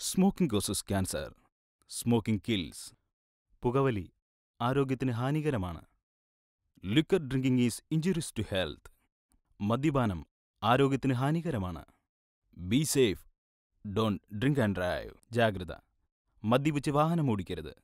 Smoking causes cancer. Smoking kills. പുകവലി ആരോഗ്യത്തിന് ഹാനികരമാണ്. Liquor drinking is injurious to health. മദ്യപാനം ആരോഗ്യത്തിന് ഹാനികരമാണ്. Be safe. Don't drink and drive. ജാഗ്രത. മദ്യപിച്ച് വാഹനം ഓടിക്കരുത്.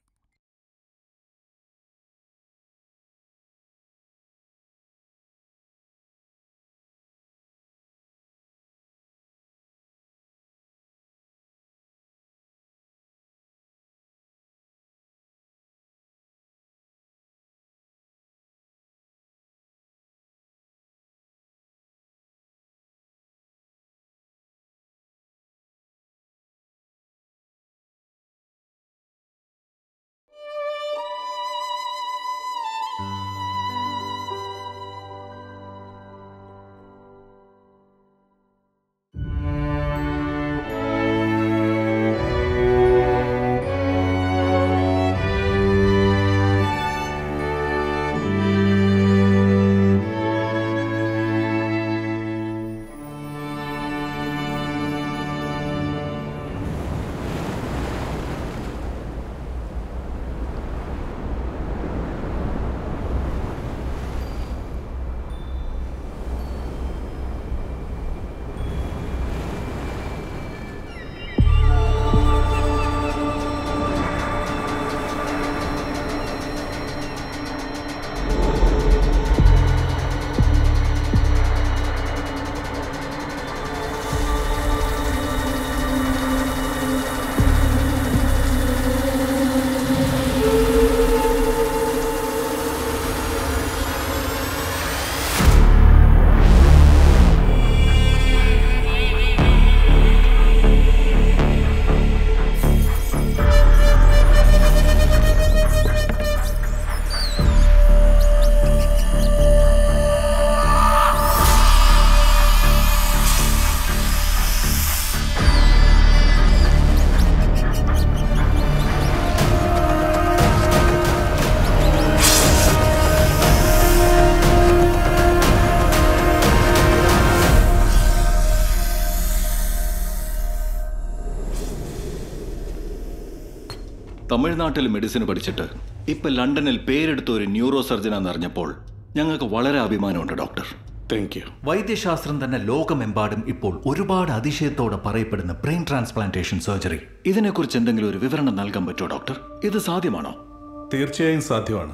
തമിഴ്നാട്ടിൽ മെഡിസിൻ പഠിച്ചിട്ട് ഇപ്പം ലണ്ടനിൽ പേരെടുത്ത ഒരു ന്യൂറോ സർജനാന്ന് അറിഞ്ഞപ്പോൾ ഞങ്ങൾക്ക് വളരെ അഭിമാനമുണ്ട് ഡോക്ടർ. Thank U. വൈദ്യശാസ്ത്രം തന്നെ ലോകമെമ്പാടും ഇപ്പോൾ ഒരുപാട് അതിശയത്തോടെ പറയപ്പെടുന്ന ബ്രെയിൻ ട്രാൻസ്പ്ലാന്റേഷൻ സർജറി. ഇതിനെക്കുറിച്ച് എന്തെങ്കിലും ഒരു വിവരണം നൽകാൻ പറ്റുമോ ഡോക്ടർ? ഇത് സാധ്യമാണോ? തീർച്ചയായും സാധ്യമാണ്.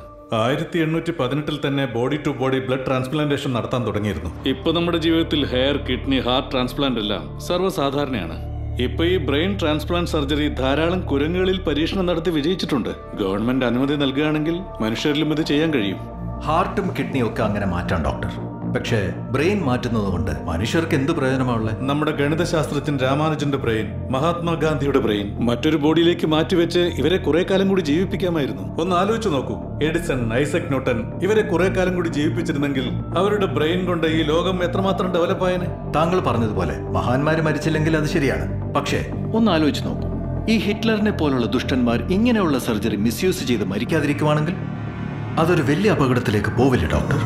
1818 തന്നെ body to body blood transplantation നടത്താൻ തുടങ്ങിയിരുന്നു. ഇപ്പൊ നമ്മുടെ ജീവിതത്തിൽ ഹെയർ, കിഡ്നി, ഹാർട്ട് ട്രാൻസ്പ്ലാന്റ് എല്ലാം സർവ്വസാധാരണയാണ്. ഇപ്പൊ ഈ ബ്രെയിൻ ട്രാൻസ്പ്ലാന്റ് സർജറി ധാരാളം കുരങ്ങുകളിൽ പരീക്ഷണം നടത്തി വിജയിച്ചിട്ടുണ്ട്. ഗവൺമെന്റ് അനുമതി നൽകുകയാണെങ്കിൽ മനുഷ്യരിലും ഇത് ചെയ്യാൻ കഴിയും. ഹാർട്ടും കിഡ്നിയും ഒക്കെ അങ്ങനെ മാറ്റാം ഡോക്ടർ. പക്ഷേ ബ്രെയിൻ മാറ്റുന്നത് കൊണ്ട് മനുഷ്യർക്ക് എന്ത് പ്രയോജനമാണുള്ളത്? നമ്മുടെ ഗണിതശാസ്ത്രജ്ഞൻ രാമാനുജന്റെ ബ്രെയിൻ, മഹാത്മാഗാന്ധിയുടെ ബ്രെയിൻ മറ്റൊരു ബോഡിയിലേക്ക് മാറ്റിവെച്ച് ഇവരെ കുറെ കാലം കൂടി ജീവിപ്പിക്കാമായിരുന്നു. ഒന്ന് ആലോചിച്ച് നോക്കൂ. എഡിസൺ, ഐസക് ന്യൂട്ടൻ ഇവരെ കുറെ കാലം കൂടി ജീവിപ്പിച്ചിരുന്നെങ്കിൽ അവരുടെ ബ്രെയിൻ കൊണ്ട് ഈ ലോകം എത്രമാത്രം ഡെവലപ്പ് ആയേനെ. താങ്കൾ പറഞ്ഞതുപോലെ മഹാന്മാര് മരിച്ചില്ലെങ്കിൽ അത് ശരിയാണ്. പക്ഷേ ഒന്ന് ആലോചിച്ച് നോക്കൂ. ഈ ഹിറ്റ്ലറിനെ പോലുള്ള ദുഷ്ടന്മാർ ഇങ്ങനെയുള്ള സർജറി മിസ്യൂസ് ചെയ്ത് മരിക്കാതിരിക്കുവാണെങ്കിൽ അതൊരു വലിയ അപകടത്തിലേക്ക് പോവില്ല doctor.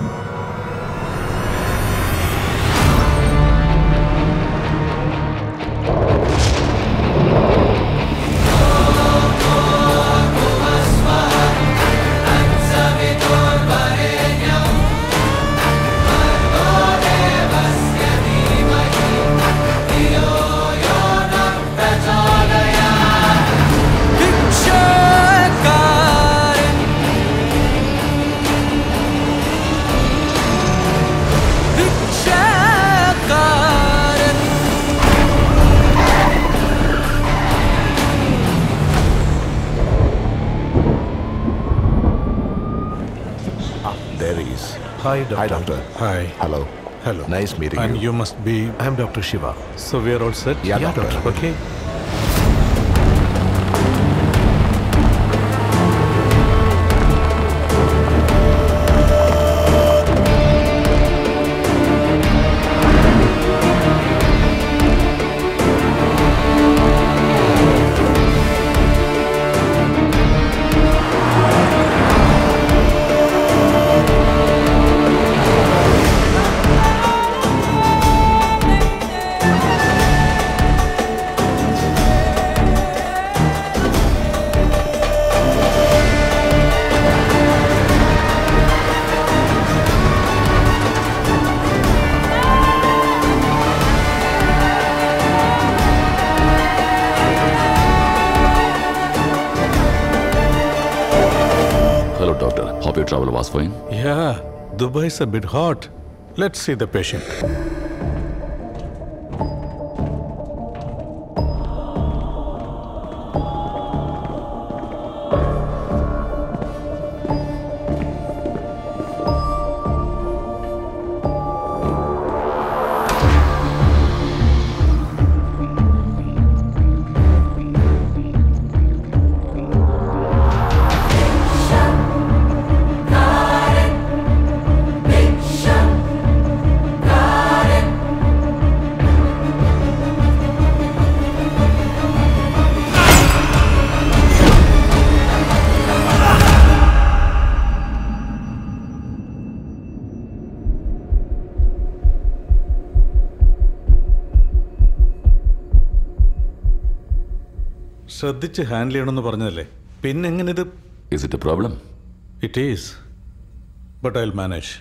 Hi, Doctor. Hi, Doctor. Hi. Hello. Hello. Nice meeting you. And you must be... I'm Dr. Shiva. So we are all set? Yeah, Doctor. Okay. Hello, doctor. Hope your travel was fine. Yeah, Dubai's a bit hot. Let's see the patient. ശ്രദ്ധിച്ച് handle ചെയ്യണമെന്ന് പറഞ്ഞതല്ലേ, പിന്നെ എങ്ങനെ ഇത്? Is it a problem? It is, but I'll manage.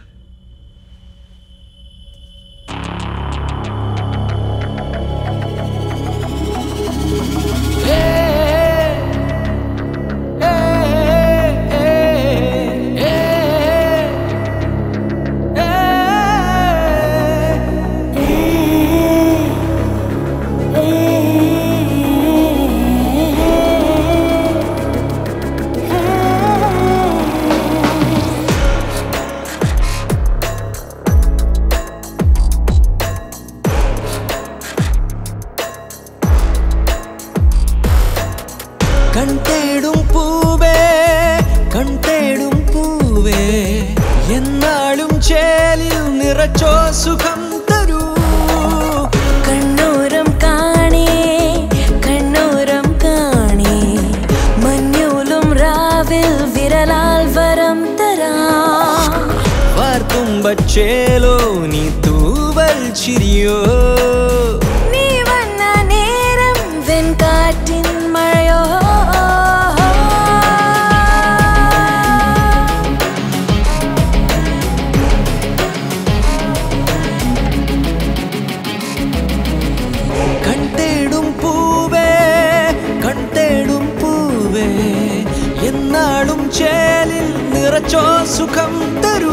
बच्चेलो नी तूवल चिरियो नी वन्ना नेरम वेंकाटिन मळयो കൺതേടും പൂവേ എന്നാളും ചേലിൽ നിറച്ചോ സുഖം തരൂ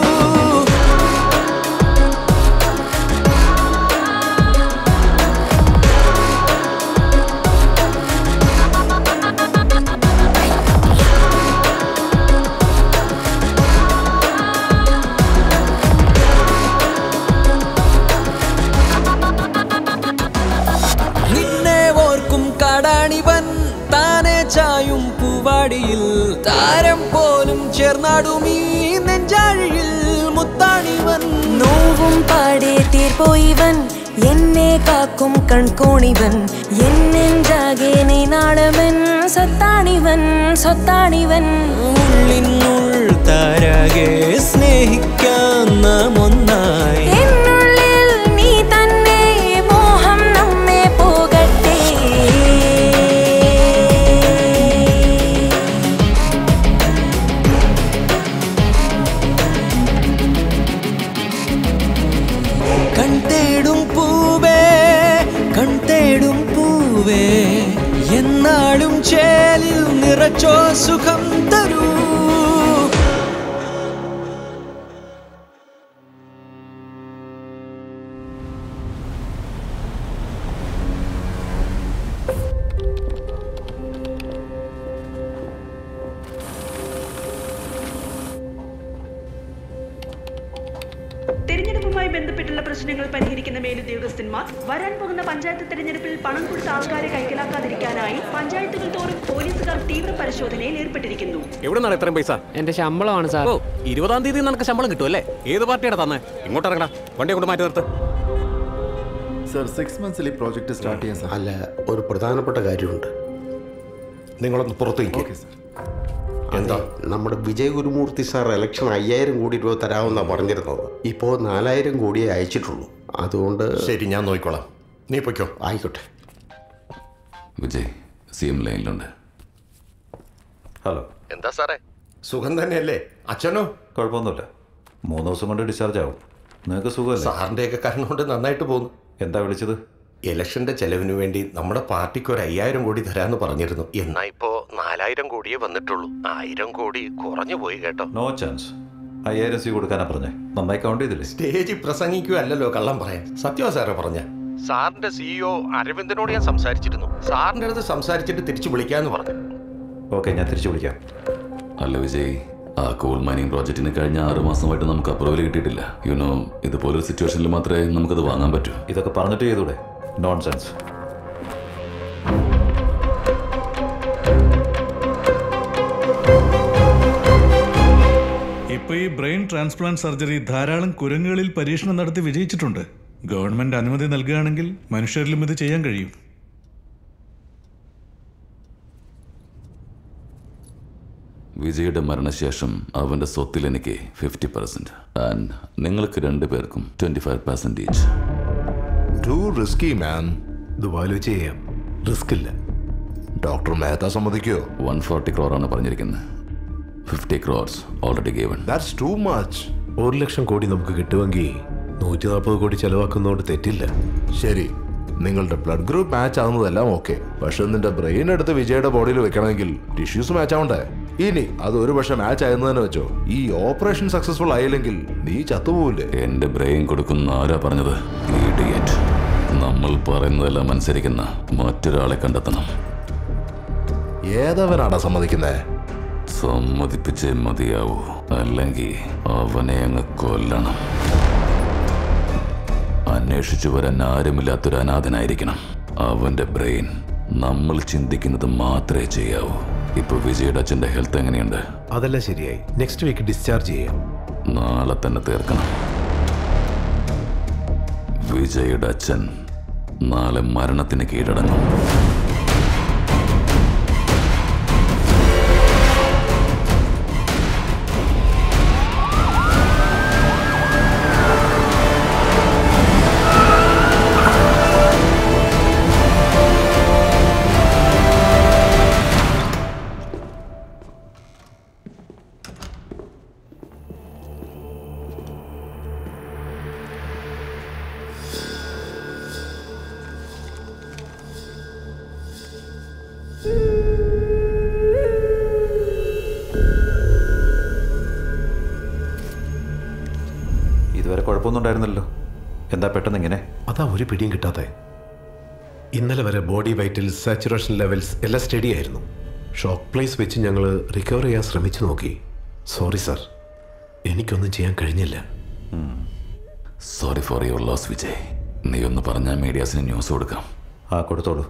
ചായും പൂവാടിയിൽ താരം പോലും ചേർന്നാടുമീ നെഞ്ചാഴിയിൽ മുത്താണിവൻ നോവും പാടേ തീർപ്പോയിവൻ എന്നെ കാക്കും കൺകോണിവൻ എന്നെഞ്ചാകെ നീ നാളവൻ സത്താണിവൻ ഉള്ളിനുൾ താരാകെ സ്നേഹിക്കാൻ നാം ഒന്നായി എന്നുള്ളിൽ നീ തന്നെ മോഹം നമ്മെ പോകട്ടെ കൺതേടും പൂവേ എന്നാളും ചേലിൽ നിറച്ചോ സുഖം തരൂ തെരഞ്ഞെടുപ്പുമായി ബന്ധപ്പെട്ടുള്ള പ്രശ്നങ്ങൾ പരിഹരിക്കുന്ന മേലുദ്യോഗസ്ഥന്മാർ വരാൻ പോകുന്ന പഞ്ചായത്ത് തെരഞ്ഞെടുപ്പിൽ പണം കൊടുത്ത ആൾക്കാരെ കൈക്കലാക്കാതിരിക്കാനായി പഞ്ചായത്തുകൾ തോറും പോലീസുകാർ തീവ്ര പരിശോധനയിൽ ഏർപ്പെട്ടിരിക്കുന്നു. എവിടെന്നാണ് ഇത്രയും പൈസ? എന്റെ ശമ്പളമാണ് സാർ. 20-ാം തീയതി നിനക്ക് ശമ്പളം കിട്ടുമല്ലേ? ഏത് പാർട്ടിയാണ് തന്നെ? ഇങ്ങോട്ട് ഇറങ്ങടാ, വണ്ടി കൊണ്ട് മാറ്റി നിർത്ത്. സർ 6 months ഈ പ്രോജക്റ്റ് സ്റ്റാർട്ട് ചെയ്യാൻ സാർ. അല്ല, ഒരു പ്രധാനപ്പെട്ട കാര്യമുണ്ട്. നിങ്ങളൊന്ന് പുറത്തേക്ക്. എന്താ? നമ്മുടെ വിജയ് ഗുരുമൂർത്തി സാർ ഇലക്ഷൻ 5000 കോടി രൂപ തരാമെന്നാണ് പറഞ്ഞിരുന്നത്. ഇപ്പോൾ 4000 കോടിയെ അയച്ചിട്ടുള്ളൂ. അതുകൊണ്ട് ശരി, ഞാൻ നോക്കിക്കോളാം. നീ പൊയ്ക്കോ. ആയിക്കോട്ടെ. വിജയ് CM ലൈനിലുണ്ട്. ഹലോ. എന്താ സാറേ, സുഖം തന്നെയല്ലേ? അച്ഛനോ? കുഴപ്പമൊന്നുമില്ല. 3 ദിവസം കൊണ്ട് ഡിസ്ചാർജ് ആവും. നിങ്ങൾക്ക് സുഖമല്ലേ? സാറിൻ്റെയൊക്കെ കാരണം കൊണ്ട് നന്നായിട്ട് പോകുന്നു. എന്താ വിളിച്ചത്? ഇലക്ഷൻ്റെ ചെലവിന് വേണ്ടി നമ്മുടെ പാർട്ടിക്ക് ഒരു 5000 കോടി തരാമെന്ന് പറഞ്ഞിരുന്നു. എന്നാൽ ഇപ്പോൾ 4000 കോടിയേ വന്നിട്ടുള്ളൂ. 1000 കോടി കുറഞ്ഞു പോയി കേട്ടോ. No chance. 5000 കൊടുക്കാനാ പറഞ്ഞേ. നന്നായി കൗണ്ട് ചെയ്തില്ലേ? സ്റ്റേജിൽ പ്രസംഗിക്കുകയല്ലോ കള്ളം പറയാൻ. സത്യവാ സാറേ പറഞ്ഞ. സാറിന്റെ CEO അരവിന്ദനോട് ഞാൻ സംസാരിച്ചിരുന്നു. സാറിന്റെ അടുത്ത് സംസാരിച്ചിട്ട് തിരിച്ചു വിളിക്കാന്ന് പറഞ്ഞു. ഓക്കെ, ഞാൻ തിരിച്ചു വിളിക്കാം. അല്ല വിജയ്, ആ കോൾ മൈനിങ് പ്രോജക്റ്റിന് കഴിഞ്ഞ 6 മാസമായിട്ട് നമുക്ക് അപ്രൂവൽ കിട്ടിയിട്ടില്ല. യുനോ, ഇതുപോലൊരു സിറ്റുവേഷനിൽ മാത്രമേ നമുക്കത് വാങ്ങാൻ പറ്റൂ. ഇതൊക്കെ പറഞ്ഞിട്ട് ചെയ്തൂടെ? നോൺസെൻസ്. ഇപ്പൊ ഈ ബ്രെയിൻ ട്രാൻസ്പ്ലാന്റ് സർജറി ധാരാളം കുരങ്ങുകളിൽ പരീക്ഷണം നടത്തി വിജയിച്ചിട്ടുണ്ട്. ഗവൺമെന്റ് അനുമതി നൽകുകയാണെങ്കിൽ മനുഷ്യരിലും ഇത് ചെയ്യാൻ കഴിയും. വിജയുടെ മരണശേഷം അവന്റെ സ്വത്തിൽ എനിക്ക് 50% ആൻഡ് നിങ്ങൾക്ക് 2 പേർക്കും 25%. Too risky man. ദുബായിൽ വെച്ച് ചെയ്യാം, റിസ്ക് ഇല്ല. ഡോക്ടർ മേത്ത സമ്മതിക്കോ? 140 crore പറഞ്ഞിരിക്കുന്നത്. 50 crores already given. That's too much. 1 lakh crore നമുക്ക് കിട്ടുമെങ്കിൽ 140 കോടി ചെലവാക്കുന്നതുകൊണ്ട് തെറ്റില്ല. ശരി, നിങ്ങളുടെ ബ്ലഡ് ഗ്രൂപ്പ് മാച്ച് ആവുന്നതെല്ലാം ഓക്കെ. പക്ഷെ നിന്റെ ബ്രെയിൻ എടുത്ത് വിജയുടെ ബോഡിയിൽ വെക്കണമെങ്കിൽ ടിഷ്യൂസ് മാച്ച് ആവണ്ടേ? ഇനി അത് ഒരു പക്ഷെ മാച്ച് ആയെന്ന് തന്നെ വെച്ചോ, ഈ ഓപ്പറേഷൻ സക്സസ്ഫുൾ ആയില്ലെങ്കിൽ നീ ചത്തുപോവില്ലേ? എന്റെ ബ്രെയിൻ കൊടുക്കുന്ന ആരാ പറഞ്ഞത്? ഇഡിയറ്റ്. നമ്മൾ പറയുന്നതെല്ലാം അനുസരിക്കുന്ന മറ്റൊരാളെ കണ്ടെത്തണം. ഏതവനാടാ സമ്മതിക്കുന്നേ? സമ്മതിപ്പിച്ചേ മതിയാവൂ, അല്ലെങ്കിൽ അവനെ അങ്ങ് കൊല്ലണം. അന്വേഷിച്ചു വരാൻ ആരുമില്ലാത്തൊരു അനാഥനായിരിക്കണം. അവന്റെ ബ്രെയിൻ നമ്മൾ ചിന്തിക്കുന്നത് മാത്രമേ ചെയ്യാവൂ. ഇപ്പൊ വിജയുടെ അച്ഛന്റെ ഹെൽത്ത് എങ്ങനെയുണ്ട്? അതെല്ലാം ശരിയായി. നെക്സ്റ്റ് വീക്ക് ഡിസ്ചാർജ് ചെയ്യാം. നാളെ തന്നെ തീർക്കണം. വിജയുടെ അച്ഛൻ നാളെ മരണത്തിന് കീഴടങ്ങും. ഇതുവരെ കുഴപ്പമൊന്നും ഉണ്ടായിരുന്നല്ലോ, എന്താ പെട്ടെന്ന് ഇങ്ങനെ? അതാ ഒരു പിടിയും കിട്ടാതെ. ഇന്നലെ വരെ ബോഡി വൈറ്റൽ സാച്ചുറേഷൻ ലെവൽസ് എല്ലാം സ്റ്റഡി ആയിരുന്നു. ഷോക്ക് പ്ലേസ് വെച്ച് ഞങ്ങൾ റിക്കവർ ചെയ്യാൻ ശ്രമിച്ചു നോക്കി. സോറി സാർ, എനിക്കൊന്നും ചെയ്യാൻ കഴിഞ്ഞില്ല. Sorry for your loss Vijay. നീ ഒന്ന് പറഞ്ഞാൽ മീഡിയാസിന് ന്യൂസ് കൊടുക്കാം. ആ, കൊടുത്തോളൂ.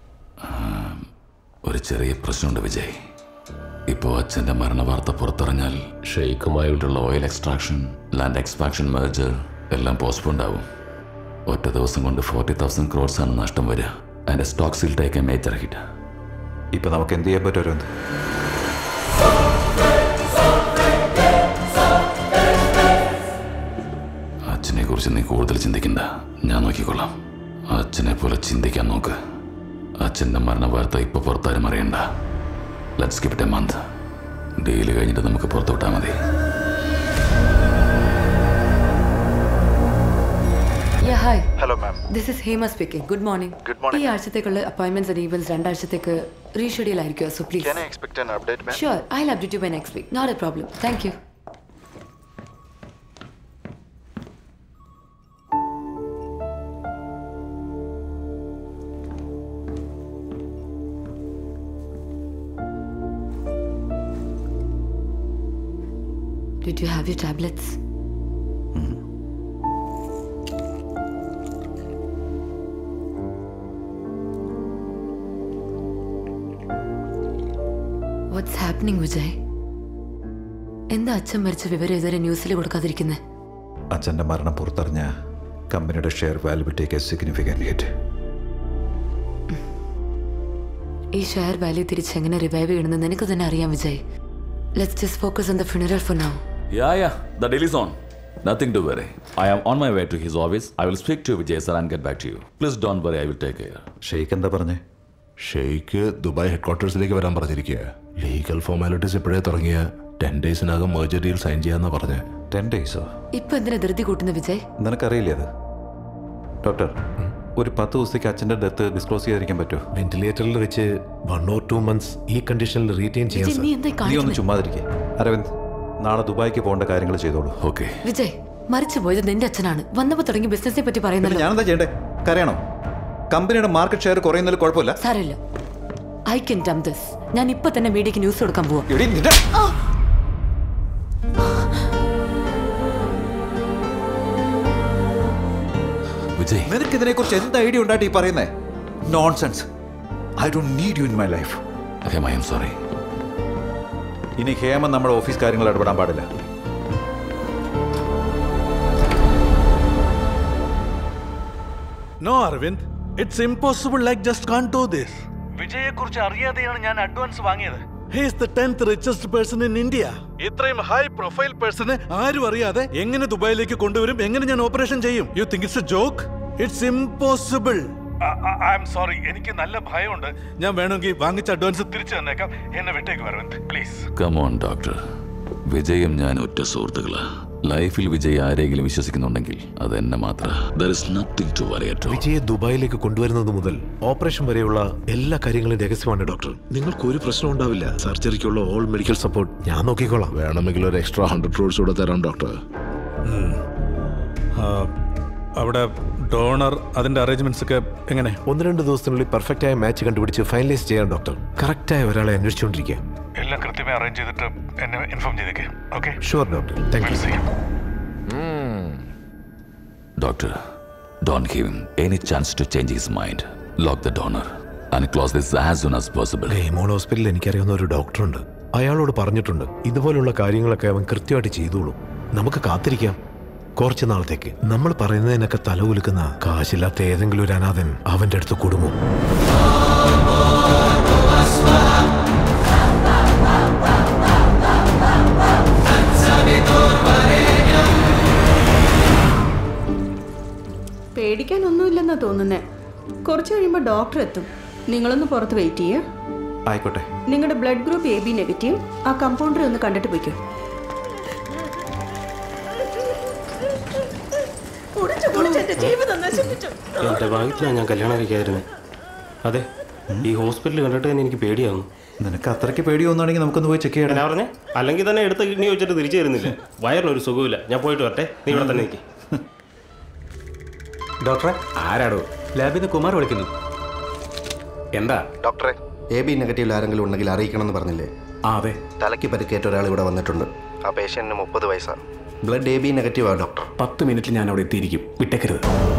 ഒരു ചെറിയ പ്രശ്നമുണ്ട് വിജയ്. ഇപ്പോൾ അച്ഛൻ്റെ മരണവാർത്ത പുറത്തിറങ്ങിയാൽ ഷെയ്ഖുമായിട്ടുള്ള oil extraction, land expansion, merger എല്ലാം പോസ്റ്റ്പോണ്ട് ആവും. ഒറ്റ ദിവസം കൊണ്ട് 40,000 crores ആണ് നഷ്ടം വരിക. അതിൻ്റെ stocks will take a major hit. ഇപ്പം നമുക്ക് എന്ത് ചെയ്യാൻ പറ്റുമോ? അച്ഛനെ കുറിച്ച് നീ കൂടുതൽ ചിന്തിക്കണ്ട, ഞാൻ നോക്കിക്കൊള്ളാം. അച്ഛനെ പോലെ ചിന്തിക്കാൻ നോക്ക്. അച്ഛൻ്റെ മരണവാർത്ത ഇപ്പോൾ പുറത്താരും അറിയണ്ട. Let's give it a month. Deal കഴിഞ്ഞിട്ട് നമുക്ക് പുറത്തു വിട്ടാൽ മതി. Yeah, hi. Hello, ma'am. This is Hema speaking. Good morning. Good morning. ഈ ആഴ്ചത്തേക്കുള്ള അപ്പോയിന്റ്മെന്റ്സ് ആൻഡ് ഈവന്റ്സ് 2 ആഴ്ചത്തേക്ക് റീഷെഡ്യൂൾ ആയിരിക്കും. So please. Can I expect an update, ma'am? Sure, I'll update you by next week. Not a problem. Thank you. Did you have your tablets? What's happening, Vijay? എന്താ അച്ഛൻ മരിച്ച വിവരം ഇതുവരെ ന്യൂസിൽ കൊടുക്കാതിരിക്കുന്നത്? അച്ഛൻ്റെ മരണം പുറത്തറിഞ്ഞ കമ്പനിയുടെ share value take a significant hit. ഈ ഷെയർ വാല്യൂ തിരിച്ചെങ്ങനെ റിവൈവ് ചെയ്യണമെന്ന് നിനക്ക് തന്നെ അറിയാം Vijay. Let's just focus on the funeral for now. Yeah, the deal is on. Nothing to worry. I am on my way to his office. I will speak to Vijay sir and get back to you. Please don't worry, I will take care. Sheikh എന്താ പറഞ്ഞേ? Sheikh Dubai ഹെഡ്ക്വാർട്ടേഴ്സിലേക്ക് വരാൻ പറഞ്ഞിരിക്കുക. Legal formalities ഇപ്പോഴേ തുടങ്ങിയ 10 daysനകം merger deal sign ചെയ്യാന്നാ പറഞ്ഞേ. 10 days? ഇപ്പൊ എന്തിനാ ധൃതി കൂട്ടുന്ന വിജയ്? നിനക്കറിയില്ലേ അത്? ഡോക്ടർ, ഒരു 10 ദിവസത്തേക്ക് അച്ഛൻ്റെ ഡെത്ത് ഡിസ്ക്ലോസ് ചെയ്തിരിക്കാൻ പറ്റുമോ? വെന്റിലേറ്ററിൽ വെച്ച് 1 or 2 months ഈ കണ്ടീഷനിൽ റീറ്റെയിൻ ചെയ്യാൻ സാർ. നീ ഒന്ന് ചുമ്മാതിരിക്കെ. അരവിന്ദ്, നാളെ ദുബായിക്ക് പോകേണ്ട കാര്യങ്ങൾ ചെയ്തോളൂ. ഓക്കെ. വിജയ്, മരിച്ചു പോയത് നിന്റെ അച്ഛനാണ്. വന്നപ്പോൾ തുടങ്ങി ബിസിനസിനെ പറ്റി പറയുന്നത്. ഞാനെന്താ ചെയ്യണ്ടേ? കരയണോ? കമ്പനിയുടെ മാർക്കറ്റ് ഷെയർ കുറയുന്നതിൽ കുഴപ്പമില്ല. സാരമില്ല, ഐ കെൻ ഡം ദിസ്. ഞാൻ ഇപ്പൊ തന്നെ മീഡിയക്ക് ന്യൂസ് കൊടുക്കാൻ പോവാ. നിനക്ക് ഇതിനെ കുറിച്ച് എന്ത് ഐഡിയ ഉണ്ടായിട്ട് ഈ പറയുന്നേ? Nonsense. I don't need you in my life. Hema, I am sorry. ഇനി ഹേമ നമ്മുടെ ഓഫീസ് കാര്യങ്ങൾ ഇടപെടാൻ പാടില്ല. No Aravind, it's impossible. Like just can't do this. വിജയെ കുറിച്ച് അറിയാതെയാണ് ഞാൻ അഡ്വാൻസ് വാങ്ങിയത്. He is the 10th richest person in India. ഇത്രയും ഹൈ പ്രൊഫൈൽ പേഴ്സണെ ആരും അറിയാതെ എങ്ങനെ ദുബായിലേക്ക് കൊണ്ടുവരും? എങ്ങനെ ഞാൻ ഓപ്പറേഷൻ ചെയ്യും? You think it's a joke? It's impossible. I am sorry, എനിക്ക് നല്ല ഭയമുണ്ട്. ഞാൻ വേണമെങ്കിൽ വാങ്ങിച്ച അഡ്വാൻസ് തിരിച്ചു തന്നേക്കാം. എന്നെ വിട്ടേക്ക് Aravind, please. Come on doctor. വിജയും ഞാൻ ഒറ്റ സുഹൃത്തുക്കളാ. ലൈഫിൽ വിജയ് ആരെങ്കിലും വിശ്വസിക്കുന്നുണ്ടെങ്കിൽ അത് എന്നെ മാത്രം. There is nothing to worry at all. വിജയെ ദുബായിലേക്ക് കൊണ്ടുവരുന്നത് മുതൽ ഓപ്പറേഷൻ വരെയുള്ള എല്ലാ കാര്യങ്ങളും രഹസ്യമാണ് ഡോക്ടർ. നിങ്ങൾക്ക് ഒരു പ്രശ്നം ഉണ്ടാവില്ല. സർജറിക്കുള്ള ഓൾ മെഡിക്കൽ സപ്പോർട്ട് ഞാൻ നോക്കിക്കോളാം. വേണമെങ്കിൽ ഒരു എക്സ്ട്രാ 100 crores കൂടെ തരാം ഡോക്ടർ. അവിടെ ഡോണർ, അതിന്റെ അറേഞ്ച്മെന്റ്സ് ഒക്കെ എങ്ങനെ? 1-2 ദിവസത്തിനുള്ളിൽ പെർഫെക്റ്റ് ആയ മാച്ച് കണ്ടുപിടിച്ച് ഫൈനലൈസ് ചെയ്യാൻ ഡോക്ടർ. കറക്റ്റായ ഒരാളെ അന്വേഷിച്ചുകൊണ്ടിരിക്കുക. എല്ലാം കൃത്യമായി അറേഞ്ച് ചെയ്തിട്ട് എന്നെ ഇൻഫോം ചെയ്തേക്കെ. Okay? Sure doctor. Thank you. Doctor, don't give him any chance to change his mind. Lock the donor and close this as soon as possible. ഗെയ്മോൺ ഹോസ്പിറ്റലിൽ എനിക്കറിയാവുന്ന ഒരു ഡോക്ടറുണ്ട്. അയാളോട് പറഞ്ഞിട്ടുണ്ട് ഇതുപോലുള്ള കാര്യങ്ങളൊക്കെ അവൻ കൃത്യമായിട്ട് ചെയ്തോളൂ. നമുക്ക് കാത്തിരിക്കാം കുറച്ച് നാളത്തേക്ക്. നമ്മൾ പറയുന്നതിനൊക്കെ തല കുലുക്കുന്ന കാശില്ലാത്ത ഏതെങ്കിലും ഒരു അനാഥൻ അവന്റെ അടുത്ത് കുടുങ്ങും. പേടിക്കാനൊന്നുമില്ലെന്നാ തോന്നുന്നേ. കുറച്ച് കഴിയുമ്പോൾ ഡോക്ടർ എത്തും. നിങ്ങളൊന്ന് പുറത്ത് വെയിറ്റ് ചെയ്യേ. ആയിക്കോട്ടെ. നിങ്ങളുടെ ബ്ലഡ് ഗ്രൂപ്പ് AB നെഗറ്റീവ്. ആ കമ്പൗണ്ടറെ ഒന്ന് കണ്ടിട്ട് പോയിക്കോ. എന്റെ ഭാഗ്യത്തിലാണ് ഞാൻ കല്യാണം കഴിക്കാതിരുന്നത്. അതെ, ഈ ഹോസ്പിറ്റലിൽ കണ്ടിട്ട് തന്നെ എനിക്ക് പേടിയാവുന്നു. നിനക്ക് അത്രയ്ക്ക് പേടിയൊന്നാണെങ്കിൽ നമുക്കൊന്ന് പോയി ചെക്ക് ചെയ്യണം. ഞാൻ പറഞ്ഞേ, അല്ലെങ്കിൽ തന്നെ എടുത്ത കിഡ്നി വെച്ചിട്ട് തിരിച്ചു തരുന്നില്ല. വയറിനൊരു സുഖമില്ല. ഞാൻ പോയിട്ട് വരട്ടെ, നീ ഇവിടെ തന്നെ നിൽക്കി. ഡോക്ടറെ, ആരാടോ? ലാബിൽ നിന്ന് കുമാർ വിളിക്കുന്നു. എന്താ ഡോക്ടറെ? AB നെഗറ്റീവ് ആരെങ്കിലും ഉണ്ടെങ്കിൽ അറിയിക്കണം എന്ന് പറഞ്ഞില്ലേ? അതെ. തലയ്ക്ക് പരിക്കേറ്റ ഒരാൾ ഇവിടെ വന്നിട്ടുണ്ട്. ആ പേഷ്യന്റിന് 30 വയസ്സാണ്. ബ്ലഡ് AB നെഗറ്റീവ് ആണ് ഡോക്ടർ. 10 മിനിറ്റിൽ ഞാൻ അവിടെ എത്തിയിരിക്കും. വിട്ടേക്കരുത്.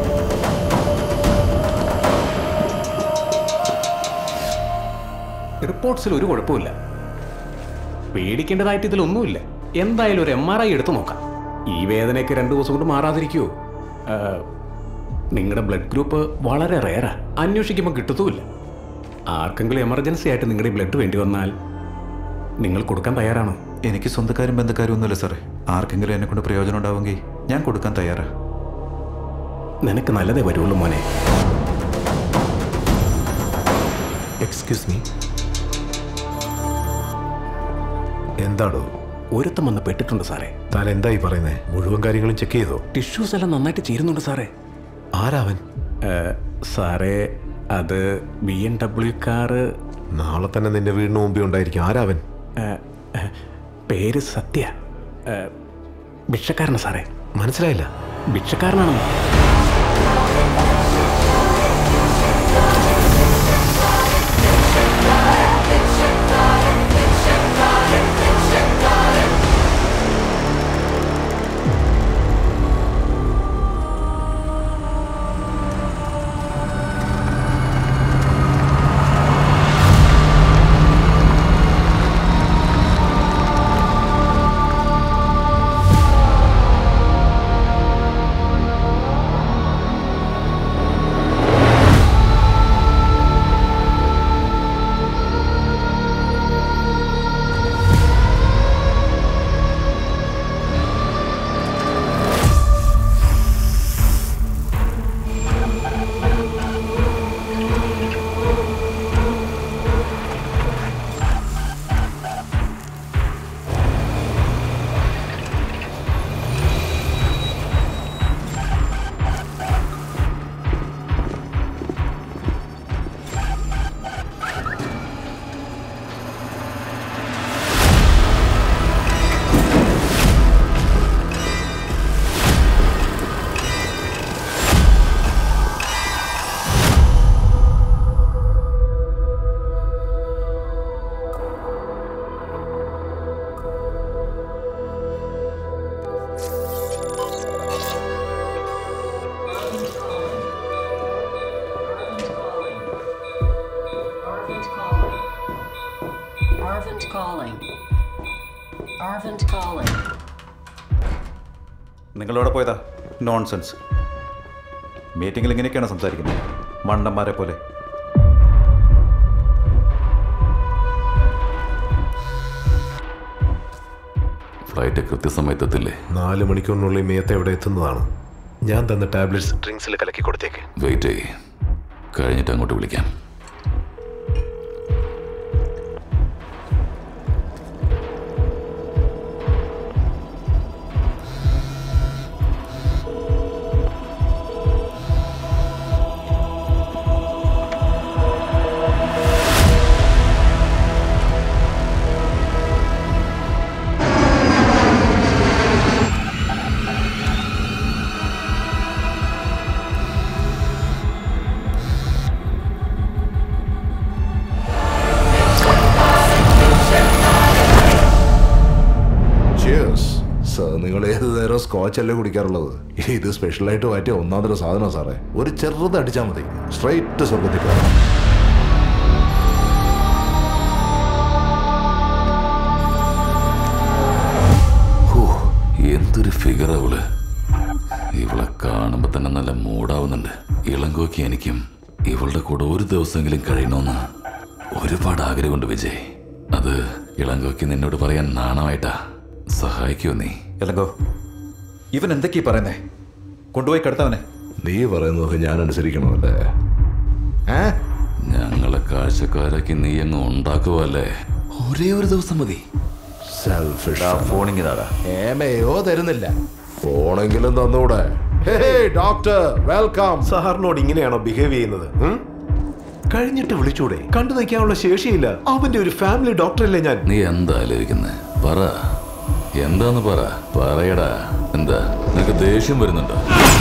റിപ്പോർട്ട്സിൽ ഒരു കുഴപ്പമില്ല. പേടിക്കേണ്ടതായിട്ട് ഇതിലൊന്നുമില്ല. എന്തായാലും ഒരു MRI എടുത്തു നോക്കാം. ഈ വേദനയൊക്കെ 2 ദിവസം കൊണ്ട് മാറാതിരിക്കുമോ? നിങ്ങളുടെ ബ്ലഡ് ഗ്രൂപ്പ് വളരെ റെയറാ. അന്വേഷിക്കുമ്പോൾ കിട്ടത്തുമില്ല. ആർക്കെങ്കിലും എമർജൻസി ആയിട്ട് നിങ്ങളുടെ ബ്ലഡ് വേണ്ടി വന്നാൽ നിങ്ങൾ കൊടുക്കാൻ തയ്യാറാണോ? എനിക്ക് സ്വന്തക്കാരും ബന്ധക്കാരും ഒന്നുമില്ല സാറേ. ആർക്കെങ്കിലും എന്നെ കൊണ്ട് പ്രയോജനം ഉണ്ടാവുമെങ്കിൽ ഞാൻ കൊടുക്കാൻ തയ്യാറാ. നിനക്ക് നല്ലതേ വരുള്ളൂ മോനെ. Excuse me. എന്താടോ? ഒരുത്തം വന്ന് പെട്ടിട്ടുണ്ട് സാറേ. താൻ എന്തായി പറയുന്നേ? മുഴുവൻ കാര്യങ്ങളും ചെക്ക് ചെയ്തോ? ടിഷ്യൂസ് എല്ലാം നന്നായിട്ട് ചേരുന്നുണ്ട് സാറേ. ആരാവൻ? സാറേ, അത് BMW കാറ്. നാളെ തന്നെ നിന്റെ വീടിന് മുമ്പിൽ ഉണ്ടായിരിക്കും. ആരാവൻ? പേര് സത്യ. ഭിക്ഷക്കാരനാണ് സാറേ. മനസ്സിലായില്ല. ഭിക്ഷക്കാരനാണെന്ന്. നിങ്ങളവിടെ പോയതാ? നോൺസെൻസ്. മീറ്റിംഗിൽ ഇങ്ങനെയൊക്കെയാണ് സംസാരിക്കുന്നത്, മണ്ടന്മാരെ പോലെ. ഫ്ലൈറ്റ് കൃത്യസമയത്തെത്തില്ലേ? 4 മണിക്കൂറിനുള്ളിൽ മേയത്തെ എവിടെ എത്തുന്നതാണ്. ഞാൻ തന്ന ടാബ്ലറ്റ്സ് ഡ്രിങ്ക്സിൽ കലക്കി കൊടുത്തേക്ക്. വെയിറ്റ് ചെയ്യ്, കഴിഞ്ഞിട്ട് അങ്ങോട്ട് വിളിക്കാം. നിങ്ങൾ ഏത് നേരം സ്കോച്ച് അല്ലേ കുടിക്കാറുള്ളത്? ഇത് സ്പെഷ്യലായിട്ട് മാറ്റിയ ഒന്നാമതൊരു സാധനം സാറേ. ഒരു ചെറുത് അടിച്ചാൽ മതി, സ്ട്രൈറ്റ് സ്വർഗത്തിൽ പോകാം. എന്തൊരു ഫിഗർ അവള്! ഇവളെ കാണുമ്പോ തന്നെ നല്ല മൂടാവുന്നുണ്ട്. ഇളങ്കോക്ക് എനിക്കും ഇവളുടെ കൂടെ ഒരു ദിവസമെങ്കിലും കഴിയണമെന്ന് ഒരുപാട് ആഗ്രഹമുണ്ട് വിജയ്. അത് ഇളങ്കോക്ക് നിന്നോട് പറയാൻ നാണമായിട്ടാ. സഹായിക്കോ നീ? ഇളങ്കോ, ഇവൻ എന്തൊക്കെയാ പറയുന്നേ? കൊണ്ടുപോയി കിടത്തവനെ. നീ പറയുന്നതൊക്കെ ഞാൻ അനുസരിക്കണമല്ലേ? ഞങ്ങളെ കാഴ്ചക്കാരാക്കി നീ അങ്ങ് ഉണ്ടാക്കുവല്ലേ? ഒരേ ഒരു ദിവസം മതി. ഫോണിങ്ങിതാടാ. ഏമയോ തരുന്നില്ല. ഫോണെങ്കിലും തന്നൂടെ? Doctor welcome. സാറിനോട് ഇങ്ങനെയാണോ ബിഹേവ് ചെയ്യുന്നത്? കഴിഞ്ഞിട്ട് വിളിച്ചൂടെ? കണ്ടു നിൽക്കാനുള്ള ശേഷിയില്ല. അവന്റെ ഒരു ഫാമിലി ഡോക്ടറല്ലേ ഞാൻ. നീ എന്താ ആലോചിക്കുന്നേ? പറ, എന്താന്ന് പറ. പറയടാ. എന്താ നിനക്ക് ദേഷ്യം വരുന്നുണ്ടോ?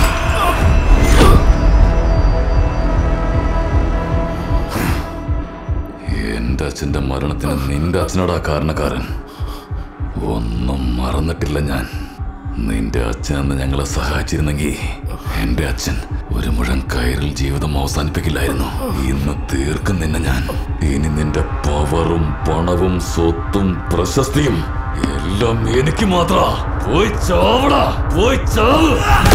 എന്റെ അച്ഛന്റെ മരണത്തിന് നിന്റെ അച്ഛനോടാ കാരണക്കാരൻ. ഒന്നും മറന്നിട്ടില്ല ഞാൻ. നിന്റെ അച്ഛനെന്ന് ഞങ്ങളെ സഹായിച്ചിരുന്നെങ്കിൽ എന്റെ അച്ഛൻ ഒരു മുഴം കയറിൽ ജീവിതം അവസാനിപ്പിക്കില്ലായിരുന്നു. ഇന്ന് തീർക്കും നിന്നെ ഞാൻ. ഇനി നിന്റെ പവറും പണവും സ്വത്തും പ്രശസ്തിയും എല്ലാം എനിക്ക് മാത്ര. പോയി ചാവടാ, പോയി ചാവ്.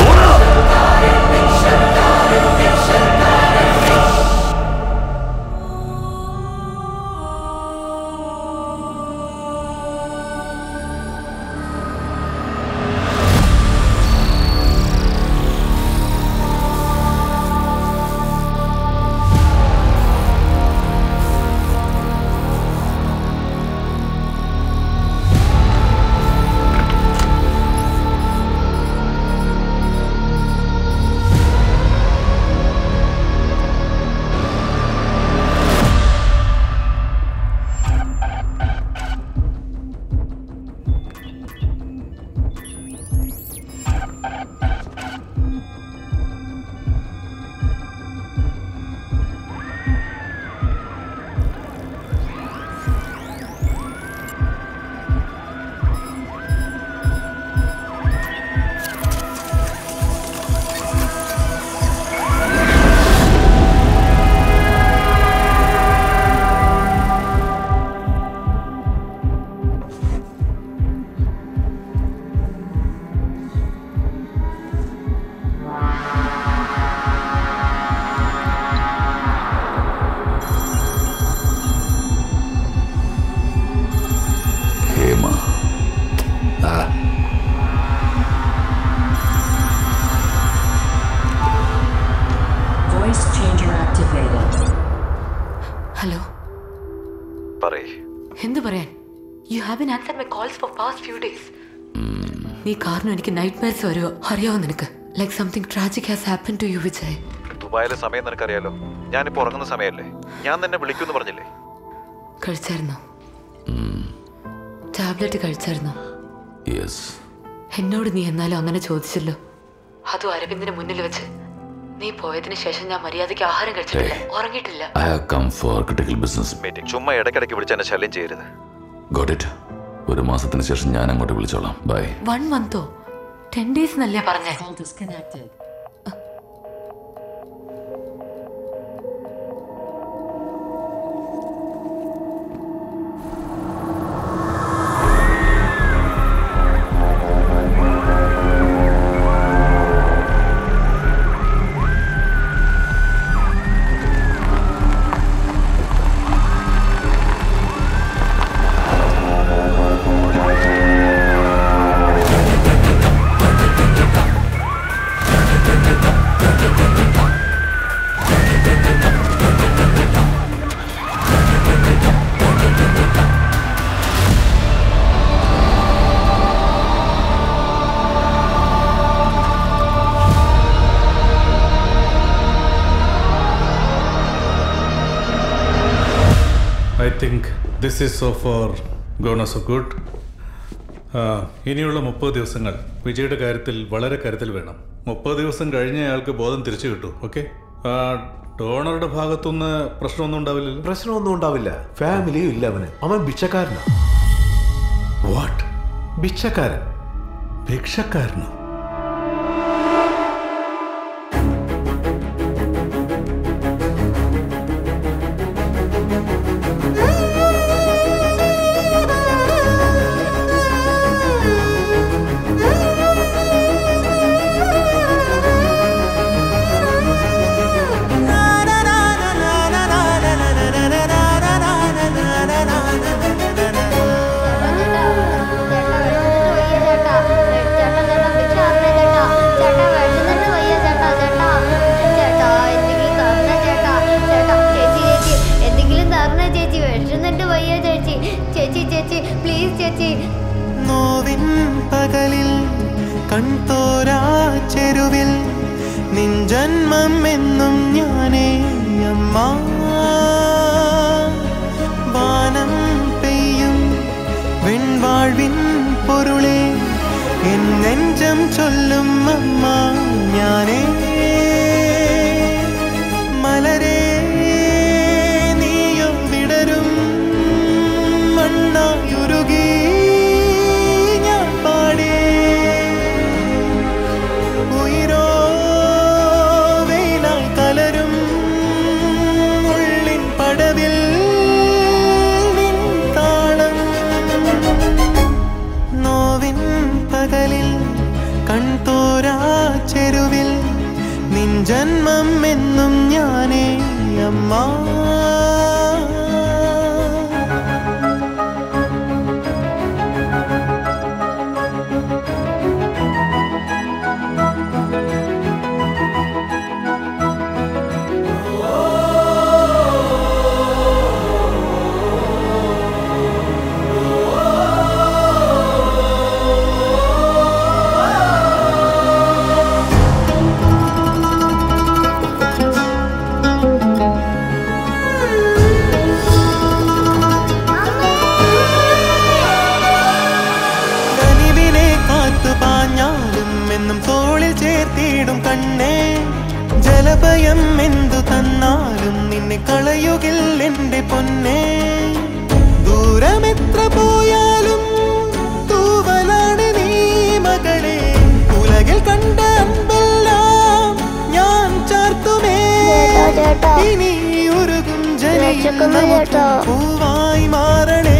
നീ കാരണം എനിക്ക് നൈറ്റ്മെയർസ് വരുമോ അറിയാവോ നിനക്ക്? Like something tragic has happen to you Vijay. ദുബായിലെ സമയം നിനക്കറിയാലോ. ഞാനിപ്പോ ഉറങ്ങുന്ന സമയമല്ലേ. ഞാൻ തന്നെ വിളിക്കുമെന്ന് പറഞ്ഞില്ലേ? കഴിച്ചായിരുന്നോ? ടാബ്ലറ്റ് കഴിച്ചായിരുന്നോ? എന്നോട് നീ എന്നാലും അങ്ങനെ ചോദിച്ചല്ലോ, അതും അരവിന്ദിന് മുന്നിൽ വെച്ച്. നീ പോയതിനു ശേഷം ഞാൻ മര്യാദയ്ക്ക് ആഹാരം കഴിച്ചിട്ടില്ല, ഉറങ്ങിയിട്ടില്ല. ചുമ്മാ ഇടയ്ക്കിടയ്ക്ക് വിളിച്ച് എന്നെ ശല്യം ചെയ്യരുത്. ഒരു മാസത്തിന് ശേഷം ഞാൻ അങ്ങോട്ട് വിളിച്ചോളാം. ബൈ. 1 monthോ 10 days എന്നല്ലേ പറഞ്ഞേ? This is so far gone so good. ഇനിയുള്ള 30 ദിവസങ്ങൾ വിജയുടെ കാര്യത്തിൽ വളരെ കരുതൽ വേണം. 30 ദിവസം കഴിഞ്ഞ അയാൾക്ക് ബോധം തിരിച്ചു കിട്ടൂ. ഓക്കെ? ഡോണറുടെ ഭാഗത്തുനിന്ന് പ്രശ്നമൊന്നും ഉണ്ടാവില്ലല്ലോ? പ്രശ്നമൊന്നും ഉണ്ടാവില്ല. ഫാമിലിയും ഇല്ല അവന്. അവൻ ഭിക്ഷക്കാരനാ. വാട്ട്? ഭിക്ഷക്കാരൻ? ഭിക്ഷക്കാരനോ? നോവിൻ പകലിൽ കൺതോരാ ചെരുവിൽ നിൻ ജന്മം എന്നും ഞാനേ അമ്മ. വാനം പെയ്യും വെൺവാഴ്വിൻ പൊരുളെ എൻ നെഞ്ചം ചൊല്ലും അമ്മ ഞാനേ. മലരേ നീയോ വിടരും മണ്ണായുരുകി ഞാൻ പാടേ. ഉയിരോ വെയിലായി കലരും ഉള്ളിൻ പടവിൽ നിൻ താളം. നോവിൻ പകലിൽ കൺതോരാ ചെരുവിൽ നിൻ ജന്മം എന്നും ഞാനേ അമ്മ. തോളിൽ ചേർത്തിടും കണ്ണേ, ജലഭയം എന്തു തന്നാലും നിന്നെ കളയുകിൽ എന്റെ പൊന്നേ. ദൂരമെത്ര പോയാലും തൂവലാണ് നീ മകളെ, ഉലകിൽ കണ്ട അമ്പെല്ലാം ഞാൻ ചാർത്തുമേ. ഇനി ഉരുകും ജലയിൽ നമുക്ക് പൂവായി മാറണേ.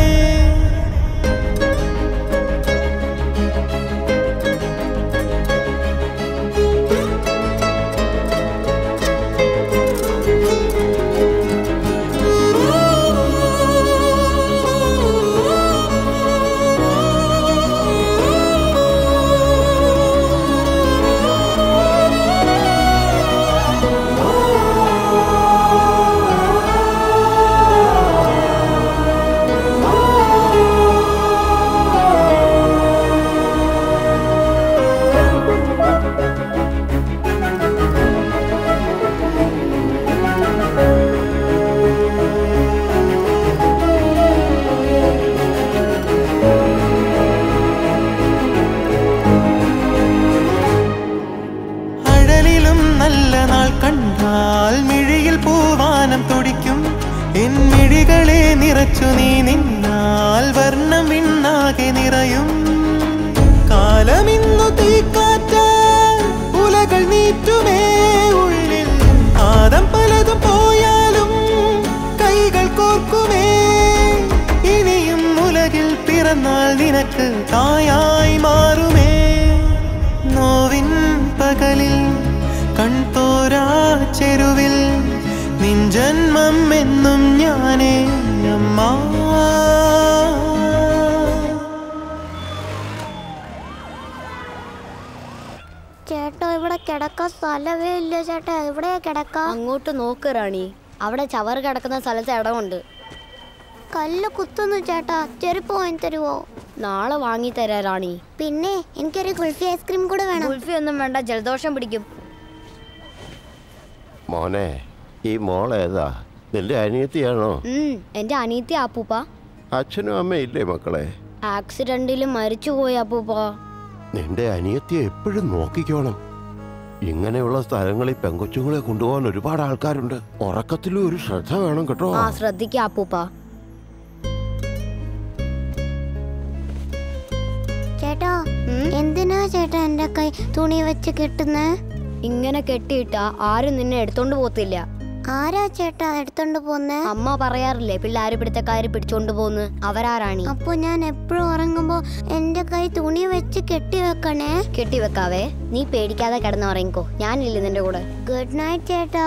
നിറച്ചു നീ നിന്നാൽ വർണ്ണം വിണ്ണാകെ നിറയും. കാലമിന്നു തീക്കാറ്റാൽ ഉലകൾ നീറ്റുമേ ഉള്ളിൽ. ആദം പലതും പോയാലും കൈകൾ കോർക്കുമേ. ഇനിയും ഉലകിൽ പിറന്നാൽ നിനക്ക് തായായി മാറുമേ. നോവിൻ പകലിൽ കൺതോരാ ചെരുവിൽ നിൻ ജന്മം എന്നും ഞാനേ അമ്മ. ചേട്ടാ ഇവിടെ കിടക്കാൻ സ്ഥലമേ ഇല്ല ചേട്ടാ, എവിടെയാ കിടക്കാം? അങ്ങോട്ട് നോക്ക് റാണി, അവിടെ ചവറ് കിടക്കുന്ന സ്ഥലത്ത് ഇടമുണ്ട്. കല്ല് കുത്തുന്നു ചേട്ടാ, ചെരുപ്പ് വാങ്ങി തരുവോ? നാളെ വാങ്ങി തരാ റാണി. പിന്നെ എനിക്കൊരു കുൽഫി ഐസ്ക്രീം കൂടെ വേണം. കുൽഫി ഒന്നും വേണ്ട, ജലദോഷം പിടിക്കും. മോനെ, ഈ മോളേതാ? നിന്റെ അനിയത്തിയാണോ? എന്റെ അനിയത്തി ആപ്പൂപ്പ. അച്ഛനും അമ്മയും ഇല്ലേ മക്കളെ? ആക്സിഡന്റിൽ മരിച്ചുപോയി അപ്പൂപ്പ. നിന്റെ അനിയത്തിയെ എപ്പോഴും നോക്കിക്കോണം. ഇങ്ങനെയുള്ള സ്ഥലങ്ങളിൽ പെങ്കൊച്ചുങ്ങളെ കൊണ്ടുപോകാൻ ഒരുപാട് ആൾക്കാരുണ്ട്. ഉറക്കത്തിലും ഒരു ശ്രദ്ധ വേണം കേട്ടോ. ആ ശ്രദ്ധിക്കാം അപ്പൂപ്പ. ചേട്ടാ, എന്തിനാ ചേട്ടാ എന്റെ കൈ തുണി വെച്ച് കെട്ടുന്നേ? ഇങ്ങനെ കെട്ടിയിട്ടാ ആരും നിന്നെ എടുത്തോണ്ട് പോത്തില്ല. ആരാ ചേട്ടാ എടുത്തോണ്ട് പോന്നേ? അമ്മ പറയാറില്ലേ പിള്ളേര് പിടുത്തക്കാര് പിടിച്ചോണ്ട് പോന്ന്. അവരാരാണി? അപ്പൊ ഞാൻ എപ്പോഴും ഉറങ്ങുമ്പോ എന്റെ കൈ തുണി വെച്ച് കെട്ടി വെക്കണേ. കെട്ടി വെക്കാവേ. നീ പേടിക്കാതെ കിടന്ന് ഉറങ്ങിക്കോ, ഞാനില്ല നിന്റെ കൂടെ. ഗുഡ് നൈറ്റ് ചേട്ടാ.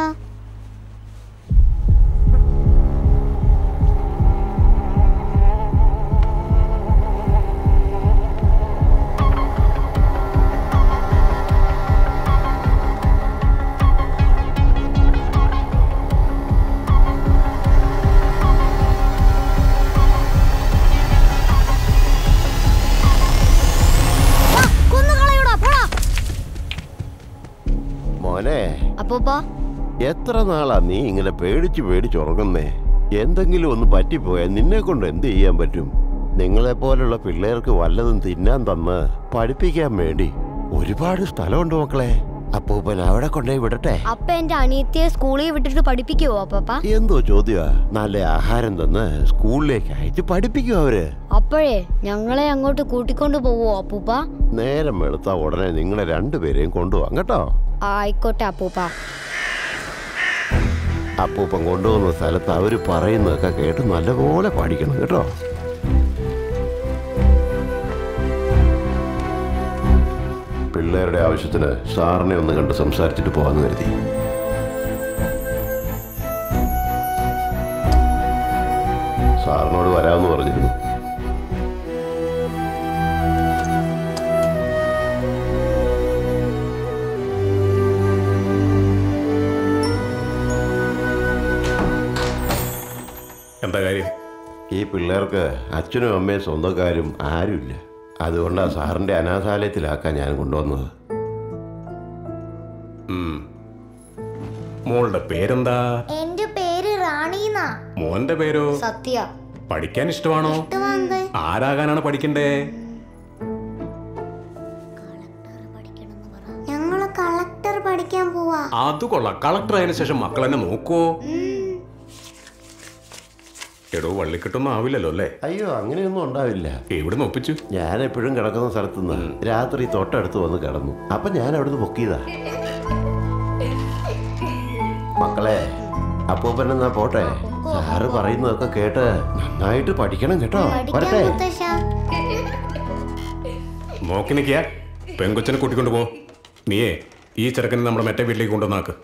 അപ്പൂപ്പ, എത്ര നാളാ നീ ഇങ്ങനെ പേടിച്ചുറങ്ങുന്നേ? എന്തെങ്കിലും ഒന്ന് പറ്റിപ്പോയാൽ നിന്നെ കൊണ്ട് എന്ത് ചെയ്യാൻ പറ്റും? നിങ്ങളെ പോലുള്ള പിള്ളേർക്ക് വല്ലതും തിന്നാൻ തന്ന് പഠിപ്പിക്കാൻ വേണ്ടി ഒരുപാട് സ്ഥലമുണ്ട് മക്കളെ. അപ്പൂപ്പൻ അവിടെ കൊണ്ടേ വിടട്ടെ. അപ്പ എന്റെ അനിയത്തിയെ സ്കൂളിൽ വിട്ടിട്ട് പഠിപ്പിക്കുവോ അപ്പൂപ്പ? എന്തോ ചോദ്യമാ. നല്ല ആഹാരം തന്ന് സ്കൂളിലേക്ക് അയച്ച് പഠിപ്പിക്കും അവര്. അപ്പോഴേ ഞങ്ങളെ അങ്ങോട്ട് കൂട്ടിക്കൊണ്ടു പോവോ അപ്പൂപ്പ? നേരം വെളുത്ത ഉടനെ നിങ്ങളെ രണ്ടുപേരെയും കൊണ്ടുപോവാം കേട്ടോ. ആയിക്കോട്ടെ അപ്പൂപ്പ. അപ്പൂപ്പൻ കൊണ്ടുപോകുന്ന സ്ഥലത്ത് അവര് പറയുന്നതൊക്കെ കേട്ട് നല്ലപോലെ പഠിക്കണം കേട്ടോ. പിള്ളേരുടെ ആവശ്യത്തിന് സാറിനെ ഒന്ന് കണ്ട് സംസാരിച്ചിട്ട് പോകാന്ന് കരുതി. സാറിനോട് വരാമെന്ന് പറഞ്ഞിരുന്നു. എന്താ കാര്യം? ഈ പിള്ളേർക്ക് അച്ഛനും അമ്മയും സ്വന്തക്കാരും ആരുമില്ല. അതുകൊണ്ടാണ് സാറിന്റെ അനാഥാലയത്തിലാക്കാൻ ഞാൻ കൊണ്ടുവന്നത്. മോളുടെ പേരെന്താ? എന്റെ പേര് റാണിന്നാ. മോന്റെ പേരോ? സത്യ. പഠിക്കാൻ ഇഷ്ടമാണോ? ആരാകാനാണ് പഠിക്കണ്ടേ? ഞങ്ങള് കളക്ടർ പഠിക്കാൻ പോവാ. അത് കൊള്ളാം. കളക്ടർ ആയതിനു ശേഷം മക്കൾ എന്നെ നോക്കുവോ? എടോ വള്ളിക്കെട്ടൊന്നും ആവില്ലല്ലോ അല്ലേ? അയ്യോ, അങ്ങനെയൊന്നും ഉണ്ടാവില്ല. എവിടുന്ന് ഒപ്പിച്ചു? ഞാൻ എപ്പോഴും കിടക്കുന്ന സ്ഥലത്തുനിന്ന് രാത്രി തൊട്ടടുത്ത് വന്ന് കിടന്നു. അപ്പൊ ഞാൻ അവിടുന്ന് പൊക്കിയതാ. മക്കളെ, അപ്പൂപ്പനെന്നാ പോട്ടെ. സാറ് പറയുന്നതൊക്കെ കേട്ട് നന്നായിട്ട് പഠിക്കണം കേട്ടോ. വരട്ടെ. നോക്കി നിൽക്കിയ പെങ്കൊച്ചനെ കൂട്ടിക്കൊണ്ട് പോ. നീയേ ഈ ചെറുക്കനെ നമ്മുടെ മറ്റേ വീട്ടിലേക്ക് കൊണ്ടുവന്നാക്ക്.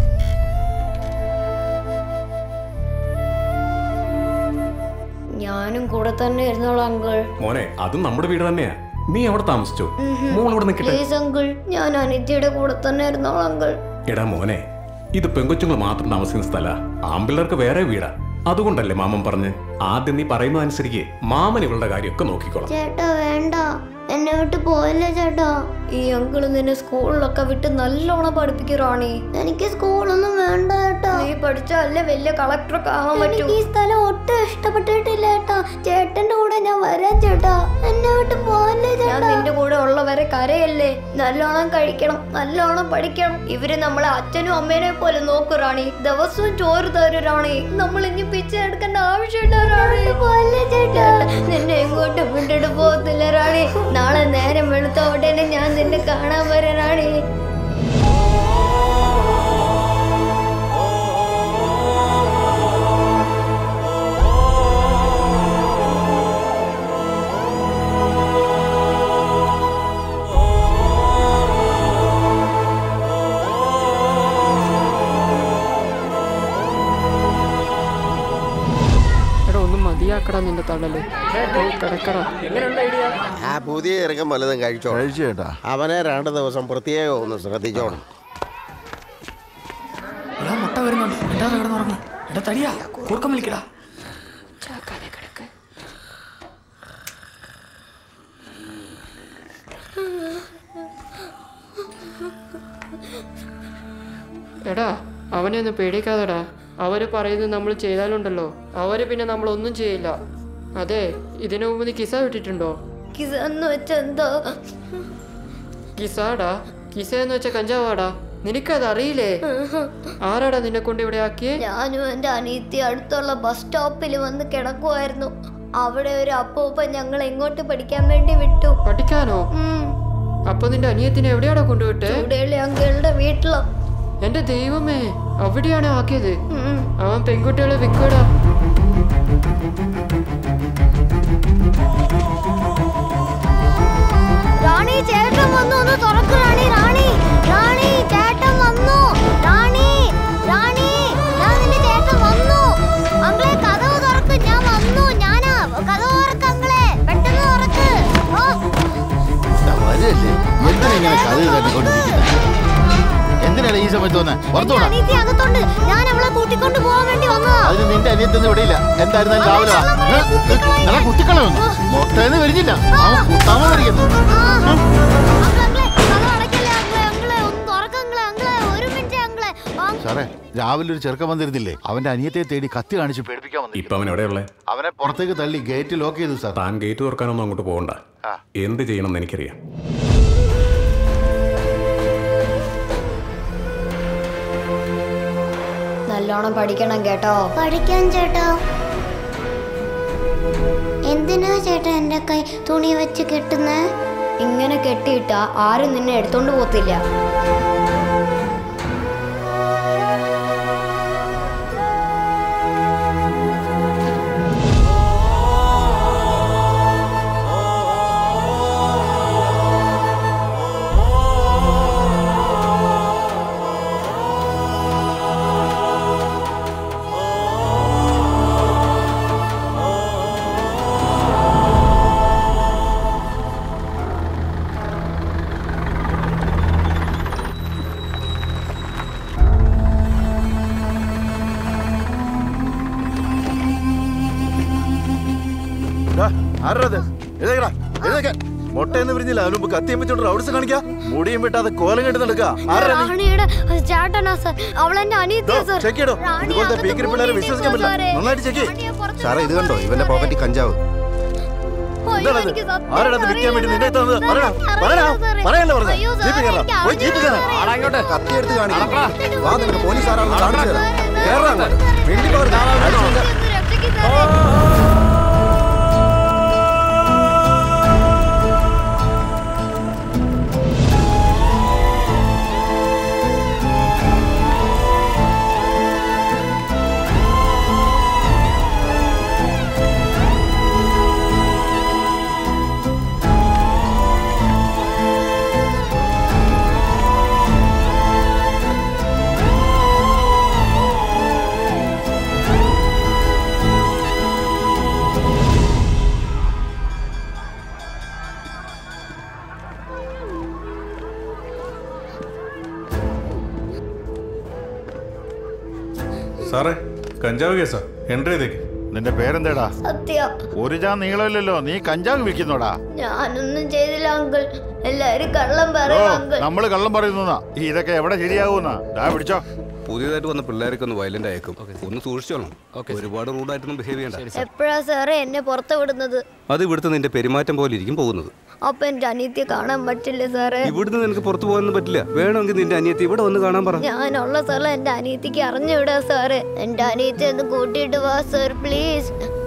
ഞാനും കൂടെ തന്നെ ഇരുന്നോളാം അങ്കിൾ. മോനെ, അതും നമ്മുടെ വീട് തന്നെയാ. നീ അവിടെ താമസിച്ചോ? മോൾ ഇവിടെ നിൽക്കട്ടെ. പ്ലീസ് അങ്കിൾ, ഞാൻ അനിത്യയുടെ കൂടെ തന്നെ ഇരുന്നോളാം അങ്കിൾ. എടാ മോനെ, ഇത് പെങ്കൊച്ചുങ്ങൾ മാത്രം താമസിക്കുന്ന സ്ഥല. ആമ്പിള്ളേർക്ക് വേറെ വീടാ. അതുകൊണ്ടല്ലേ മാമൻ പറഞ്ഞ് ആദ്യം നീ പറയുന്നതനുസരിക്ക് മാമൻ ഇവളുടെ കാര്യമൊക്കെ നോക്കിക്കോളാം. ചേട്ടാ വേണ്ട, എന്നെ വിട്ട് പോയല്ലേ ചേട്ടാ. ഈ അങ്കിള് നിന്നെ സ്കൂളിലൊക്കെ വിട്ട് നല്ലോണം പഠിപ്പിക്കും റാണി. എനിക്ക് സ്കൂളൊന്നും വേണ്ട ചേട്ടാ. നീ പഠിച്ചല്ലേ വലിയ കളക്ടറൊക്കെ ആവാൻ പറ്റും. ഈ സ്ഥലം ഒട്ടും ഇഷ്ടപ്പെട്ടിട്ടില്ല ചേട്ടാ. ചേട്ടന്റെ കൂടെ ഞാൻ വരാം ചേട്ടാ. എന്നെ വിട്ട് പോയല്ലേ ചേട്ടാ. ഞാൻ നിന്റെ കൂടെ ഉള്ളവരെ കരയല്ലേ. നല്ലോണം കഴിക്കണം, നല്ലോണം പഠിക്കണം. ഇവര് നമ്മളെ അച്ഛനും അമ്മേനെ പോലെ നോക്കു റാണി. ദിവസവും ചോറ് തരും റാണി. നമ്മൾ ഇനി പിച്ച എടുക്കേണ്ട ആവശ്യമില്ല റാണി. പോയല്ലേ ചേട്ടാ. നിന്നെ എങ്ങോട്ടും വിട്ടിട്ട് പോകത്തില്ല റാണി. നാളെ നേരം വെളുത്ത ഉടനെ ഞാൻ നിന്നെ കാണാൻ വരാം റാണി. മതിയാക്കടാ നിന്റെ തള്ളല്. ആ പുതിയ ഇറക്കം വല്ലതും കഴിച്ചോട്ടാ. അവനെ 2 ദിവസം പ്രത്യേകം ഒന്ന് ശ്രദ്ധിച്ചോണം. മുട്ട വരുന്നുണ്ട്. തടിയാ കൂർക്കം വിളിക്കടാ. എടാ അവനെ ഒന്ന് പേടിക്കാതെടാ. അവര് പറയുന്നത് നമ്മൾ ചെയ്താലുണ്ടല്ലോ അവര് പിന്നെ നമ്മളൊന്നും ചെയ്യില്ല. അതെ, ഇതിനു മുമ്പ് നീ കിസ വിട്ടിട്ടുണ്ടോ? കിസ എന്ന് വെച്ചാ എന്താ? കിസാടാ, കിസ എന്ന് വെച്ച കഞ്ചാവാടാ. നിനക്കത് അറിയില്ലേ? ആരാടാ നിന്നെ കൊണ്ട് ഇവിടെ ആക്കിയേ? ഞാനും എന്റെ അനിയത്തി അടുത്തുള്ള ബസ് സ്റ്റോപ്പിൽ വന്ന് കിടക്കുമായിരുന്നു. അവിടെ ഒരു അപ്പൂപ്പൻ ഞങ്ങൾ എങ്ങോട്ട് പഠിക്കാൻ വേണ്ടി വിട്ടു. പഠിക്കാനോ? അപ്പൊ നിന്റെ അനിയത്തിനെ എവിടെയാണോ കൊണ്ടുവിട്ടെ? അങ്കിളുടെ വീട്ടിലോ. എന്റെ ദൈവമേ, അവിടെയാണ് ആക്കിയത്. അവൻ പെൺകുട്ടികളെ വിൽക്കടാ. റാണി ചേട്ടൻ വന്നു, ഒന്ന് തുറക്ക് റാണി. റാണി റാണി ചേട്ടൻ വന്നു. റാണി റാണി ഞാൻ നിന്റെ ചേട്ടൻ വന്നു. അങ്ങളെ കഥവ് തുറക്ക്, ഞാൻ വന്നു. ഞാനാ, കഥവ് തുറക്ക് അങ്ങളെ, പെട്ടെന്ന് തുറക്ക്. എന്തിനാണ് ഈ സമയത്ത് വന്നേ? അനിയത്തി അകത്തോണ്ട്, ഞാൻ അവളെ കൂട്ടിക്കൊണ്ട് പോകാൻ വേണ്ടി വന്നതാ. അതിന് നിന്റെ അനിയത്തൊന്നും ഇവിടെയില്ല. എന്തായിരുന്നാലും രാവിലെ കുത്തിക്കളയൊന്നും മൊട്ടേന്ന് വരിഞ്ഞില്ല. അവൻ കുത്താമ വരിക്കുന്നു. സാറേ, രാവിലെ ഒരു ചെറുക്കം വന്നിരുന്നില്ലേ? അവന്റെ അനിയത്തെ തേടി കത്തി കാണിച്ച് പേടിപ്പിക്കാൻ വന്നു. ഇപ്പൊ അവൻ എവിടെയുള്ളേ? അവനെ പുറത്തേക്ക് തള്ളി ഗേറ്റ് ലോക്ക് ചെയ്തു സാർ. താൻ ഗേറ്റ് തുറക്കാനൊന്നും അങ്ങോട്ട് പോകണ്ട. എന്ത് ചെയ്യണമെന്ന് എനിക്കറിയാം. നല്ലോണം പഠിക്കണം കേട്ടോ. പഠിക്കാൻ ചേട്ടാ. എന്തിനാ ചേട്ടാ എന്റെ കൈ തുണി വെച്ച് കെട്ടുന്നേ? ഇങ്ങനെ കെട്ടിയിട്ടാ ആരും നിന്നെ എടുത്തോണ്ട് പോത്തില്ല. മൊട്ടയെന്ന് വിരിഞ്ഞില്ല. അതിന് മുമ്പ് കത്തിയും വെച്ചോണ്ട് റൗഡ്സ് കാണിക്കാ. മുടിയും വിട്ടാതെ കോലം കെട്ടി നടക്കുക. ഇതുപോലത്തെ പീക്കിരി പിള്ളേരെ വിശ്വസിക്കാൻ പറ്റില്ല. നന്നായിട്ട് ചെക്ക്. സാറേ, ഇത് കണ്ടോ ഇവന്റെ പോക്കറ്റിൽ കഞ്ചാവ്. ആരാടത് വിൽക്കാൻ വേണ്ടി നിന്നെ തന്നത്? പറയല്ലോ പറഞ്ഞ കത്തി എടുത്ത് കാണിക്കാം. വാ, നിങ്ങളുടെ പോലീസ് ആരാണെന്ന് കാണിച്ചു തരാം. സാറേ, കഞ്ചാവ് കേസാ. എൻട്രി ചെയ്തേക്ക്. നിന്റെ പേരെന്തേടാ? സത്യ. ഒരു ജാ നീളമില്ലല്ലോ. നീ കഞ്ചാവ് വിൽക്കുന്നോടാ? ഞാനൊന്നും ചെയ്തില്ല അങ്കിൾ. എല്ലാരും കള്ളം പറയും. നമ്മള് കള്ളം പറയുന്ന ഇതൊക്കെ എവിടെ ശരിയാകുന്ന? പിടിച്ചോ. പുതിയതായിട്ട് വന്ന പിള്ളേരൊക്കെ ഒന്ന് വയലന്റ് ആയേക്കും. ഒന്ന് സൂക്ഷിച്ചോളണം. ഒരുപാട് റൂഡായിട്ടൊന്നും ബിഹേവ് ചെയ്യണ്ട. എപ്പോഴാ സാറേ എന്നെ പുറത്ത് വിടുന്നത്? അത് ഇവിടുത്തെ നിന്റെ പെരുമാറ്റം പോലെ ഇരിക്കും പോകുന്നത്. അപ്പൊ എന്റെ അനിയത്തിയെ കാണാൻ പറ്റില്ല സാറേ. ഇവിടുന്ന് നിനക്ക് പുറത്തു പോകാനൊന്നും പറ്റില്ല. വേണമെങ്കിൽ നിന്റെ അനിയത്തി ഇവിടെ വന്ന് കാണാൻ പറ. ഞാനുള്ള സ്ഥലം എന്റെ അനിയത്തിക്ക് അറിഞ്ഞുവിടാ സാറേ. എന്റെ അനിയത്തി ഒന്ന് കൂട്ടിയിട്ട് വാ സാർ, പ്ലീസ്.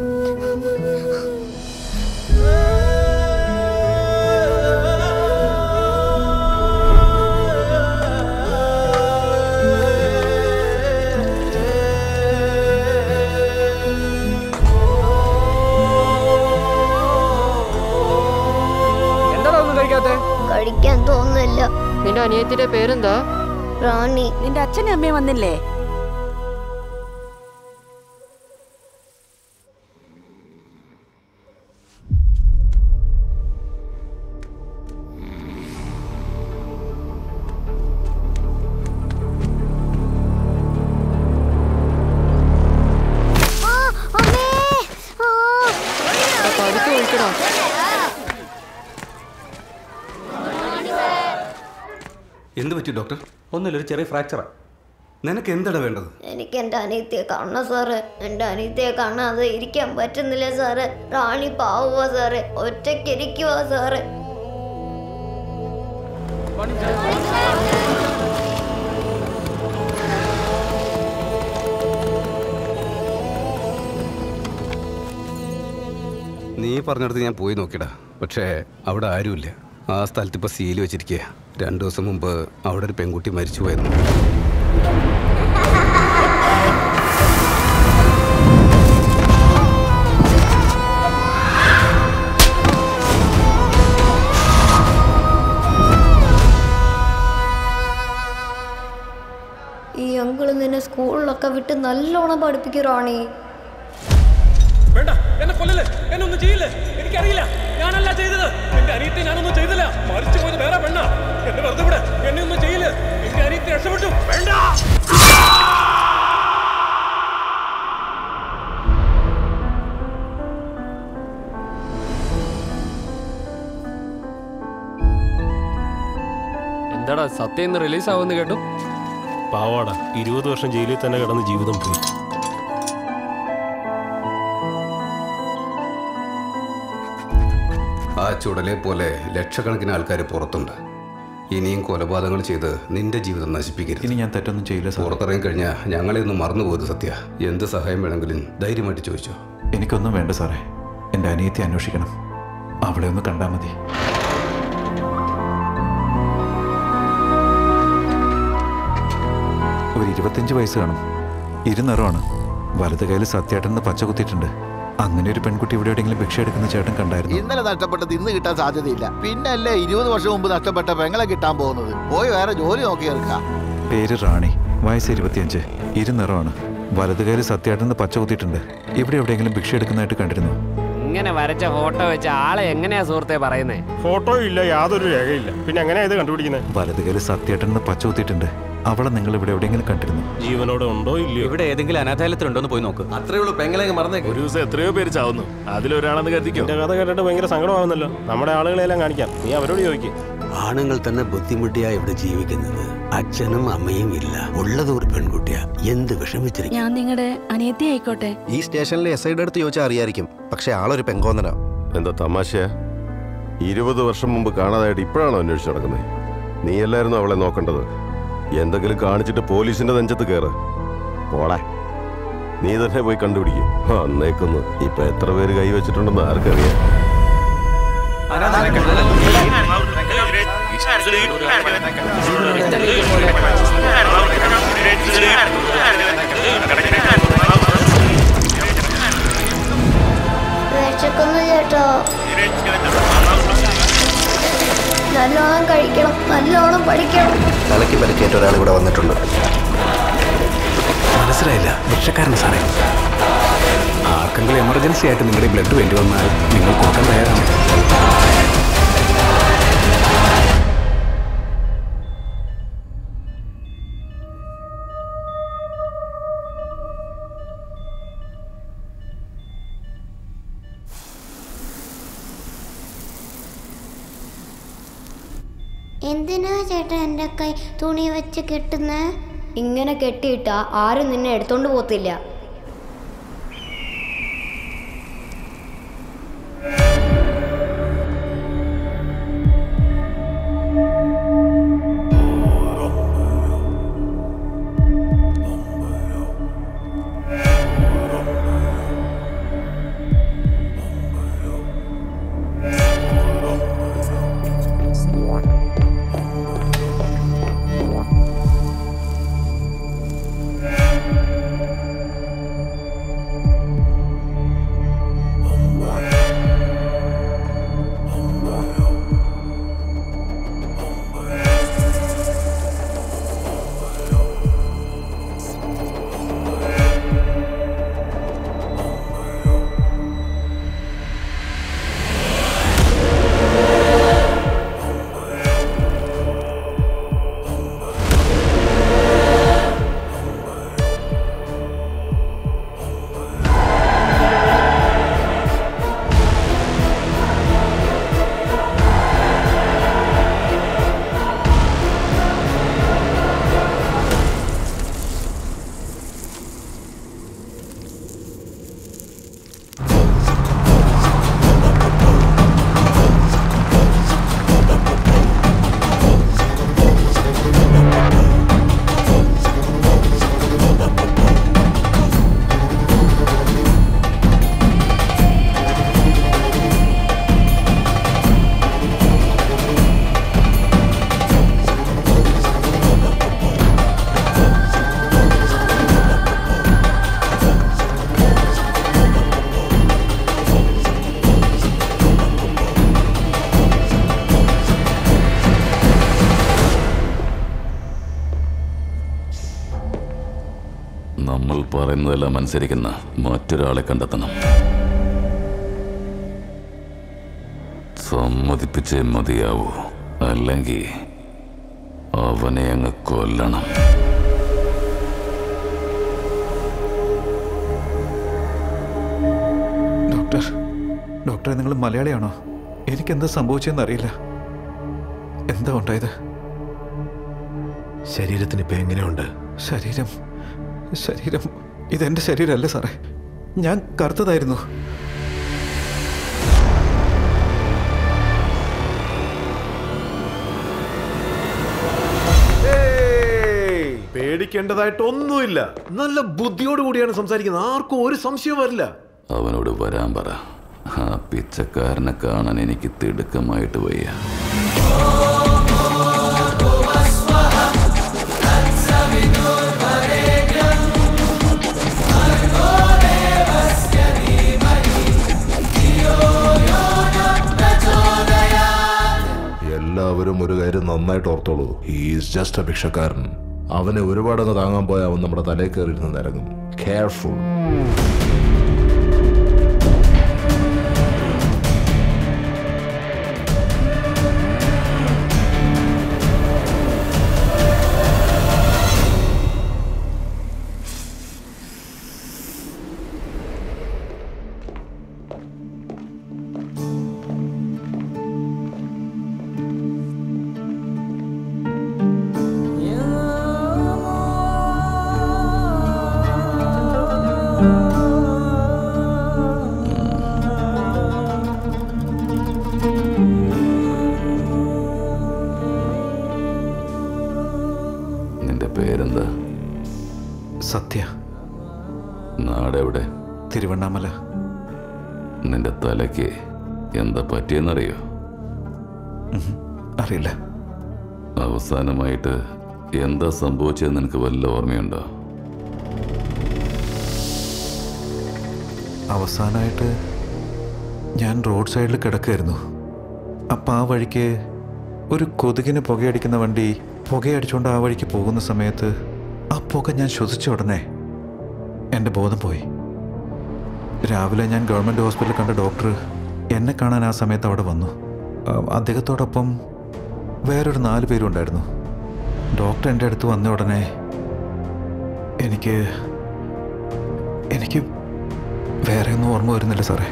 കഴിക്കാൻ തോന്നുന്നില്ല. നിന്റെ അനിയത്തിന്റെ പേരെന്താ? റാണി. നിന്റെ അച്ഛനും അമ്മയും വന്നില്ലേ? എന്ത് പറ്റി ഡോക്ടർ? ഒന്നുമില്ല, ഒരു ചെറിയ ഫ്രാക്ചറാ. നിനക്ക് എന്താണ് വേണ്ടത്? എനിക്ക് എൻ്റെ അനിയത്തിയെ കാണണം സാറേ. എൻ്റെ അനിയത്തിയെ കാണാതെ ഇരിക്കാൻ പറ്റുന്നില്ല സാറേ. റാണി പാവുക സാറേ, ഒറ്റയ്ക്ക് ഇരിക്കുക സാറേ. നീ പറഞ്ഞിടത്ത് ഞാൻ പോയി നോക്കിടാ, പക്ഷേ അവിടെ ആരുമില്ല. ആ സ്ഥലത്ത് ഇപ്പോൾ സീൽ വെച്ചിരിക്കുക. 2 ദിവസം മുമ്പ് അവിടെ ഒരു പെൺകുട്ടി മരിച്ചു പോയിരുന്നു. ഈ അങ്കിള് നിന്നെ സ്കൂളിലൊക്കെ വിട്ട് നല്ലോണം പഠിപ്പിക്കും റാണി. വേണ്ട, എന്നെ കൊല്ലല്ലേ, എന്നെ ഒന്നും ചെയ്യില്ലേ. എനിക്കറിയില്ല, ഞാനല്ല ചെയ്തത്. എന്റെ അനിയത്തെ ഞാനൊന്നും ചെയ്തില്ല. മരിച്ചു പോയത് വേറെ പെണ്ണ. എന്നെ വെറുതെ വിട്, എന്നെ ഒന്നും ചെയ്യില്ല. എന്റെ അനിയത്തെ രക്ഷപ്പെട്ടു. വേണ്ട. എന്താടാ സത്യം ഇന്ന് റിലീസ് ആവുമെന്ന് കേട്ടു? പാവാടാ, 20 വർഷം ജയിലിൽ തന്നെ കിടന്ന് ജീവിതം പോയി. ആ ചുടലെ പോലെ ലക്ഷക്കണക്കിന് ആൾക്കാർ പുറത്തുണ്ട്. ഇനിയും കൊലപാതകങ്ങൾ ചെയ്ത് നിന്റെ ജീവിതം നശിപ്പിക്കരുത്. ഇനി ഞാൻ തെറ്റൊന്നും ചെയ്യില്ല. പുറത്തിറങ്ങി കഴിഞ്ഞാൽ ഞങ്ങളെ ഒന്നും മറന്നുപോകുന്നത് സത്യ. എന്ത് സഹായം വേണമെങ്കിലും ധൈര്യമായിട്ട് ചോദിച്ചോ. എനിക്കൊന്നും വേണ്ട സാറേ. എൻ്റെ അനിയത്തെ അന്വേഷിക്കണം. അവളെ ഒന്ന് കണ്ടാൽ മതി. ഒരു 25 വയസ്സ് കാണും. ഇരുനിറമാണ്. വലത് കയ്യിൽ സത്യേട്ടൻ പച്ച കുത്തിയിട്ടുണ്ട്. അങ്ങനെ ഒരു പെൺകുട്ടി ഇവിടെ എവിടെയെങ്കിലും ഭിക്ഷ എടുക്കുന്ന ചേട്ടൻ കണ്ടായിരുന്നു? ഇന്നലെ നഷ്ടപ്പെട്ടത് ഇന്ന് കിട്ടാൻ സാധ്യതയില്ല. പിന്നല്ലേ 20 വർഷം മുമ്പ് നഷ്ടപ്പെട്ട പെങ്ങളെ കിട്ടാൻ പോകുന്നത്. പോയി വേറെ ജോലി നോക്കി എടുക്കാം. പേര് റാണി, വയസ്സ് 25, ഇരുനിറമാണ്. വലത് കയ്യിൽ സത്യേട്ടൻ പച്ച കുത്തിയിട്ടുണ്ട്. ഇവിടെ എവിടെയെങ്കിലും ഭിക്ഷ എടുക്കുന്നതായിട്ട് കണ്ടിരുന്നു. ഇങ്ങനെ വരച്ച ഫോട്ടോ വെച്ച ആളെ എങ്ങനെയാ സുഹൃത്തെ പറയുന്നേ? ഫോട്ടോ ഇല്ല, യാതൊരു രേഖയില്ല, പിന്നെ എങ്ങനെയാ ഇത് കണ്ടുപിടിക്കുന്നത്? വലത് കയ്യിൽ സത്യേട്ടൻ പച്ച കുത്തിയിട്ടുണ്ട്. അവളെ നിങ്ങൾ ഇവിടെ എവിടെയെങ്കിലും കണ്ടിരുന്നു? ജീവനോടെ ഉണ്ടോ ഇല്ലയോ? ഇവിടെ ഏതെങ്കിലും അനാഥാലയത്തിലുണ്ടോന്ന് പോയി നോക്ക്. അത്രേ ഉള്ളൂ. പെങ്ങളെ മറന്നേക്ക്. ഒരു ദിവസം എത്രയോ പേര് ചാവുന്നു, അതിലൊരാളെന്ന് കരുതിക്കോ. എന്റെ കഥ കേട്ടിട്ട് ഭയങ്കര സങ്കടമാവുന്നല്ലോ. നമ്മുടെ ആളുകളെല്ലാം കാണിക്കാം, നീ അവരോട് ചോദിക്കും. ആണുങ്ങൾ തന്നെ ബുദ്ധിമുട്ടിയാ ഇവിടെ ജീവിക്കുന്നത്. അച്ഛനും അമ്മയും ഇല്ല, ഉള്ളത് ഒരു പെൺകുട്ടിയാ. എന്ത് വിഷമിച്ചിരിക്കും. ഞാൻ നിങ്ങളുടെ അനിയത്തി ആയിക്കോട്ടെ. ഈ സ്റ്റേഷനിലെ SIയുടെ അടുത്ത് ചോദിച്ചാൽ അറിയായിരിക്കും. പക്ഷെ ആളൊരു പെങ്കോന്നനാ. എന്താ തമാശയാ? 20 വർഷം മുമ്പ് കാണാതായിട്ട് ഇപ്പോഴാണോ അന്വേഷിച്ച് നടക്കുന്നത്? നീയല്ലായിരുന്നു അവളെ നോക്കേണ്ടത്. എന്തെങ്കിലും കാണിച്ചിട്ട് പോലീസിന്റെ നെഞ്ചത്ത് കയറ്. പോളെ, നീ തന്നെ പോയി കണ്ടുപിടിക്കും. അന്നേക്കൊന്ന് ഇപ്പൊ എത്ര പേര് കൈവച്ചിട്ടുണ്ടെന്ന് ആർക്കറിയാം. വിശക്കുന്നു ചേട്ടോ. നല്ലോണം കഴിക്കണം, നല്ലോണം പഠിക്കണം. തലയ്ക്ക് പരിക്കേറ്റ ഒരാൾ ഇവിടെ വന്നിട്ടുണ്ട്. മനസ്സിലായില്ല. ഭിക്ഷക്കാരൻ സാറേ. ആർക്കെങ്കിലും എമർജൻസി ആയിട്ട് നിങ്ങളുടെ ബ്ലഡ് വേണ്ടി വന്നാൽ നിങ്ങൾ കൊടുക്കാൻ തയ്യാറാണ്. എന്തിനാ ചേട്ടാ എൻ്റെ കൈ തുണി വെച്ച് കെട്ടുന്നേ? ഇങ്ങനെ കെട്ടിയിട്ടാ ആരും നിന്നെ എടുത്തോണ്ട് പോത്തില്ല. നമ്മൾ പറയുന്നതെല്ലാം അനുസരിക്കുന്ന മറ്റൊരാളെ കണ്ടെത്തണം. സമ്മതിപ്പിച്ചേ മതിയാവൂ, അല്ലെങ്കിൽ അവനെ അങ്ങ് കൊല്ലണം. ഡോക്ടറെ, നിങ്ങൾ മലയാളിയാണോ? എനിക്കെന്താ സംഭവിച്ചതെന്ന് അറിയില്ല. എന്താ ഉണ്ടായത്? ശരീരത്തിന് ഇപ്പം എങ്ങനെയുണ്ട്? ശരീരം ഇതെന്റെ ശരീരമല്ല സാറേ. ഞാൻ കറുത്തതായിരുന്നു. പേടിക്കേണ്ടതായിട്ടൊന്നുമില്ല. നല്ല ബുദ്ധിയോടുകൂടിയാണ് സംസാരിക്കുന്നത്. ആർക്കും ഒരു സംശയം വരില്ല. അവനോട് വരാൻ പറ. ആ പിച്ചക്കാരനെ കാണാൻ എനിക്ക് തിടുക്കമായിട്ട് വയ്യ. എല്ലാവരും ഒരു കാര്യം നന്നായിട്ട് ഓർത്തോളൂ. ഹീസ് ജസ്റ്റ് എ ഭിക്ഷക്കാരൻ. അവനെ ഒരുപാടങ്ങ് താങ്ങാൻ പോയാൽ അവൻ നമ്മുടെ തലയിൽ കയറിയിരുന്ന് നിരങ്ങും. കെയർഫുൾ. സത്യ. നാടെവിടെ? തിരുവണ്ണാമല. നിന്റെ തലയ്ക്ക് എന്താ പറ്റിയെന്നറിയോ? അറിയില്ല. അവസാനമായിട്ട് എന്താ സംഭവിച്ചതെന്ന് നിനക്ക് വല്ല ഓർമ്മയുണ്ടോ? അവസാനമായിട്ട് ഞാൻ റോഡ് സൈഡിൽ കിടക്കുകയായിരുന്നു. അപ്പം ആ വഴിക്ക് ഒരു കൊതുകിന് പുകയടിക്കുന്ന വണ്ടി പുകയടിച്ചുകൊണ്ട് ആ വഴിക്ക് പോകുന്ന സമയത്ത് ആ പുക ഞാൻ ശ്വസിച്ച ഉടനെ എൻ്റെ ബോധം പോയി. രാവിലെ ഞാൻ ഗവൺമെൻറ് ഹോസ്പിറ്റലിൽ കണ്ട ഡോക്ടർ എന്നെ കാണാൻ ആ സമയത്ത് അവിടെ വന്നു. അദ്ദേഹത്തോടൊപ്പം വേറൊരു 4 പേരും ഉണ്ടായിരുന്നു. ഡോക്ടർ എൻ്റെ അടുത്ത് വന്ന ഉടനെ എനിക്ക് വേറെ ഒന്നും ഓർമ്മ വരുന്നില്ല സാറേ.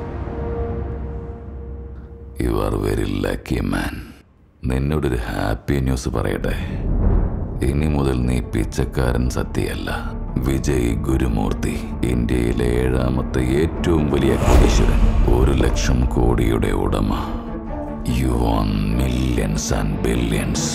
You are very lucky man. നിന്നോടൊരു ഹാപ്പി ന്യൂസ് പറയട്ടെ. ഇനി മുതൽ നീ പിച്ചക്കാരൻ സത്യയല്ല, വിജയ് ഗുരുമൂർത്തി. ഇന്ത്യയിലെ 7ാമത്തെ ഏറ്റവും വലിയ കോടീശ്വരൻ. 1,00,000 കോടിയുടെ ഉടമ. You own millions and billions.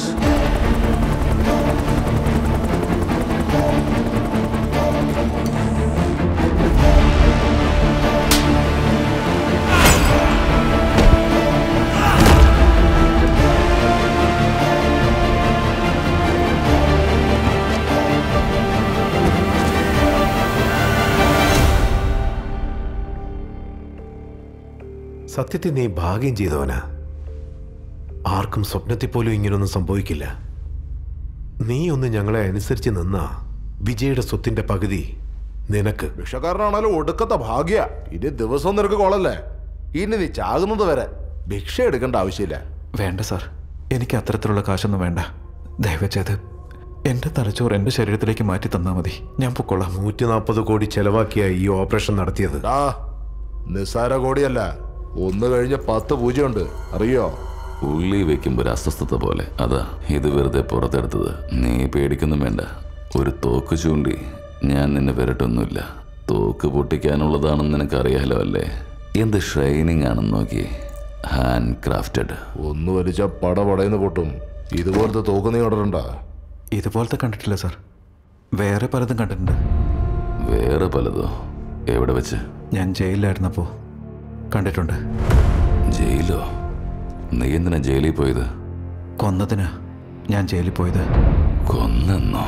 സത്യത്തിൽ നീ ഭാഗ്യം ചെയ്തവനാ. ആർക്കും സ്വപ്നത്തിൽ പോലും ഇങ്ങനൊന്നും സംഭവിക്കില്ല. നീ ഒന്ന് ഞങ്ങളെ അനുസരിച്ച് നിന്നാ വിജയുടെ സ്വത്തിന്റെ പകുതി നിനക്ക്. ഭിക്ഷക്കാരനാണല്ലോ ഒടുക്കത്തെ ഭാഗ്യ. ഇനി ദിവസവും നിനക്ക് കോളല്ലേ. ഇനി നീ ചാകുന്നത് വരെ ഭിക്ഷ എടുക്കേണ്ട ആവശ്യമില്ല. വേണ്ട സാർ, എനിക്ക് അത്തരത്തിലുള്ള കാശൊന്നും വേണ്ട. ദയവച്ചത് എൻ്റെ തലച്ചോറ് എൻ്റെ ശരീരത്തിലേക്ക് മാറ്റി തന്നാൽ മതി. ഞാൻ പൊക്കോളാം. 140 കോടി ചെലവാക്കിയ ഈ ഓപ്പറേഷൻ നടത്തിയത്. നിസ്സാര കോടിയല്ല. 1 കഴിഞ്ഞ 10 പൂജ്യമുണ്ട്, അറിയോ? ഉള്ളി വെക്കുമ്പോൾ ഒരു അസ്വസ്ഥത പോലെ. അതാ ഇത് വെറുതെ പുറത്തെടുത്തത്. നീ പേടിക്കൊന്നും വേണ്ട. ഒരു തോക്ക് ചൂണ്ടി ഞാൻ നിന്നെ വരട്ടൊന്നുമില്ല. തോക്ക് പൊട്ടിക്കാനുള്ളതാണെന്ന് നിനക്കറിയാലോ അല്ലേ? എന്ത് ഷൈനിങ് ആണെന്ന് നോക്കി. Hand crafted. ഒന്ന് വലിച്ച പടപടയെന്ന് പൊട്ടും. ഇതുപോലത്തെ തോക്ക് നീ കണ്ടിട്ടുണ്ടോ? ഇതുപോലത്തെ കണ്ടിട്ടില്ല സാർ. വേറെ പലതും കണ്ടിട്ടുണ്ട്. വേറെ പലതോ? എവിടെ വെച്ച്? ഞാൻ ജയിലിലായിരുന്നപ്പോൾ കണ്ടിട്ടുണ്ട്. ജയിലോ? നീ എന്തിനാ ജയിലിൽ പോയത്? കൊന്നതിനാ ഞാൻ ജയിലിൽ പോയത്. കൊന്നെന്നോ?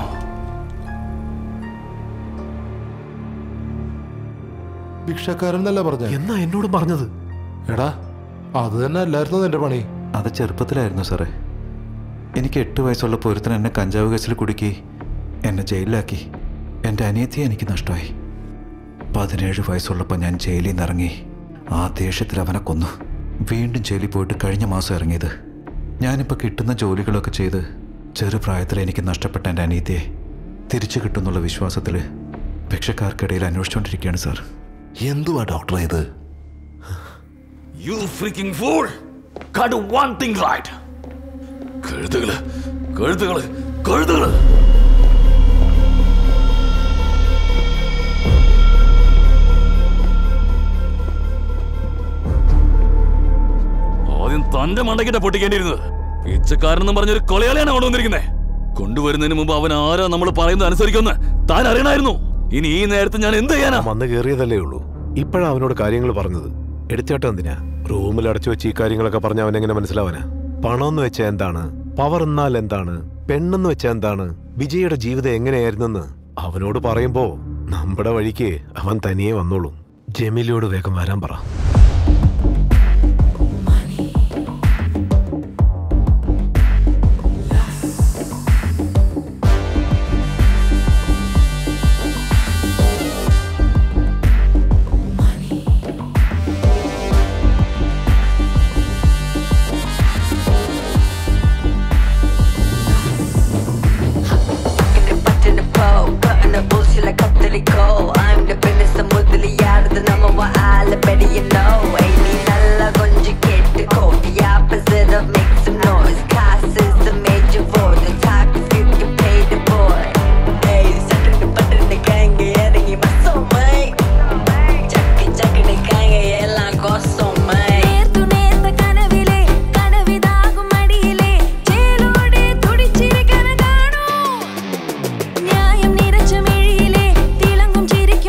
ഭിക്ഷക്കാരൻ എന്നല്ല പറഞ്ഞ? എന്നാ എന്നോട് പറഞ്ഞത്? എടാ അത് തന്നെ അല്ലായിരുന്നു എന്റെ പണി. അത് ചെറുപ്പത്തിലായിരുന്നു സാറേ. എനിക്ക് 8 വയസ്സുള്ളപ്പോൾ ഒരുത്തൻ എന്നെ കഞ്ചാവ് കേസിൽ കുടുക്കി എന്നെ ജയിലിലാക്കി. എൻ്റെ അനിയത്തിയെ എനിക്ക് നഷ്ടമായി. 17 വയസ്സുള്ളപ്പോൾ ഞാൻ ജയിലിൽ നിന്ന് ഇറങ്ങി. ആ ദേഷ്യത്തിൽ അവനെ കൊന്നു. വീണ്ടും ജയിലിൽ പോയിട്ട് കഴിഞ്ഞ മാസം ഇറങ്ങിയത്. ഞാനിപ്പോൾ കിട്ടുന്ന ജോലികളൊക്കെ ചെയ്ത് ചെറുപ്രായത്തിൽ എനിക്ക് നഷ്ടപ്പെട്ട എൻ്റെ അനിയത്തിയെ തിരിച്ചു കിട്ടുന്നുള്ള വിശ്വാസത്തിൽ ഭിക്ഷക്കാർക്കിടയിൽ അന്വേഷിച്ചുകൊണ്ടിരിക്കുകയാണ് സാർ. എന്തുവാ ഡോക്ടർ ഇത്? You freaking fool! Got one thing right. കഴുതുകള് കഴുതുകള് കഴുതുകള്. ആദ്യം തന്റെ മണ്ടക്കിட்ட പൊട്ടിക്കേണ്ടിയിരുന്നത്. പിച്ചക്കാരനെന്ന് പറഞ്ഞൊരു കൊലയാളിയാണ് അവിടെ വന്നിരിക്കുന്നത്. കൊണ്ടുവരുന്നതിന് മുമ്പ് അവൻ ആരാ നമ്മൾ പറയുന്നത് അനുസരിക്കുമെന്ന് താൻ അറിയണമായിരുന്നു. ഇനി ഈ നേരത്തെ ഞാൻ എന്ത് ചെയ്യാനാ? വന്ന് കയറിയതല്ലേ ഉള്ളൂ. ഇപ്പോഴാ അവനോട് കാര്യങ്ങൾ പറഞ്ഞത്. എടുത്തേട്ട എന്തിനാ റൂമിൽ അടച്ചു വെച്ച് ഈ കാര്യങ്ങളൊക്കെ പറഞ്ഞ അവനെങ്ങനെ മനസ്സിലാവാനാ? പണം എന്ന് വെച്ചാൽ എന്താണ്, പവർ എന്നാൽ എന്താണ്, പെണ്ണെന്ന് വെച്ചാൽ എന്താണ്, വിജയുടെ ജീവിതം എങ്ങനെയായിരുന്നെന്ന് അവനോട് പറയുമ്പോ നമ്മുടെ വഴിക്ക് അവൻ തനിയെ വന്നോളൂ. ജമീലയോട് വേഗം വരാൻ പറ. I'm the business of Mudliyard, the number one all better you know. Ain't me nalla gonji get the code. The opposite of make some noise. Cost is the major vote. The talk if you can pay the boy. Hey, setting the button the gang getting you my soul, mate. Chucky the gang yella go so mate. ചിരിക്കണ കാണൂ ന്യായം നിറച്ച മിഴിയിലെ തിളങ്ങും ചിരിക്ക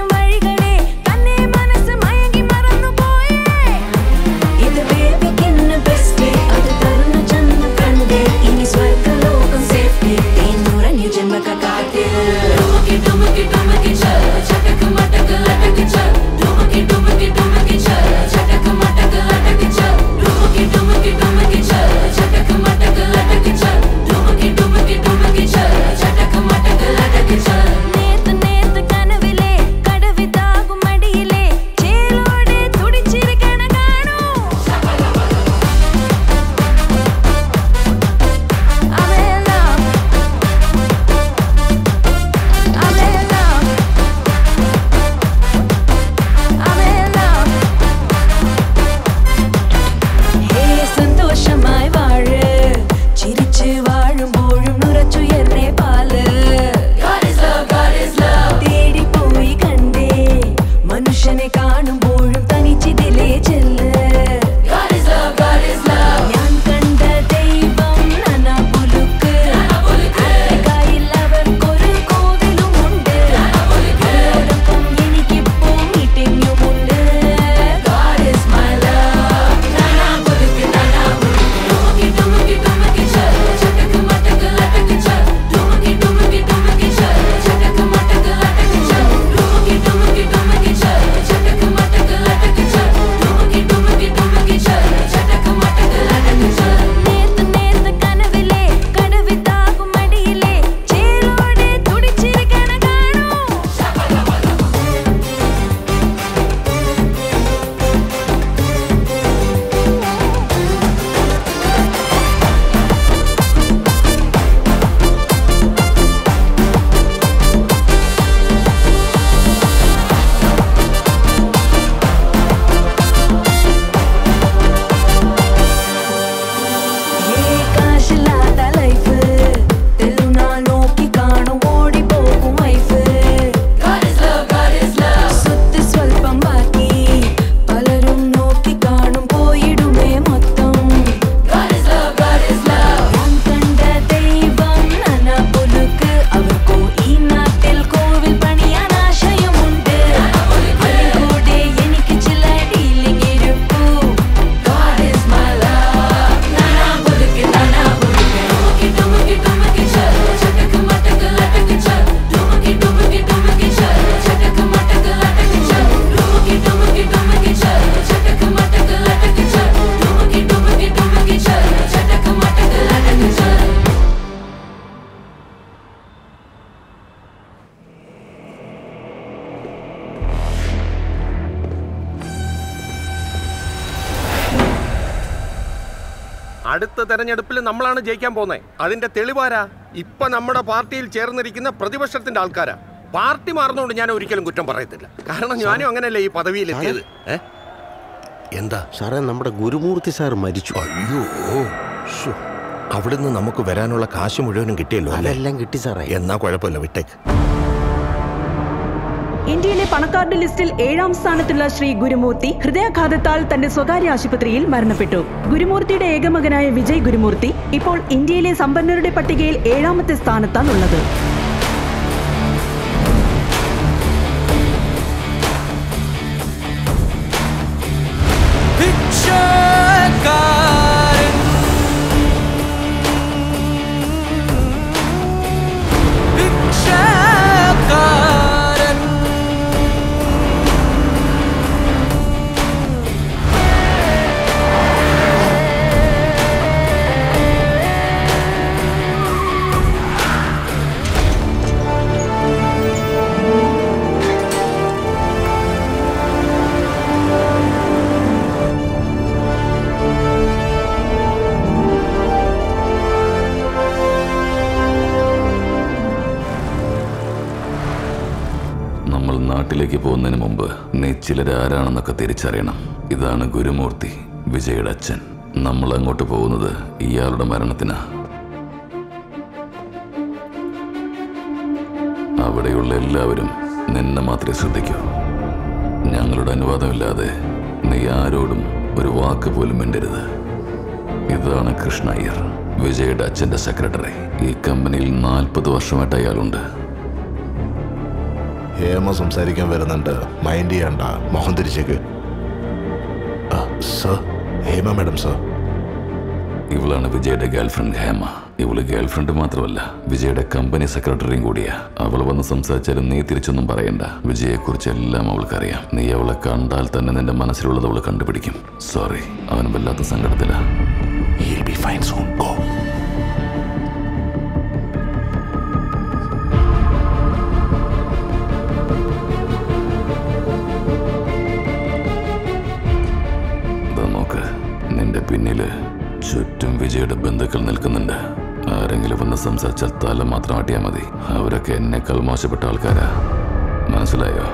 അടുത്ത തെരഞ്ഞെടുപ്പിൽ നമ്മളാണ് ജയിക്കാൻ പോകുന്നത്. അതിന്റെ തെളിവാരാ? ഇപ്പൊ നമ്മുടെ പാർട്ടിയിൽ ചേർന്നിരിക്കുന്ന പ്രതിപക്ഷത്തിന്റെ ആൾക്കാരാ. പാർട്ടി മാറുന്നതുകൊണ്ട് ഞാൻ ഒരിക്കലും കുറ്റം പറയത്തില്ല. കാരണം ഞാനും അങ്ങനെയല്ലേ ഈ പദവിയിൽ എത്തിയത്. എന്താ സാറേ, നമ്മുടെ ഗുരുമൂർത്തി സാർ മരിച്ചു. അയ്യോ, അവിടുന്ന് നമുക്ക് വരാനുള്ള കാശ് മുഴുവനും കിട്ടിയല്ലോ. അതെല്ലാം കിട്ടി സാറേ. എന്നാ കുഴപ്പമില്ല, വിട്ടേക്ക്. ഇന്ത്യയിലെ പണക്കാരുടെ ലിസ്റ്റിൽ 7ാം സ്ഥാനത്തുള്ള ശ്രീ ഗുരുമൂർത്തി ഹൃദയാഘാതത്താൽ തന്റെ സ്വകാര്യ ആശുപത്രിയിൽ മരണപ്പെട്ടു. ഗുരുമൂർത്തിയുടെ ഏകമകനായ വിജയ് ഗുരുമൂർത്തി ഇപ്പോൾ ഇന്ത്യയിലെ സമ്പന്നരുടെ പട്ടികയിൽ 7ാമത്തെ സ്ഥാനത്താണുള്ളത്. നാട്ടിലേക്ക് പോകുന്നതിന് മുമ്പ് നീ ചിലരാരാണെന്നൊക്കെ തിരിച്ചറിയണം. ഇതാണ് ഗുരുമൂർത്തി, വിജയുടെ അച്ഛൻ. നമ്മൾ അങ്ങോട്ട് പോകുന്നത് ഇയാളുടെ മരണത്തിനാ. അവിടെയുള്ള എല്ലാവരും നിന്നെ മാത്രമേ ശ്രദ്ധിക്കൂ. ഞങ്ങളുടെ അനുവാദമില്ലാതെ നീ ആരോടും ഒരു വാക്ക് പോലും മിണ്ടരുത്. ഇതാണ് കൃഷ്ണ അയ്യർ, വിജയുടെ അച്ഛൻ്റെ സെക്രട്ടറി. ഈ കമ്പനിയിൽ 40 വർഷമായിട്ട് അയാളുണ്ട്. ഹേമ സംസാരിക്കാൻ വരുന്നുണ്ട്, മൈൻഡ് ചെയ്യണ്ട. മോഹൻ തിരിച്ചേക്ക്. Sir, Hema madam sir. ഇവളാണ് വിജയുടെ ഗേൾഫ്രണ്ട് ഹേമ. ഇവള് ഗേൾഫ്രണ്ട് മാത്രമല്ല, വിജയുടെ കമ്പനി സെക്രട്ടറിയും കൂടിയാ. അവൾ വന്ന് സംസാരിച്ചാലും നീ തിരിച്ചൊന്നും പറയണ്ട. വിജയെക്കുറിച്ച് എല്ലാം അവൾക്കറിയാം. നീ അവളെ കണ്ടാൽ തന്നെ നിന്റെ മനസ്സിലുള്ളത് അവൾ കണ്ടുപിടിക്കും. സോറി, അവൻ വല്ലാത്ത സങ്കടത്തിലാ. He'll be fine soon. Go. നിന്റെ പിന്നില് ചുറ്റും വിജയുടെ ബന്ധുക്കൾ നിൽക്കുന്നുണ്ട്. ആരെങ്കിലും വന്ന് സംസാരിച്ചാൽ തല മാത്രം ആട്ടിയാൽ മതി. അവരൊക്കെ എന്നെക്കാൾ മോശപ്പെട്ട ആൾക്കാരാ. മനസ്സിലായോ?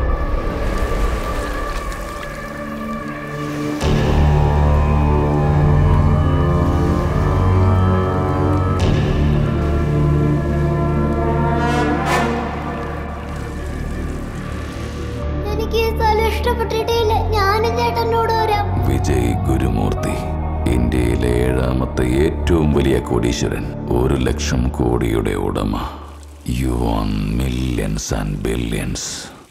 എനിക്ക് ഈ സ്ഥലം ഇഷ്ടപ്പെട്ടിട്ടില്ല. ഞാനും ചേട്ടനോട് വരാം. വിജയ് ഗുരുമൂർത്തി, ഇന്ത്യയിലെ 7ാമത്തെ ഏറ്റവും വലിയ കോടീശ്വരൻ, 1 ലക്ഷം കോടിയുടെ ഉടമ. You own millions and billions.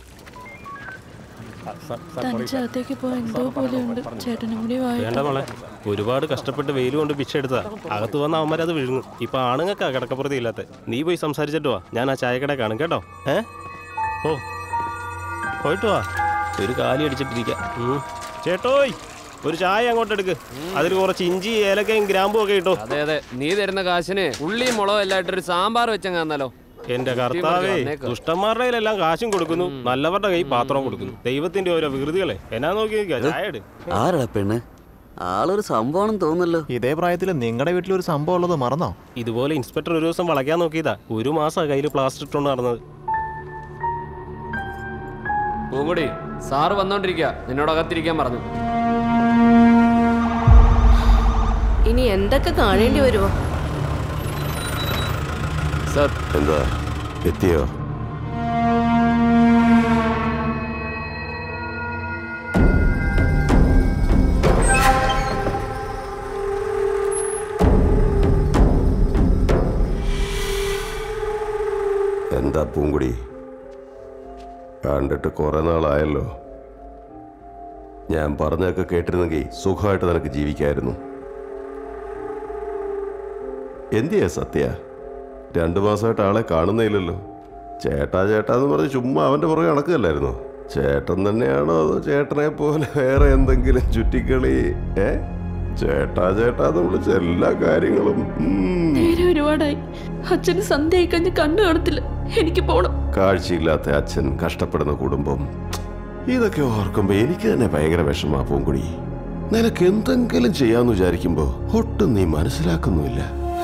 തനിച്ചകത്തേക്ക് പോയി എന്തോ പോലെയുണ്ട്. ചേട്ടനും കൂടി വേണ്ട മോളെ, ഒരുപാട് കഷ്ടപ്പെട്ട് വെയിൽ കൊണ്ട് പിച്ച എടുത്താ. അകത്ത് വന്ന അവന്മാരത് വിഴുങ്ങും. ഇപ്പൊ ആണുങ്ങൾക്കാ കിടക്കപ്പുറത്തി ഇല്ലാത്ത. നീ പോയി സംസാരിച്ചിട്ട് വാ, ഞാൻ ആ ചായക്കട കാണും കേട്ടോ. ഓ, പോയിട്ട് വാ. ഒരു കാലി അടിച്ചിട്ടിരിക്കാം. ചേട്ടോയ്, ഒരു ചായ അങ്ങോട്ട് എടുക്ക്. അതിൽ കുറച്ച് ഇഞ്ചി, ഏലക്കയും ഗ്രാമ്പും ഒക്കെ ഇട്ടോ. അതെ അതെ, നീ തരുന്ന കാശിന് ഉള്ളിയും മുളകും എല്ലാം ഇട്ടൊരു സാമ്പാർ വെച്ചെങ്ങാന്നല്ലോ. എന്റെ കർത്താവേ, ദുഷ്ടന്മാരുടെ കയ്യിലെല്ലാം കാശും കൊടുക്കുന്നു, നല്ലവരുടെ കൈ പാത്രവും കൊടുക്കുന്നു. ദൈവത്തിന്റെ ഓരോ വികൃതികളെ. എന്നാ നോക്കി ചായ എടു. ആരാ പെണ്ണ്? ആളൊരു സംഭവമാണെന്ന് തോന്നുന്നല്ലോ. ഇതേ പ്രായത്തിൽ നിങ്ങളുടെ വീട്ടിലൊരു സംഭവം ഉള്ളത് മറന്നോ? ഇതുപോലെ ഇൻസ്പെക്ടർ ഒരു ദിവസം വളയ്ക്കാൻ നോക്കിയതാ. 1 മാസം കയ്യിൽ പ്ലാസ്റ്റർ ഇട്ടോണ്ട് നടന്നത്. പൂങ്കുടി, സാറ് വന്നോണ്ടിരിക്കുക. നിന്നോട് അകത്തിരിക്കാൻ പറഞ്ഞു. ഇനി എന്തൊക്കെ കാണേണ്ടി വരുമോ? സർ, എന്താ എത്തിയോ? എന്താ പൂങ്കുടി, കണ്ടിട്ട് കുറെ നാളായല്ലോ. ഞാൻ പറഞ്ഞൊക്കെ കേട്ടിരുന്നെങ്കിൽ സുഖമായിട്ട് നിനക്ക് ജീവിക്കായിരുന്നു. എന്തിയാ സത്യ, 2 മാസമായിട്ട് ആളെ കാണുന്നില്ലല്ലോ. ചേട്ടാ ചേട്ടാന്ന് പറഞ്ഞ് ചുമ്മാ അവൻ്റെ പുറകെ നടക്കുകയല്ലായിരുന്നോ? ചേട്ടൻ തന്നെയാണോ അതോ ചേട്ടനെ പോലെ വേറെ എന്തെങ്കിലും ചുറ്റിക്കളി? ചേട്ടാ ചേട്ടാന്ന് വിളിച്ച എല്ലാ കാര്യങ്ങളും. ഒരുപാടായി. അച്ഛന് സന്ധ്യ കഴിഞ്ഞ് കണ്ടു കാണത്തില്ല. എനിക്ക് പോണം. കാഴ്ചയില്ലാത്ത അച്ഛൻ, കഷ്ടപ്പെടുന്ന കുടുംബം, ഇതൊക്കെ ഓർക്കുമ്പോ എനിക്ക് തന്നെ ഭയങ്കര വിഷമാ പൂങ്കുടി. നിനക്ക് എന്തെങ്കിലും ചെയ്യാന്ന് വിചാരിക്കുമ്പോ ഒട്ടും നീ മനസ്സിലാക്കുന്നുമില്ല.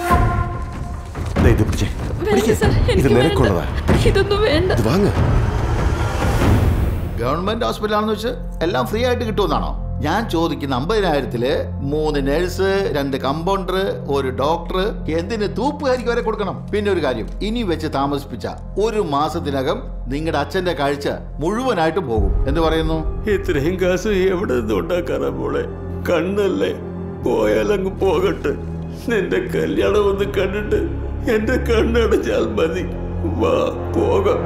ഇത് നിനക്കുള്ളതാ. ഇതൊന്നും വേണ്ട. ഇത് വാങ്ങ. ഗവൺമെന്റ് ഹോസ്പിറ്റലാണെന്ന് വെച്ച് എല്ലാം ഫ്രീ ആയിട്ട് കിട്ടുമെന്നാണോ? ഞാൻ ചോദിക്കുന്ന 50,000-ല് 3 നഴ്സ്, 2 കമ്പൗണ്ടർ, 1 ഡോക്ടർ, എന്തിന് തൂപ്പുകാരിക്ക് വരെ കൊടുക്കണം. പിന്നെ ഒരു കാര്യം, ഇനി വെച്ച് താമസിപ്പിച്ച 1 മാസത്തിനകം നിങ്ങളുടെ അച്ഛന്റെ കാഴ്ച മുഴുവനായിട്ട് പോകും. എന്ത് പറയുന്നു? ഇത്രയും കാശ് എവിടെ നിന്ന് ഉണ്ടാക്കാറാ മോളെ? കണ്ണല്ലേ, പോയാലങ്ങ് പോകട്ടെ. നിന്റെ കല്യാണം ഒന്ന് കണ്ടിട്ട് എന്റെ കണ്ണടച്ചാൽ മതി. വാ പോകാം.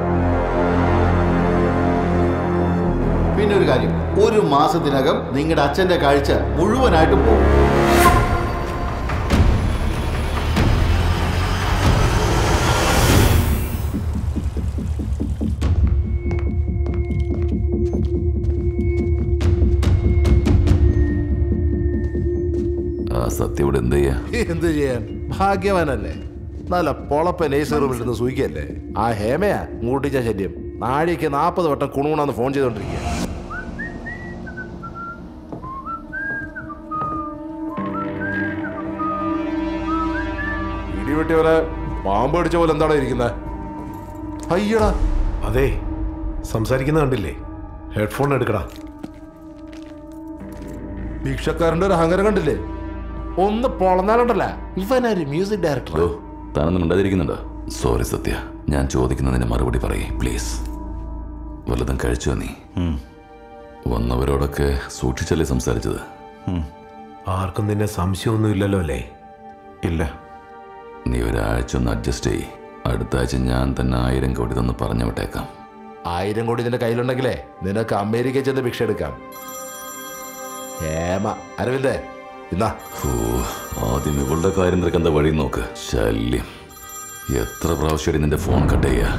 പിന്നെ ഒരു കാര്യം, 1 മാസത്തിനകം നിങ്ങളുടെ അച്ഛന്റെ കാഴ്ച മുഴുവനായിട്ട് പോകും. സത്യോട് എന്ത് ചെയ്യാ? എന്ത് ചെയ്യാൻ? ഭാഗ്യവാനല്ലേ, നല്ല പൊളപ്പ ലേസർ റൂമിലിരുന്ന് സൂയിക്കല്ലേ. ആ ഹേമയാ മൂട്ടിച്ച ശല്യം. നാഴിക്ക് 40 വട്ടം കുണുകുണാന്ന് ഫോൺ ചെയ്തോണ്ടിരിക്കുക. ഇടിവെട്ടിയവരെ പാമ്പ് അടിച്ച പോലെ എന്താണോ ഇരിക്കുന്നത്? അയ്യടാ, അതെ സംസാരിക്കുന്ന കണ്ടില്ലേ? ഹെഡ്ഫോൺ എടുക്കടാ. ഭിക്ഷക്കാരന്റെ ഒരു അഹങ്കാരം കണ്ടില്ലേ? ഒന്ന് പൊളന്നാലുണ്ടല്ല, ഇവനൊരു മ്യൂസിക് ഡയറക്ടർ. താനൊന്നും ഉണ്ടാതിരിക്കുന്നുണ്ടോ? സോറി സത്യ, ഞാൻ ചോദിക്കുന്നതിന് മറുപടി പറയേ പ്ലീസ്. വല്ലതും കഴിച്ചോ നീ? വന്നവരോടൊക്കെ സൂക്ഷിച്ചല്ലേ സംസാരിച്ചത്? ആർക്കും നിന്നെ സംശയമൊന്നും ഇല്ലല്ലോ അല്ലേ? ഇല്ല. നീ ഒരാഴ്ച ഒന്ന് അഡ്ജസ്റ്റ് ചെയ്യ്. അടുത്ത ആഴ്ച ഞാൻ തന്നെ 1000 കോടി തന്ന് പറഞ്ഞു വിട്ടേക്കാം. 1000 കോടി നിന്റെ കയ്യിലുണ്ടെങ്കിലേ നിനക്ക് അമേരിക്കയിൽ ചെന്ന് ഭിക്ഷ എടുക്കാം. ഹേമ, അരവിന്ദേ ഇന്നാ. ആദ്യം ഇവളുടെ കാര്യം നിനക്ക് എന്താ വഴി നോക്ക്. ശല്യം. എത്ര പ്രാവശ്യം നിന്റെ ഫോൺ കട്ട് ചെയ്യാ?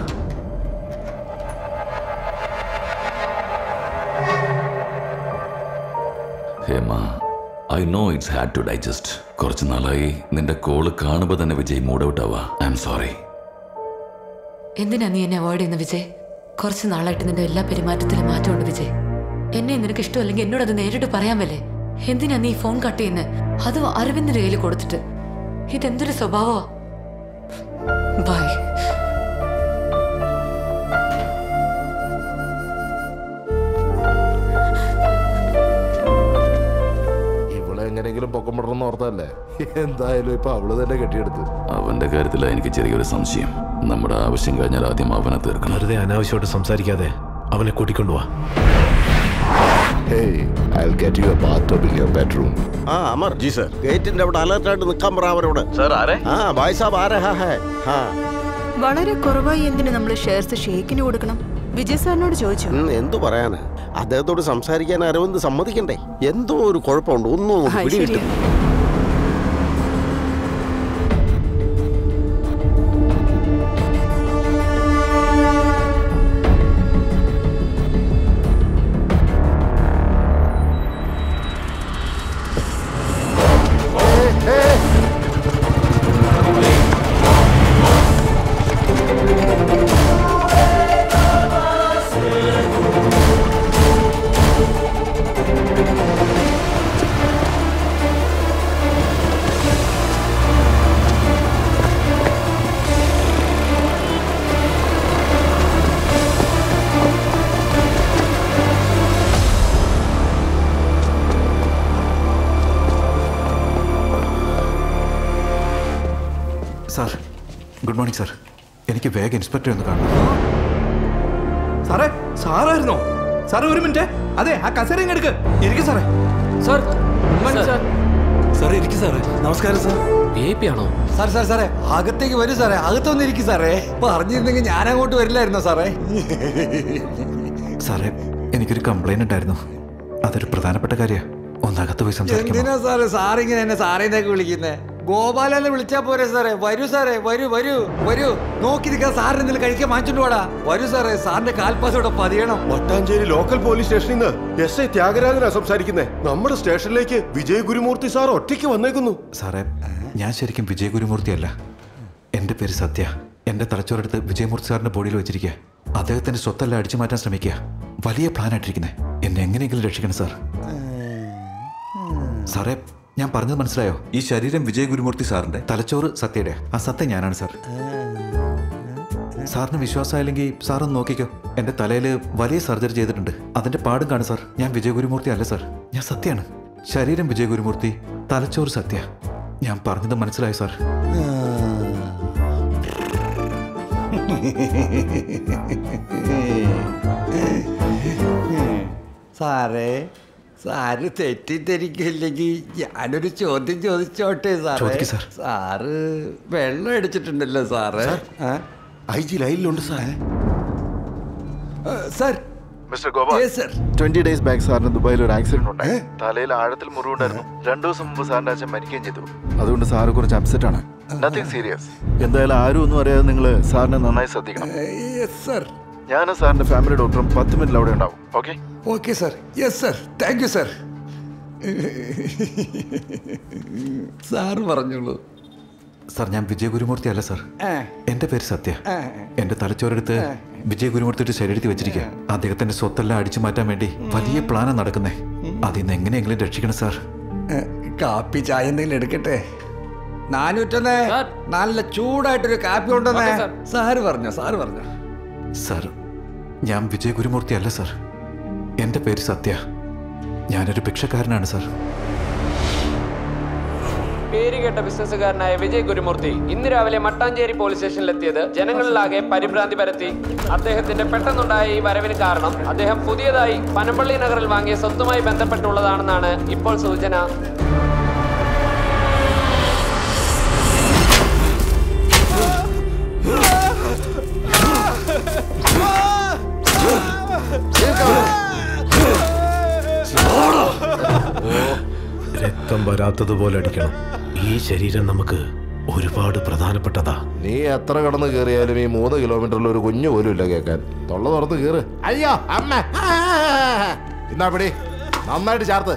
Hema, I know it's hard to digest. കുറച്ച് നാളായി നിന്റെ കോള് കാണുമ്പോൾ തന്നെ വിജയ് മൂഡ് ഔട്ട് ആവാ. I am sorry. എന്തിനാ നീ എന്നെ അവോയ്ഡ് ചെയ്യുന്ന വിജയ്? കുറച്ച് നാളായിട്ട് നിന്റെ എല്ലാ പെരുമാറ്റത്തിലും മാറ്റമുണ്ട് വിജയ്. എന്നെ നിനക്ക് ഇഷ്ടമല്ലെങ്കിൽ എന്നോട് അത് നേരിട്ട് പറയാമല്ലേ? എന്തിനാ നീ ഫോൺ കട്ട് ചെയ്യുന്നത്? അതും അരവിന്ദിന്റെ കയ്യിൽ കൊടുത്തിട്ട്. ഇതെന്തൊരു സ്വഭാവോ? ബൈ. ഇവളെ എങ്ങനെയെങ്കിലും പൊക്കമിടണമെന്ന് ഓർത്തല്ലേ? എന്തായാലും ഇപ്പൊ അവള് തന്നെ കെട്ടിയെടുത്ത്. അവന്റെ കാര്യത്തിലാണ് എനിക്ക് ചെറിയൊരു സംശയം. നമ്മുടെ ആവശ്യം കഴിഞ്ഞാൽ ആദ്യം അവനെ തീർക്കണം. വെറുതെ അനാവശ്യമായിട്ട് സംസാരിക്കാതെ അവനെ കൂട്ടിക്കൊണ്ടുപോവാ. Hey, I'll get you a bathtub in your bedroom. Amar ji sir, ഗേറ്റിന്റെ അവിടെ അലർട്ട് ആയിട്ട് നിൽക്കാൻ പറ അവരോട്. സർ ആരെ? ഭായ് സാബ് ആ രഹാ ഹൈ. വളരെ കുറവായി എന്തിനു നമ്മൾ ഷെയർസ് ഷേക്കിന് കൊടുക്കണം? വിജയ് സാറിനോട് ചോദിച്ചു. എന്തു പറയാന്, അദ്ദേഹത്തോട് സംസാരിക്കാൻ അരവിന്ദ് സമ്മതിക്കണ്ടേ? എന്തോ ഒരു കുഴപ്പമുണ്ട്, ഒന്നും പിടികിട്ടും. Sir, good morning sir. എനിക്ക് വേഗം ഇൻസ്പെക്ടറെ ഒന്ന് കാണണം. സാറേ, സാറായിരുന്നോ? സാറേ ഒരു മിനിറ്റ്. അതെ, ആ കസേര എടുക്ക്. ഇരിക്കും സാറേ. സാർ, സാറേ ഇരിക്കും സാറേ. നമസ്കാരം സാർ. ആണോ സാർ? സാറേ അകത്തേക്ക് വരൂ സാറേ. അകത്തൊന്നും ഇരിക്കും സാറേ. പറഞ്ഞിരുന്നെങ്കിൽ ഞാൻ അങ്ങോട്ട് വരില്ലായിരുന്നോ സാറേ? സാറേ, എനിക്കൊരു കംപ്ലൈന്റ് ഉണ്ടായിരുന്നു. അതൊരു പ്രധാനപ്പെട്ട കാര്യമാണ്. ഒന്നകത്ത് പോയി സംസാരിക്കാം. എന്തിനാ സാറേ സാറിങ്ങനെ എന്നെ സാറേന്നൊക്കെ വിളിക്കുന്നേ? ഗോപാലെന്ന് വിളിച്ചാ പോരെ സാറേ? വരൂ സാറേ, വരൂ വരൂ വരൂ. നോക്കി നിൽക്കാൻ സാറിന് എന്തെങ്കിലും കഴിക്കാൻ വാങ്ങിച്ചോണ്ട് പോടാ. വരൂ സാറേ, സാറിന്റെ കാൽപ്പാസോടെ പതിയണം. മട്ടാഞ്ചേരി ലോക്കൽ പോലീസ് സ്റ്റേഷനിൽ നിന്ന് SI ത്യാഗരാജനാ സംസാരിക്കുന്നേ. നമ്മുടെ സ്റ്റേഷനിലേക്ക് വിജയ് ഗുരുമൂർത്തി സാർ ഒറ്റയ്ക്ക് വന്നേക്കുന്നു. സാറേ, ഞാൻ ശരിക്കും വിജയ് ഗുരുമൂർത്തി അല്ല. എന്റെ പേര് സത്യ. എന്റെ തലച്ചോറെടുത്ത് വിജയമൂർത്തി സാറിന്റെ ബോഡിയിൽ വെച്ചിരിക്കുക. അദ്ദേഹത്തിന്റെ സ്വത്തെല്ലാം അടിച്ചു മാറ്റാൻ ശ്രമിക്കുക. വലിയ പ്ലാൻ ആയിട്ടിരിക്കുന്നത്. എന്നെ എങ്ങനെയെങ്കിലും രക്ഷിക്കണം സാർ. സാറേ, ഞാൻ പറഞ്ഞത് മനസ്സിലായോ? ഈ ശരീരം വിജയ് ഗുരുമൂർത്തി സാറിന്റെ, തലച്ചോറ് സത്യയുടെ. ആ സത്യ ഞാനാണ് സാർ. സാറിന് വിശ്വാസമായില്ലെങ്കിൽ സാറൊന്ന് നോക്കിക്കോ. എന്റെ തലയിൽ വലിയ സർജറി ചെയ്തിട്ടുണ്ട്. അതിന്റെ പാടും കാണും സാർ. ഞാൻ വിജയ് ഗുരുമൂർത്തി അല്ല സാർ, ഞാൻ സത്യമാണ്. ശരീരം വിജയ് ഗുരുമൂർത്തി, തലച്ചോറ് സത്യ. ഞാൻ പറഞ്ഞത് മനസ്സിലായോ സാർ? സാറേ, സാറ് തെറ്റിദ്ധരിക്കില്ലെങ്കിൽ ഞാനൊരു ചോദ്യം ചോദിച്ചോട്ടെ സാറേ? സാറ് വെള്ളം അടിച്ചിട്ടുണ്ടല്ലോ സാറ്? IG ലൈനിലുണ്ട് sir. Sir, mister Gopal, 20 days back സാറിന് ദുബായിൽ ഒരു ആക്സിഡന്റ് ഉണ്ടായി. തലയിൽ ആഴത്തിൽ മുറിവുണ്ടായിരുന്നു. 2 ദിവസം മുമ്പ് സാറിന്റെ അച്ഛൻ മരിക്കുകയും ചെയ്തു. അതുകൊണ്ട് സാറ് കുറച്ച് അപ്സെറ്റ് ആണ്. Nothing serious. എന്തായാലും ആരും ഒന്നും അറിയാതെ നിങ്ങൾ സാറിനെ നന്നായി ശ്രദ്ധിക്കണം. ഞാനും സാറിന്റെ ഫാമിലി ഡോക്ടറും 10 മിനിറ്റിൽ അവിടെ ഉണ്ടാവും. Okay? Okay sir. Yes sir. Thank you sir. Sir പറഞ്ഞോളൂ. സാർ, ഞാൻ വിജയ് ഗുരുമൂർത്തി അല്ല സാർ. എന്റെ പേര് സത്യ. എന്റെ തലച്ചോറെടുത്ത് വിജയ് ഗുരുമൂർത്തിയുടെ ശരീരത്തിൽ വെച്ചിരിക്കുക. അദ്ദേഹത്തിന്റെ സ്വത്തെല്ലാം അടിച്ചു മാറ്റാൻ വേണ്ടി വലിയ പ്ലാനാണ് നടക്കുന്നേ. അതിന്ന് എങ്ങനെയെങ്കിലും രക്ഷിക്കണം സാർ. കാപ്പി ചായ എന്തെങ്കിലും എടുക്കട്ടെ? 401 നല്ല ചൂടായിട്ടൊരു കാപ്പി ഉണ്ടെന്നേ. സാറ് പറഞ്ഞോ, സാറ് പറഞ്ഞോ. സാർ, ഞാൻ വിജയ് ഗുരുമൂർത്തി അല്ല സാർ. എന്റെ പേര് സത്യ. ഞാനൊരു ഭിക്ഷക്കാരനാണ് സാർ. പേര് കേട്ട ബിസിനസ്സുകാരനായ വിജയ് ഗുരുമൂർത്തി ഇന്ന് രാവിലെ മട്ടാഞ്ചേരി പോലീസ് സ്റ്റേഷനിലെത്തിയത് ജനങ്ങളിലാകെ പരിഭ്രാന്തി പരത്തി. അദ്ദേഹത്തിന്റെ പെട്ടെന്നുണ്ടായ ഈ വരവിന് കാരണം അദ്ദേഹം പുതിയതായി പനമ്പള്ളി നഗറിൽ വാങ്ങിയ സ്വത്തുമായി ബന്ധപ്പെട്ടുള്ളതാണെന്നാണ് ഇപ്പോൾ സൂചന. രക്തം വരാത്തതുപോലെ അടിക്കണം. ഈ ശരീരം നമുക്ക് ഒരുപാട് പ്രധാനപ്പെട്ടതാ. നീ എത്ര കടന്ന് കയറിയാലും ഈ 3 കിലോമീറ്ററിൽ ഒരു കുഞ്ഞു പോലും ഇല്ല കേൾക്കാൻ. തൊള്ള തുറത്ത് കയറ്. അയ്യോ അമ്മ, എന്നാ പിടി, നന്നായിട്ട് ചേർത്ത്.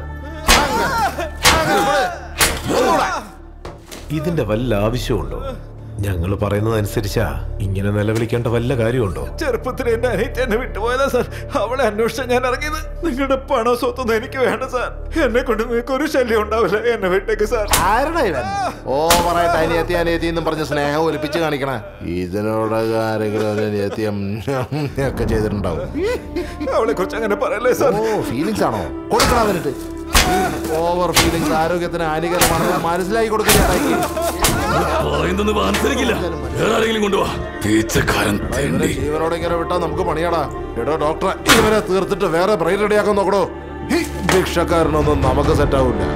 ഇതിന്റെ വല്ല ആവശ്യമുണ്ടോ? ഞങ്ങൾ പറയുന്നതനുസരിച്ചാ ഇങ്ങനെ നിലവിളിക്കേണ്ട വല്ല കാര്യമുണ്ടോ? ചെറുപ്പത്തിൽ എന്റെ അനിയത്തി എന്നെ വിട്ടുപോയതാ സാർ. അവളെ അന്വേഷിച്ചാൽ ഞാൻ ഇറങ്ങിയത്. നിങ്ങളുടെ പണം സ്വത്തൊന്നും എനിക്ക് വേണ്ട സാർ. എന്നെ കൊണ്ട് നിങ്ങൾക്ക് ഒരു ശല്യം ഉണ്ടാവില്ല. എന്നെ വിട്ടേക്ക് സാർ. ഓവറായിട്ട് അനിയത്തി അനിയത്തി എന്നും പറഞ്ഞ് സ്നേഹം ഒലിപ്പിച്ച് കാണിക്കണേ. ഇതിനോട് ആരെങ്കിലും ഒക്കെ ചെയ്തിട്ടുണ്ടാവും. അവളെ കുറിച്ച് അങ്ങനെ പറയല്ലേ സാർ. ഫീലിങ്സ് ആണോ കൊടുക്കണം അവനിട്ട്? ഓവർ ഫീലിങ്സ് ആരോഗ്യത്തിന് ഹാനികരമാണെന്ന് മനസ്സിലാക്കി കൊടുക്കില്ല. ഇവരോട് ഇങ്ങനെ വിട്ടാ നമുക്ക് പണിയാടാ. എടോ ഡോക്ടറെ, ഇവരെ തീർത്തിട്ട് വേറെ ബ്രെയിൻ റെഡിയാക്കാൻ നോക്കണോ? ഈ ഭിക്ഷക്കാരനൊന്നും നമുക്ക് സെറ്റ് ആവില്ല.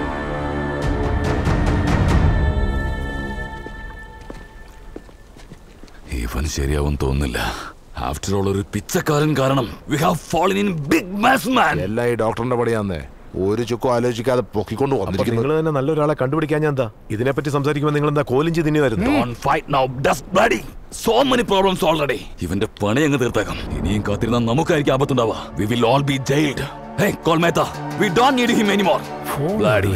ഇവൻ ശരിയാവും തോന്നുന്നില്ല. ആഫ്റ്റർ ഓൾ ഒരു പിച്ചക്കാരൻ കാരണം we have fallen in big mess man. എല്ലാം ഈ ഡോക്ടറിന്റെ പണിയാന്നേ. ഒരു ചുക്കും ആലോചിക്കാതെ പൊക്കിക്കൊണ്ട് വന്നിരിക്കുന്നു. നിങ്ങൾ തന്നെ നല്ലൊരാളെ കണ്ടുപിടിക്കാൻ ഞാൻ എന്താ ഇതിനെപ്പറ്റി സംസാരിക്കുമ്പോൾ നിങ്ങൾ എന്താ കോലിഞ്ചി തിന്നിയായിരുന്നു? Don't fight now, just bloody. So many problems already. ഇവന്റെ പണി അങ്ങ് തീർത്തേക്കാം. ഇനിയും കാത്തിരുന്നാൽ നമുക്കായിരിക്കും ആപത്തുണ്ടാവുക. We will all be jailed. Hey, call Mehta. We don't need him anymore. Bloody.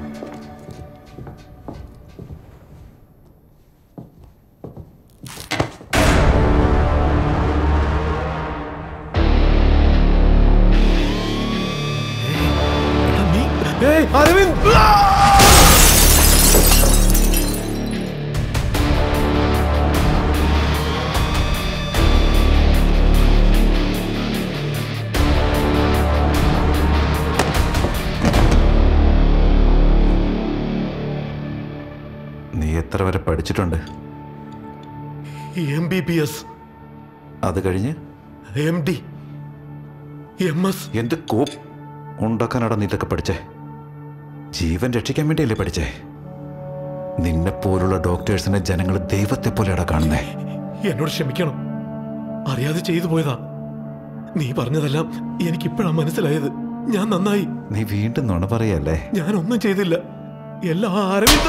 Aravind, നീ എത്ര വരെ പഠിച്ചിട്ടുണ്ട്? MBBS. അത് കഴിഞ്ഞ് MD, MS. എന്ത് കോപ്പ് ഉണ്ടാക്കാനാടാ നീ ഇതൊക്കെ പഠിച്ചേ? ജീവൻ രക്ഷിക്കാൻ വേണ്ടിയല്ലേ പഠിച്ചേ? നിന്നെ പോലുള്ള ഡോക്ടേഴ്സിനെ ജനങ്ങൾ ദൈവത്തെ പോലെയാടാ കാണുന്നേ. എന്നോട് ക്ഷമിക്കണം, അറിയാതെ ചെയ്തു പോയതാ. നീ പറഞ്ഞതെല്ലാം എനിക്കിപ്പോഴാ മനസ്സിലായത്. ഞാൻ നന്നായി. നീ വീണ്ടും നുണ പറയല്ലേ? ഞാനൊന്നും ചെയ്തില്ല. എല്ലാം അരവിന്ദ്.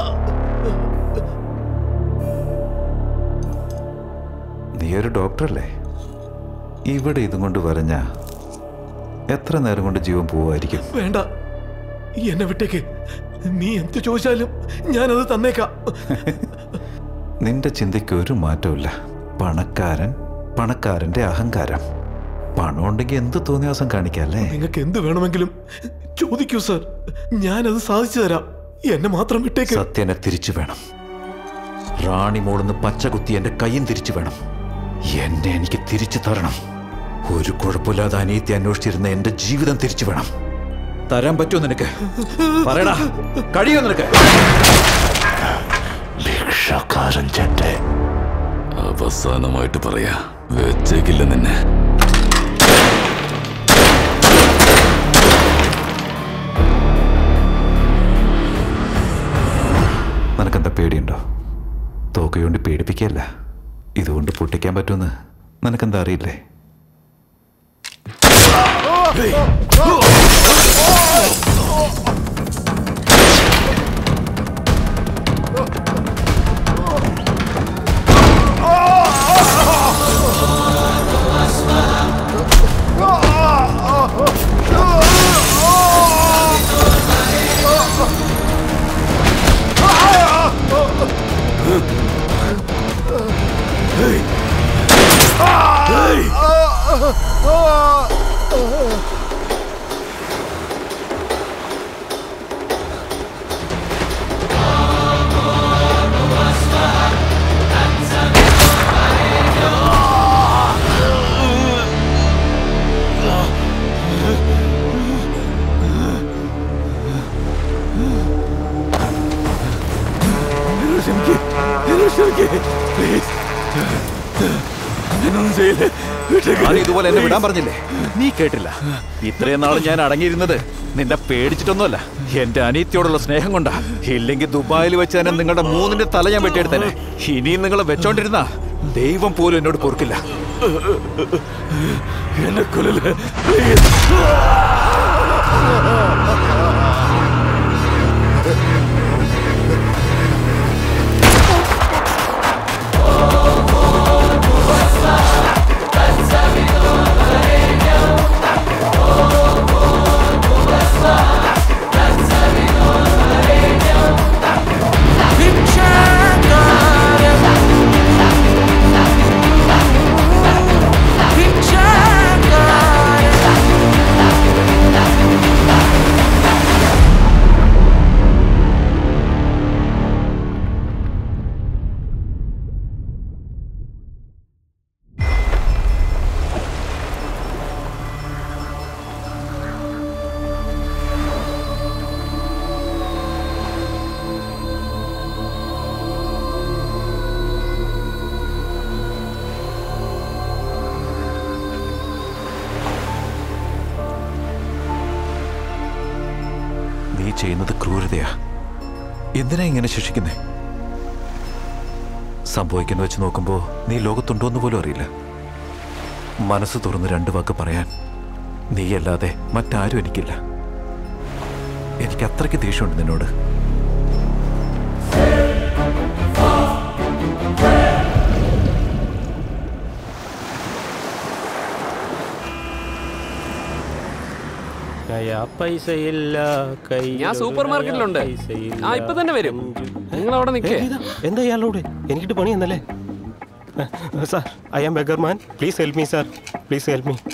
നീ ഒരു ഡോക്ടറല്ലേ? ഇവിടെ ഇതും കൊണ്ട് വരഞ്ഞ എത്ര നേരം കൊണ്ട് ജീവൻ പോവായിരിക്കും? വേണ്ട, എന്നെ വിട്ടേക്ക്. നീ എന്ത് ചോദിച്ചാലും ഞാനത് തന്നേക്കാം. നിന്റെ ചിന്തയ്ക്ക് ഒരു മാറ്റമില്ല. പണക്കാരൻ, പണക്കാരന്റെ അഹങ്കാരം. പണം ഉണ്ടെങ്കിൽ എന്ത് തോന്നിയാസം കാണിക്കല്ലേ? നിങ്ങൾക്ക് എന്ത് വേണമെങ്കിലും ചോദിക്കൂ സർ, ഞാനത് സാധിച്ചു തരാം. എന്നെ മാത്രം വിട്ടേക്ക്. സത്യനെ തിരിച്ചു വേണം. റാണി മോളെന്ന് പച്ചകുത്തി എന്റെ കയ്യും തിരിച്ചു വേണം. എന്നെ എനിക്ക് തിരിച്ചു തരണം. ഒരു കുഴപ്പമില്ലാതെ അനിയത്തി അന്വേഷിച്ചിരുന്ന എന്റെ ജീവിതം തിരിച്ചു വേണം. തരാൻ പറ്റുമോ നിനക്ക്? പറയടാ, കഴിയോ നിനക്ക്? ഭിക്ഷക്കാരൻ ചേട്ടെ, അവസാനമായിട്ട് പറയാ, വെച്ചേക്കില്ല നിന്നെ. നിനക്കെന്താ പേടിയുണ്ടോ? തോക്കയുകൊണ്ട് പേടിപ്പിക്കല്ല, ഇതുകൊണ്ട് പൊട്ടിക്കാൻ പറ്റുമെന്ന് നിനക്കെന്താ അറിയില്ലേ? ഇതുപോലെ എന്നെ വിടാൻ പറഞ്ഞില്ലേ? നീ കേട്ടില്ല. ഇത്രയും നാൾ ഞാൻ അടങ്ങിയിരുന്നത് നിന്നെ പേടിച്ചിട്ടൊന്നുമല്ല, എന്റെ അനിയത്തിയോടുള്ള സ്നേഹം കൊണ്ടാ. ഇല്ലെങ്കിൽ ദുബായിൽ വെച്ച് തന്നെ നിങ്ങളുടെ മൂന്നിന്റെ തല ഞാൻ വെട്ടിയെടുത്തേനെ. ഇനിയും നിങ്ങളെ വെച്ചോണ്ടിരുന്ന ദൈവം പോലും എന്നോട് പൊറുക്കില്ല. എന്നെ കൊല്ലല്ലേ. ചെയ്യുന്നത് ക്രൂരതയാ. എന്തിനാ ഇങ്ങനെ ശിക്ഷിക്കുന്നേ? സംഭവിക്കുന്ന വെച്ച് നോക്കുമ്പോ നീ ലോകത്തുണ്ടോന്ന് പോലും അറിയില്ല. മനസ്സ് തുറന്ന് രണ്ട് വാക്ക് പറയാൻ നീയല്ലാതെ മറ്റാരും എനിക്കില്ല. എനിക്ക് അത്രയ്ക്ക് ദേഷ്യമുണ്ട് നിന്നോട്. ഞാൻ സൂപ്പർ മാർക്കറ്റിലുണ്ട്. ഇപ്പൊ തന്നെ വരും. നിങ്ങൾ അവിടെ നിൽക്കേ. എന്താ ഇയാളോട്? എനിക്കിട്ട് പണി എന്നല്ലേ sir? I am beggar man, please help me sir, please help me.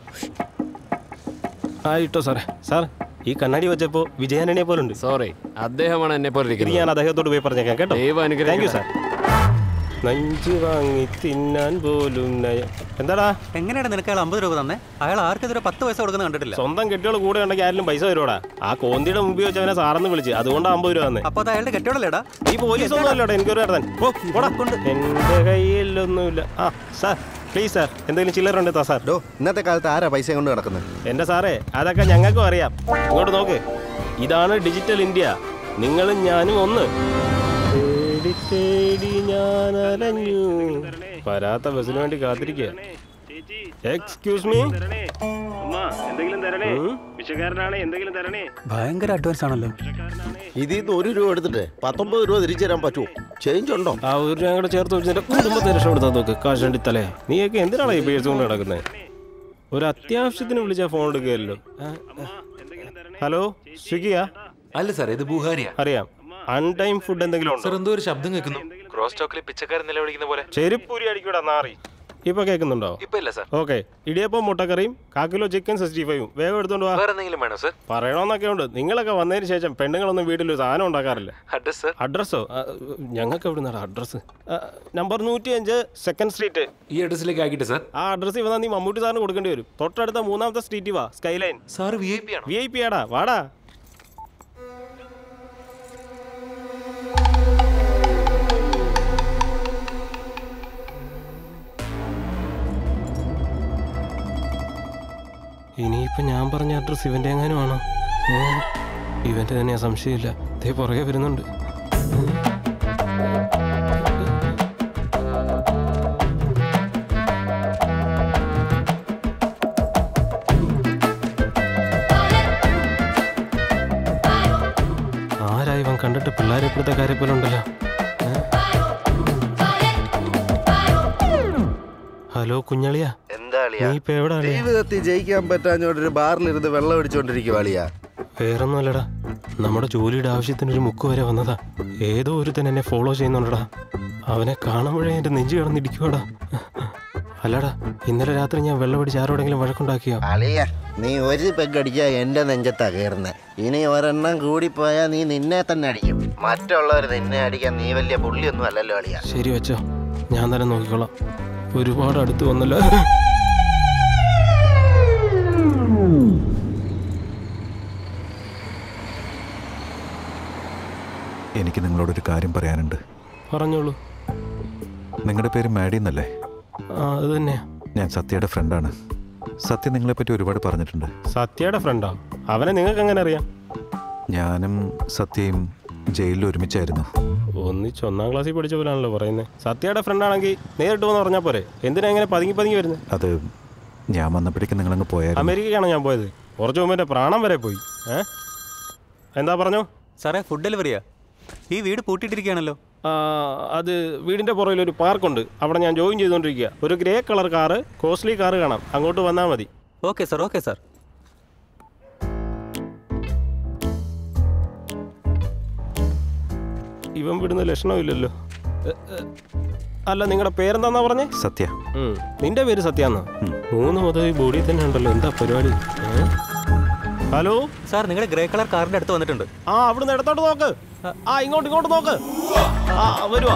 ഇട്ടോ സാറേ. സാർ, ഈ കണ്ണാടി വെച്ചപ്പോ വിജയാനെ പോലുണ്ട്. സോറി, അദ്ദേഹമാണ് എന്നെ പോലെ ഇരിക്കുന്നത്. ഞാൻ അദ്ദേഹത്തോട് പോയി പറഞ്ഞേക്കാം കേട്ടോ. Thank you sir. നഞ്ച് വാങ്ങി തിന്നാൻ പോലും എന്താടാ? എങ്ങനെയാണ് നിനക്ക് അയാൾ 50 രൂപ തന്നെ? അയാൾ ആർക്കെതിരെ 10 പൈസ കൊടുക്കുന്ന കണ്ടിട്ടില്ല. സ്വന്തം കെട്ടികൾ കൂടെ ഉണ്ടെങ്കിൽ ആരും പൈസ തരുവാടാ. ആ കോന്തിയുടെ മുമ്പിൽ വെച്ച് അവനെ സാറെന്ന് വിളിച്ച്, അതുകൊണ്ട് 50 രൂപ തന്നെ. അപ്പൊ അത് അയാളുടെ കെട്ടിയോളല്ലേടാ? ഈ പോലീസ് ഒന്നും അല്ലോടാ, എനിക്കൊരു ഇടത്താൻ. എന്റെ കയ്യിലൊന്നുമില്ല. സാർ പ്ലീസ് സാർ, എന്തെങ്കിലും ചില്ലറുണ്ട് താ സാർ. ഇന്നത്തെ കാലത്ത് ആരാ പൈസ കൊണ്ട് നടക്കുന്നത്? എന്റെ സാറേ, അതൊക്കെ ഞങ്ങൾക്കും അറിയാം. ഇങ്ങോട്ട് നോക്ക്, ഇതാണ് ഡിജിറ്റൽ ഇന്ത്യ. നിങ്ങളും ഞാനും ഒന്ന്. തേടി ഞാൻ അലഞ്ഞു, വരാത്ത ബസ്സിന് വേണ്ടി കാത്തിരിക്കുക. എക്സ്ക്യൂസ് മീ, ഭയങ്കര അഡ്വാൻസ് ആണല്ലോ. ഇതിൽ നിന്ന് 1 രൂപ എടുത്തിട്ട് 19 രൂപ തിരിച്ചു തരാൻ പറ്റുമോ? ചേഞ്ച് ഉണ്ടോ? ആ 1 രൂപ കൂടെ ചേർത്ത് വെച്ചിട്ട് കുടുംബത്തെ രക്ഷപ്പെടുത്താൻ നോക്ക്. കാശ് കണ്ടിത്തലേ, നീയൊക്കെ എന്തിനാണ് ഈ പേഴ്സ് കൊണ്ട് നടക്കുന്നത്? ഒരു അത്യാവശ്യത്തിന് വിളിച്ചാൽ ഫോൺ എടുക്കുകയല്ലോ. ഹലോ, സ്വിഗ്ഗിയാ? അല്ല സാർ, ഇത് ബുഹാരിയാ. അറിയാം. അൺടൈം ഫുഡ് എന്തെങ്കിലും ഉണ്ടോ? എന്തോ ഒരു ശബ്ദം കേൾക്കുന്നു. ക്രോസ് ടോക്കിൽ പിച്ചക്കാരൻ നിലവിളിക്കുന്ന പോലെ. ചെരുപ്പൂരി അടിക്കൂടാ നാറി. ഇപ്പൊ കേൾക്കുന്നുണ്ടോ? ഇപ്പൊ ഇല്ല സാർ. ഓക്കെ, ഇടിയപ്പം മുട്ടക്കറിയും 1/4 കിലോ ചിക്കൻ 65 വേഗം എടുത്തോണ്ട് വാ. വേറെ എന്തെങ്കിലും വേണോ സാർ? പറയണമെന്നൊക്കെ ഉണ്ട്. നിങ്ങളൊക്കെ വന്നതിന് ശേഷം പെണ്ണുങ്ങളൊന്നും വീട്ടിൽ സാധനം ഉണ്ടാക്കാറില്ല. അഡ്രസ്? അഡ്രസ്സോ? ഞങ്ങൾക്ക് എവിടെ നിന്നാണ് അഡ്രസ്സ്? Number 105 second street. ഈ അഡ്രസ്സിലേക്ക് ആക്കിയിട്ട് സാർ. ആ അഡ്രസ്സ് വന്നാൽ നീ മമ്മൂട്ടി സാറിന് കൊടുക്കേണ്ടി വരും. തൊട്ടടുത്ത 3ാമത്തെ സ്ട്രീറ്റ് വാ, സ്കൈലൈൻ. സാർ VIP ആണോ? VIP ആടാ, വാടാ. ഇനിയിപ്പോൾ ഞാൻ പറഞ്ഞ അഡ്രസ്സ് ഇവൻ്റെ എങ്ങാനും ആണോ? ഇവൻ്റെ തന്നെയാ, സംശയമില്ല. ദേ പുറകെ വരുന്നുണ്ട്. ആരായി ഇവൻ? കണ്ടിട്ട് പിള്ളേരെ ഇപ്പോഴത്തെ കാര്യം പോലെ ഉണ്ടല്ലോ. ഹലോ കുഞ്ഞളിയാ, ജീവിതത്തിൽ ജയിക്കാൻ പറ്റാഞ്ഞോട്ടൊരു ബാറിലിരുന്ന് വെള്ളം അടിച്ചോണ്ടിരിക്കും അളിയാ. വേറൊന്നുമല്ലടാ, നമ്മുടെ ജോലിയുടെ ആവശ്യത്തിനൊരു മുക്ക് വരെ വന്നതാ. ഏതോ ഒരുത്തൻ എന്നെ ഫോളോ ചെയ്യുന്നുണ്ടടാ. അവനെ കാണുമ്പോഴേ എന്റെ നെഞ്ചു കിടന്നിരിക്കുവാടാ. അല്ലടാ, ഇന്നലെ രാത്രി ഞാൻ വെള്ളം അടിച്ച് ആരോടെങ്കിലും വഴക്കുണ്ടാക്കിയോ? അളിയാ, നീ ഒരു പെഗടിച്ചാ എന്റെ നെഞ്ചത്താ കയറുന്നേ. ഇനി ഒരെണ്ണം കൂടിപ്പോയാ നീ നിന്നെ തന്നെ അടിക്കും. മറ്റുള്ളവർ നിന്നെ അടിക്കാൻ നീ വലിയ പുള്ളിയൊന്നും അല്ലല്ലോ അളിയാ. ശരി വെച്ചോ, ഞാൻ തന്നെ നോക്കിക്കോളാം. ഒരുപാട് അടുത്ത് വന്നല്ലോ. എനിക്ക് നിങ്ങളോടൊരു കാര്യം പറയാനുണ്ട്. പറഞ്ഞോളൂ. നിങ്ങളുടെ പേര് മാഡി എന്നല്ലേ? അത് തന്നെയാ. ഞാൻ സത്യയുടെ ഫ്രണ്ടാണ്. സത്യ നിങ്ങളെപ്പറ്റി ഒരുപാട് പറഞ്ഞിട്ടുണ്ട്. സത്യയുടെ ഫ്രണ്ടാ? അവനെ നിങ്ങൾക്ക് എങ്ങനെ അറിയാം? ഞാനും സത്യയും ജയിലിൽ ഒരുമിച്ചായിരുന്നു. ഒന്നിച്ച് 1ാം ക്ലാസ്സിൽ പഠിച്ച പോലാണല്ലോ പറയുന്നത്. സത്യയുടെ ഫ്രണ്ടാണെങ്കിൽ നേരിട്ട് വന്ന് പറഞ്ഞാൽ പോരെ? എന്തിനാ ഇങ്ങനെ പതുങ്ങി വരുന്നത്? അത് ഞാൻ വന്നപ്പോഴേക്കും നിങ്ങളങ്ങ് പോയായിരുന്നു. അമേരിക്കയ്ക്കാണ് ഞാൻ പോയത്. കുറച്ച് മുമ്പ് എൻ്റെ പ്രാണം വരെ പോയി. എന്താ പറഞ്ഞോ? സാറേ, ഫുഡ് ഡെലിവറിയാ. ഈ വീട് പൂട്ടിയിട്ടിരിക്കുകയാണല്ലോ. അത് വീടിൻ്റെ പുറകിൽ ഒരു പാർക്കുണ്ട്. അവിടെ ഞാൻ ജോയിൻ ചെയ്തുകൊണ്ടിരിക്കുക. ഒരു grey colour car, costly car കാണാം. അങ്ങോട്ട് വന്നാൽ മതി. Okay sir, okay sir. ഇവൻ വിടുന്ന ലക്ഷണമില്ലല്ലോ. അല്ല, നിങ്ങളുടെ പേരെന്താന്നാ പറഞ്ഞേ? സത്യ. നിന്റെ പേര് സത്യാന്നാ? 3 മുതൽ ഈ ബോഡി തന്നെ ഉണ്ടല്ലോ. എന്താ പരിപാടി? ഹലോ സാർ, നിങ്ങളുടെ ഗ്രേ കളർ കാറിന്റെ അടുത്ത് വന്നിട്ടുണ്ട്. അവിടുന്ന് ഇടത്തോട്ട് നോക്ക്. ഇങ്ങോട്ട് നോക്ക്. വരുവാ.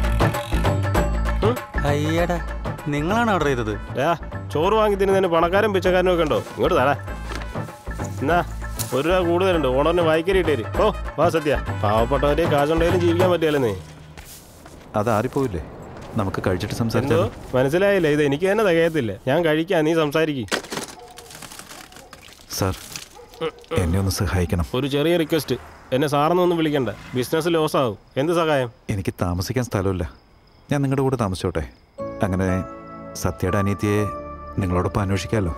അയ്യടാ, നിങ്ങളാണ് ഓർഡർ ചെയ്തത്? ചോറ് വാങ്ങി തിന്നുന്നതിന് പണക്കാരും പിച്ചക്കാരനും ഒക്കെ ഉണ്ടോ? ഇങ്ങോട്ട് തരാ. എന്നാ, 1 രൂപ കൂടുതലുണ്ട്. ഓണറിന് വായിക്കരി ഇട്ടേര്. വാ സത്യ. പാവപ്പെട്ടവരെ കാശുണ്ടെങ്കിലും ജീവിക്കാൻ പറ്റിയല്ലേ നീ? അതാറിപ്പോയില്ലേ? നമുക്ക് കഴിച്ചിട്ട് സംസാരിച്ചോ? മനസ്സിലായില്ലേ? ഇത് എനിക്ക് തന്നെ തികയത്തില്ല. ഞാൻ കഴിക്കാം, നീ സംസാരിക്കും. സാർ, എന്നെ ഒന്ന് സഹായിക്കണം. ഒരു ചെറിയ റിക്വസ്റ്റ്. എന്നെ സാറൊന്നും വിളിക്കണ്ട. ബിസിനസ് ലോസ് ആവും. എന്ത് സഹായം? എനിക്ക് താമസിക്കാൻ സ്ഥലമില്ല. ഞാൻ നിങ്ങളുടെ കൂടെ താമസിച്ചോട്ടെ? അങ്ങനെ സത്യയുടെ അനിയത്തിയെ നിങ്ങളോടൊപ്പം അന്വേഷിക്കാമല്ലോ.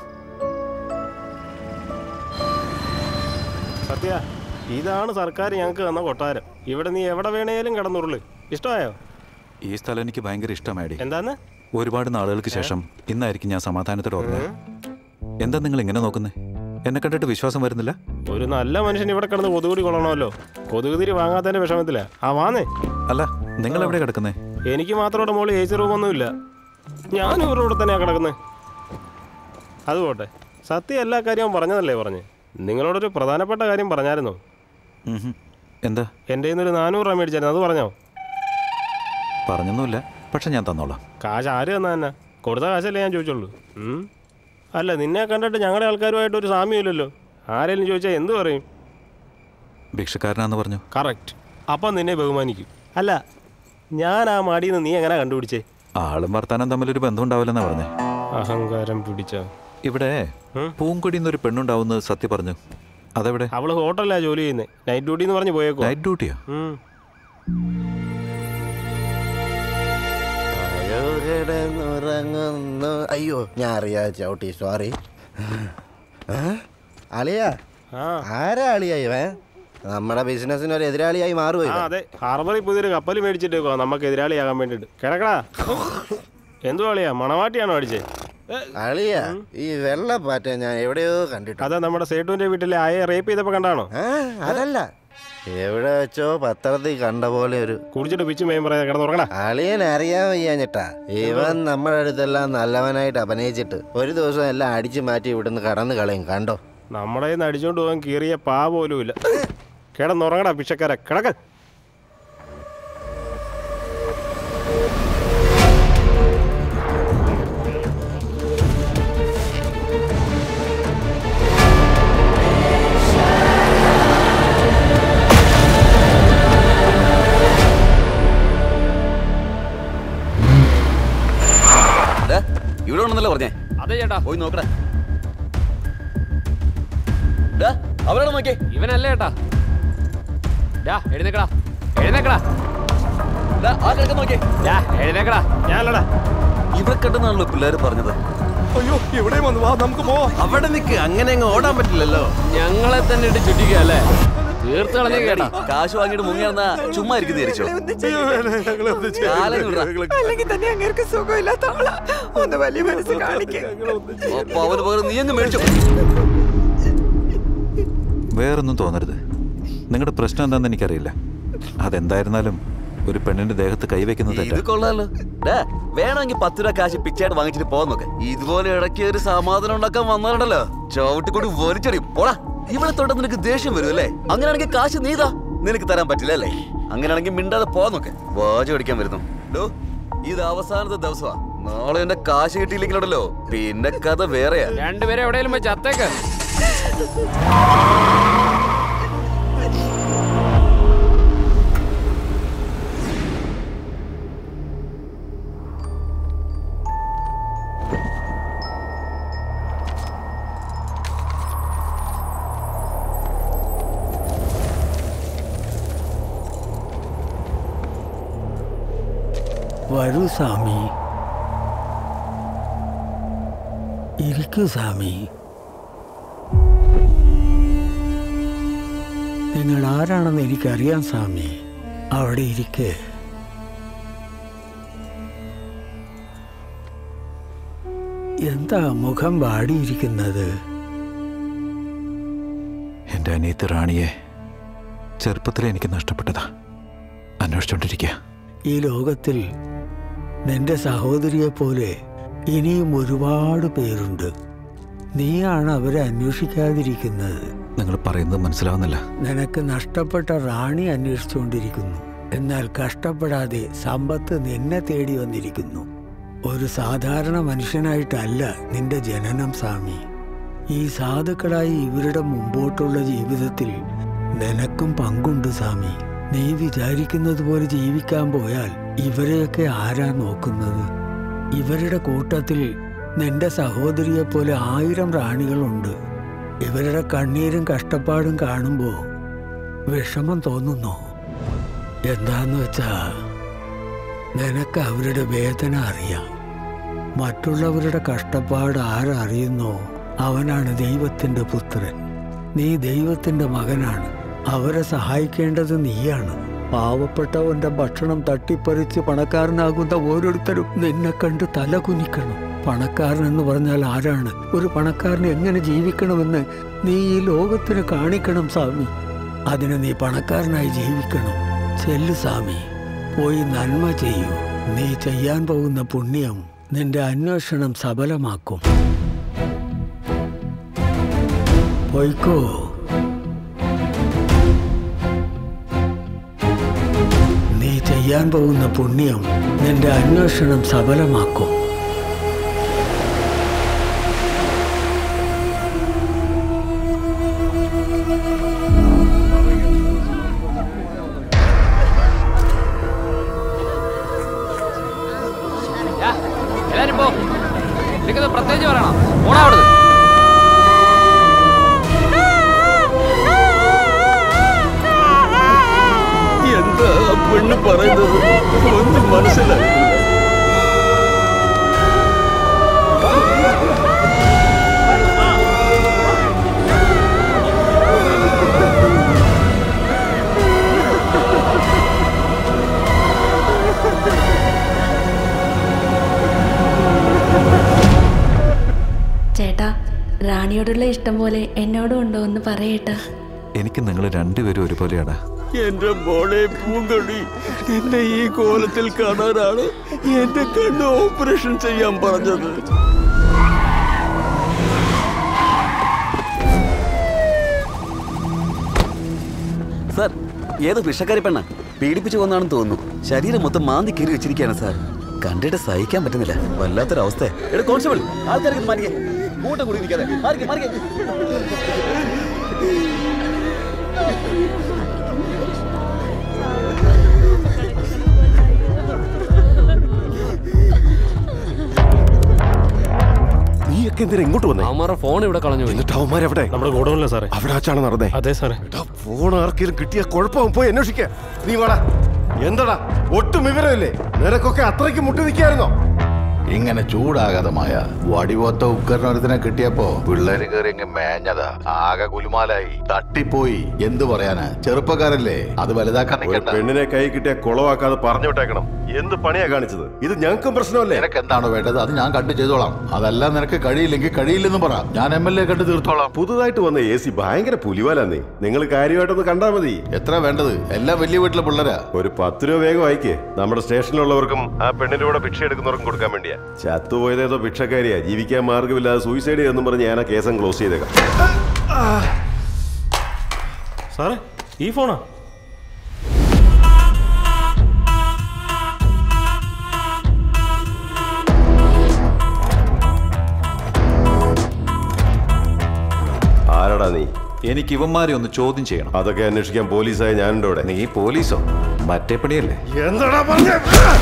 സത്യ, ഇതാണ് സർക്കാർ ഞങ്ങൾക്ക് തന്ന കൊട്ടാരം. ഇവിടെ നീ എവിടെ വേണേലും കിടന്നുരുള്. ഇഷ്ടമായോ? ഈ സ്ഥലം എനിക്ക് ഭയങ്കര ഇഷ്ടമായി. എന്താന്ന്? ഒരുപാട് നാളുകൾക്ക് ശേഷം ഇന്നായിരിക്കും ഞാൻ സമാധാനത്തോടെ ഓർമ്മ. എന്താ നിങ്ങൾ ഇങ്ങനെ നോക്കുന്നേ? എന്നെ കണ്ടിട്ട് വിശ്വാസം വരുന്നില്ല? ഒരു നല്ല മനുഷ്യൻ ഇവിടെ കിടന്ന് കൊതുകുടി കൊള്ളണമല്ലോ. കൊതുകുതിരി വാങ്ങാത്തതിന്റെ വിഷമത്തില്ല. വാന്നേ. അല്ല, നിങ്ങൾ എവിടെ കിടക്കുന്നേ? എനിക്ക് മാത്രം ഇവിടെ മോള് AC റൂമൊന്നുമില്ല. ഞാൻ ഇവരുടെ കൂടെ തന്നെയാണ് കിടക്കുന്നത്. അത് പോട്ടെ, സത്യം എല്ലാ കാര്യവും പറഞ്ഞതല്ലേ പറഞ്ഞ്? നിങ്ങളോടൊരു പ്രധാനപ്പെട്ട കാര്യം പറഞ്ഞായിരുന്നോ? എന്താ? എൻ്റെ കയ്യിൽ നിന്നൊരു 400 രൂപ മേടിച്ചായിരുന്നു. അത് പറഞ്ഞോ? പറഞ്ഞൊന്നുമില്ല, പക്ഷെ ഞാൻ തന്നോളാം. കാശ് ആര് തന്നാ തന്നെ? കൊടുത്ത കാശല്ലേ ഞാൻ ചോദിച്ചുള്ളൂ. അല്ല, നിന്നെ കണ്ടിട്ട് ഞങ്ങളുടെ ആൾക്കാരുമായിട്ട് ഒരു സാമ്യമില്ലല്ലോ. ആരെങ്കിലും ചോദിച്ചാൽ എന്ത് പറയും? ഭിക്ഷക്കാരനാന്ന് പറഞ്ഞു. കറക്റ്റ്. അപ്പം നിന്നെ ബഹുമാനിക്കും. അല്ല, ഞാൻ ആ മാടിയിൽ നിന്ന് നീ എങ്ങനെ കണ്ടുപിടിച്ചേ? ആളും വർത്താനം തമ്മിലൊരു ബന്ധം ഉണ്ടാവില്ലെന്നാ പറഞ്ഞേ. അഹങ്കാരം പിടിച്ച. ഇവിടെ പൂങ്കൊടിന്നൊരു പെണ്ണുണ്ടാവുന്നത് സത്യ പറഞ്ഞു. അതെവിടെ? അവള് ഹോട്ടലിലാണ് ജോലി ചെയ്യുന്നത്. നൈറ്റ് ഡ്യൂട്ടി എന്ന് പറഞ്ഞ് പോയേക്കോ. നൈറ്റ് ഡ്യൂട്ടിയോ? അയ്യോ, ഞാൻ അറിയാ ചവിട്ടി, സോറി. അളിയാ, ആരാ അളിയാ ഇവൻ? നമ്മുടെ ബിസിനസിന് ഒരു എതിരാളിയായി മാറുമോ? അതെ, ഹാർബറിൽ പുതിയൊരു കപ്പൽ മേടിച്ചിട്ടേക്കോ നമുക്ക് എതിരാളിയാകാൻ വേണ്ടിട്ട്. കിടക്കടാ. എന്തു അളിയാ, മണവാട്ടിയാണോ അടിച്ചേ? അളിയാ, ഈ വെള്ളപ്പാറ്റ ഞാൻ എവിടെയോ കണ്ടിട്ടുണ്ട്. അതാ നമ്മുടെ സേട്ടുവിന്റെ വീട്ടിലെ ആയെ റേപ്പ് ചെയ്തപ്പോ കണ്ടാണോ? അതല്ല, എവിടെ വെച്ചോ പത്രത്തിൽ കണ്ട പോലെ ഒരു കുടിച്ചിട്ട് പിച്ചു മേയും പറയാ കിടന്നുറങ്ങണ. അളിയൻ അറിയാൻ വയ്യാഞ്ഞിട്ടാ. ഇവൻ നമ്മുടെ അടുത്തെല്ലാം നല്ലവനായിട്ട് അഭിനയിച്ചിട്ട് ഒരു ദിവസം എല്ലാം അടിച്ചു മാറ്റി ഇവിടുന്ന് കടന്നു കളയും. കണ്ടോ? നമ്മുടെ കയ്യിൽ നിന്ന് അടിച്ചോണ്ട് പോകാൻ കീറിയ പാ പോലും ഇല്ല. കിടന്നുറങ്ങടാ പിച്ചക്കാരെ, കിടക്ക. ഇവിടെ ഉണ്ടെന്നല്ലേ പറഞ്ഞേ? അതെ ചേട്ടാ. പോയി നോക്കടാ. അവരാണ് നോക്കിയേ. ഇവനല്ലേ ചേട്ടാ. എഴുന്നേക്കടാ, എഴുന്നേക്കടാ. എഴുന്നേക്കടാ. ഞാനല്ലടാ. ഇവിടെ കണ്ടെന്നാണല്ലോ പിള്ളേര് പറഞ്ഞത്. അയ്യോ, ഇവിടെ വന്നു. വാ, നമുക്ക് പോവാം. അവിടെ നിൽക്ക്, അങ്ങനെ അങ്ങ് ഓടാൻ പറ്റില്ലല്ലോ. ഞങ്ങളെ തന്നെ ഇട്ട് ചുറ്റിക്കുക അല്ലേ? തീർത്ത് കളഞ്ഞേ കേട്ടാ. കാശ് വാങ്ങിയിട്ട് മുങ്ങിയാ ചുമ്മാ ഇരിക്കുന്ന തിരിച്ചോ. അവന് പകരം നീ അങ്ങ് മേടിച്ചോ. വേറൊന്നും തോന്നരുത്. നിങ്ങളുടെ പ്രശ്നം എന്താണെന്ന് എനിക്കറിയില്ല. അതെന്തായിരുന്നാലും ഒരു പെണ്ണിന്റെ ദേഹത്ത് കൈവയ്ക്കുന്നത് ഇത് കൊള്ളാലോ. വേണമെങ്കിൽ 10 രൂപ കാശ് പിച്ചായിട്ട് വാങ്ങിച്ചിട്ട് പോന്നൊക്കെ. ഇതുപോലെ ഇടയ്ക്ക് ഒരു സമാധാനം ഉണ്ടാക്കാൻ വന്നാലുണ്ടല്ലോ ചവിട്ടിക്കൂടി വലിച്ചെറിയും. പോടാ. ഇവിടെ തൊട്ട് നിനക്ക് ദേഷ്യം വരും അല്ലേ? അങ്ങനെയാണെങ്കിൽ കാശ് നീതാ, നിനക്ക് തരാൻ പറ്റില്ല അല്ലേ? അങ്ങനെയാണെങ്കിൽ മിണ്ടാതെ പോന്നൊക്കെ. വാചം അടിക്കാൻ വരുന്നു. ഇത് അവസാനത്തെ ദിവസമാ. നാളെ എന്റെ കാശ് കിട്ടിയില്ലെങ്കിലുണ്ടല്ലോ പിന്നെ കഥ വേറെയാ. രണ്ടുപേരെ എവിടെയെങ്കിലും പോയി ചത്തേക്ക്. വരൂ സ്വാമി, ഇരിക്കൂ സ്വാമി. നിങ്ങൾ ആരാണെന്ന് എനിക്കറിയാം സ്വാമി. അവിടെ ഇരിക്കേ. എന്താ മുഖം വാടിയിരിക്കുന്നത്? എൻ്റെ അനിയത്തി റാണിയെ ചെറുപ്പത്തിലെ എനിക്ക് നഷ്ടപ്പെട്ടതാ. അന്വേഷിച്ചോണ്ടിരിക്കുക. ഈ ലോകത്തിൽ നിന്റെ സഹോദരിയെപ്പോലെ ഇനിയും ഒരുപാട് പേരുണ്ട്. നീയാണ് അവരെ അന്വേഷിക്കാതിരിക്കുന്നത്. നിങ്ങൾ പറയുന്നത് മനസ്സിലാവുന്നില്ല. നിനക്ക് നഷ്ടപ്പെട്ട റാണി അന്വേഷിച്ചുകൊണ്ടിരിക്കുന്നു. എന്നാൽ കഷ്ടപ്പെടാതെ സമ്പത്ത് നിന്നെ തേടി വന്നിരിക്കുന്നു. ഒരു സാധാരണ മനുഷ്യനായിട്ടല്ല നിന്റെ ജനനം സ്വാമി. ഈ സാധുക്കളായി ഇവരുടെ മുമ്പോട്ടുള്ള ജീവിതത്തിൽ നിനക്കും പങ്കുണ്ട് സ്വാമി. നീ വിചാരിക്കുന്നത് പോലെ ജീവിക്കാൻ പോയാൽ ഇവരെയൊക്കെ ആരാ നോക്കുന്നത്? ഇവരുടെ കൂട്ടത്തിൽ നിന്റെ സഹോദരിയെപ്പോലെ 1000 റാണികളുണ്ട്. ഇവരുടെ കണ്ണീരും കഷ്ടപ്പാടും കാണുമ്പോൾ വിഷമം തോന്നുന്നു. എന്താന്ന് വെച്ചാ നിനക്ക് അവരുടെ വേദന അറിയാം. മറ്റുള്ളവരുടെ കഷ്ടപ്പാട് ആരറിയുന്നോ അവനാണ് ദൈവത്തിൻ്റെ പുത്രൻ. നീ ദൈവത്തിൻ്റെ മകനാണ്. അവരെ സഹായിക്കേണ്ടത് നീയാണ്. പാവപ്പെട്ടവന്റെ ഭക്ഷണം തട്ടിപ്പറിച്ച് പണക്കാരനാകുന്ന ഓരോരുത്തരും നിന്നെ കണ്ട് തല കുനിക്കണം. പണക്കാരൻ എന്ന് പറഞ്ഞാൽ ആരാണ്? ഒരു പണക്കാരന് എങ്ങനെ ജീവിക്കണമെന്ന് നീ ഈ ലോകത്തിന് കാണിക്കണം സ്വാമി. അതിന് നീ പണക്കാരനായി ജീവിക്കണം. ചെല്ലു സ്വാമി, പോയി നന്മ ചെയ്യൂ. നീ ചെയ്യാൻ പോകുന്ന പുണ്യം നിന്റെ അന്വേഷണം സഫലമാക്കും. പോയിക്കോ. നീ ചെയ്യാൻ പോകുന്ന പുണ്യം നിന്റെ അന്വേഷണം സഫലമാക്കും. എല്ലാരും പോ. എനിക്കത് പ്രത്യേകിച്ച് പറയണം. ഓടാ അവിടുന്ന്. എന്താ പെണ്ണ് പറയുന്നത്? ഒന്നും മനസ്സിലായി. ചേട്ടാ, റാണിയോടുള്ള ഇഷ്ടം പോലെ എന്നോടും ഉണ്ടോ എന്ന് പറയേട്ടാ. എനിക്ക് നിങ്ങൾ രണ്ടുപേരും ഒരുപോലെയാടാ. എന്റെ മോളെ പൂങ്കടി, എന്നെ ഈ കോലത്തിൽ കാണാനാണ് എന്റെ കണ്ണ് ഓപ്പറേഷൻ ചെയ്യാൻ പറഞ്ഞത്. സാർ, ഏതോ വിഷക്കാരി പെണ്ണ പീഡിപ്പിച്ചു കൊന്നാണെന്ന് തോന്നുന്നു. ശരീരം മൊത്തം മാന്തി കീറി വെച്ചിരിക്കുകയാണ് സാർ. കണ്ടിട്ട് സഹിക്കാൻ പറ്റുന്നില്ല. വല്ലാത്തൊരവസ്ഥ. എടാ കോൺസ്റ്റബിൾ, ആൾക്കാർക്ക് മാറിക്കേ, കൂട്ടം കൂടി നിൽക്കാതെ മാറിക്കേ. നീയൊക്കെ എന്തിനാ ഇങ്ങോട്ട് വന്നേ? അവന്മാരുടെ ഫോൺ ഇവിടെ കളഞ്ഞു. എന്നിട്ട് അവന്മാരെവിടെ? നമ്മുടെ ഗോഡൌണിലെ സാറേ. അവിടെ വെച്ചാണ് നടന്നേ? അതെ സാറേ. ഫോൺ ആർക്കെങ്കിലും കിട്ടിയ കുഴപ്പമാവും, പോയി അന്വേഷിക്ക. നീ വാടാ. എന്താടാ ഒട്ടും വിവരമില്ലേ? നിനക്കൊക്കെ അത്രയ്ക്ക് മുട്ടി നിൽക്കായിരുന്നോ? ഇങ്ങനെ ചൂടാകാതെ മായ. വടിവോത്ത ഉക്കരണത്തിനെ കിട്ടിയപ്പോ പിള്ളേര് കയറി മേഞ്ഞതാ. ആകെ കുലുമാലായി, തട്ടിപ്പോയി. എന്തു പറയാനാ, ചെറുപ്പക്കാരല്ലേ, അത് വലുതാക്കാൻ നിൽക്കണ്ട. പെണ്ണിനെ കൈ കിട്ടിയ കുളവാക്കാതെ പറഞ്ഞു വിട്ടേക്കണം. എന്ത് പണിയാ കാണിച്ചത്? ഇത് ഞങ്ങൾക്കും പ്രശ്നമല്ലേ? നിനക്ക് എന്താണോ വേണ്ടത് അത് ഞാൻ കണ്ടു ചെയ്തോളാം. അതല്ല നിനക്ക് കഴിയില്ലെങ്കിൽ കഴിയില്ലെന്ന് പറ, ഞാൻ MLA കണ്ടു തീർത്തോളാം. പുതുതായിട്ട് വന്ന AC ഭയങ്കര പുലിവാലാന്നേ. നിങ്ങൾ കാര്യമായിട്ടൊന്ന് കണ്ടാ മതി. എത്ര വേണ്ടത്? എല്ലാം വലിയ വീട്ടിലെ പിള്ളേരാ. ഒരു 10 രൂപ വേഗം അയക്കേ. നമ്മുടെ സ്റ്റേഷനിലുള്ളവർക്കും ആ പെണ്ണിന്റെ കൂടെ ഭിക്ഷ എടുക്കുന്നവർക്കും കൊടുക്കാൻ വേണ്ടിയാ. ചത്തുപോയതേതോ ഭിക്ഷക്കാരിയാ, ജീവിക്കാൻ മാർഗമില്ലാതെ സൂയിസൈഡ് ചെയ്തെന്നും പറഞ്ഞ് ഞാൻ ആ കേസം ക്ലോസ് ചെയ്തേക്കാം. സാറേ, ഈ ഫോണാ? ആരടാ നീ? എനിക്ക് ഇവന്മാരെ ഒന്ന് ചോദ്യം ചെയ്യണം. അതൊക്കെ അന്വേഷിക്കാൻ പോലീസായ ഞാനുണ്ട് ഇവിടെ. നീ പോലീസോ? മറ്റേ പണിയല്ലേ? എന്താടാ പറഞ്ഞേ?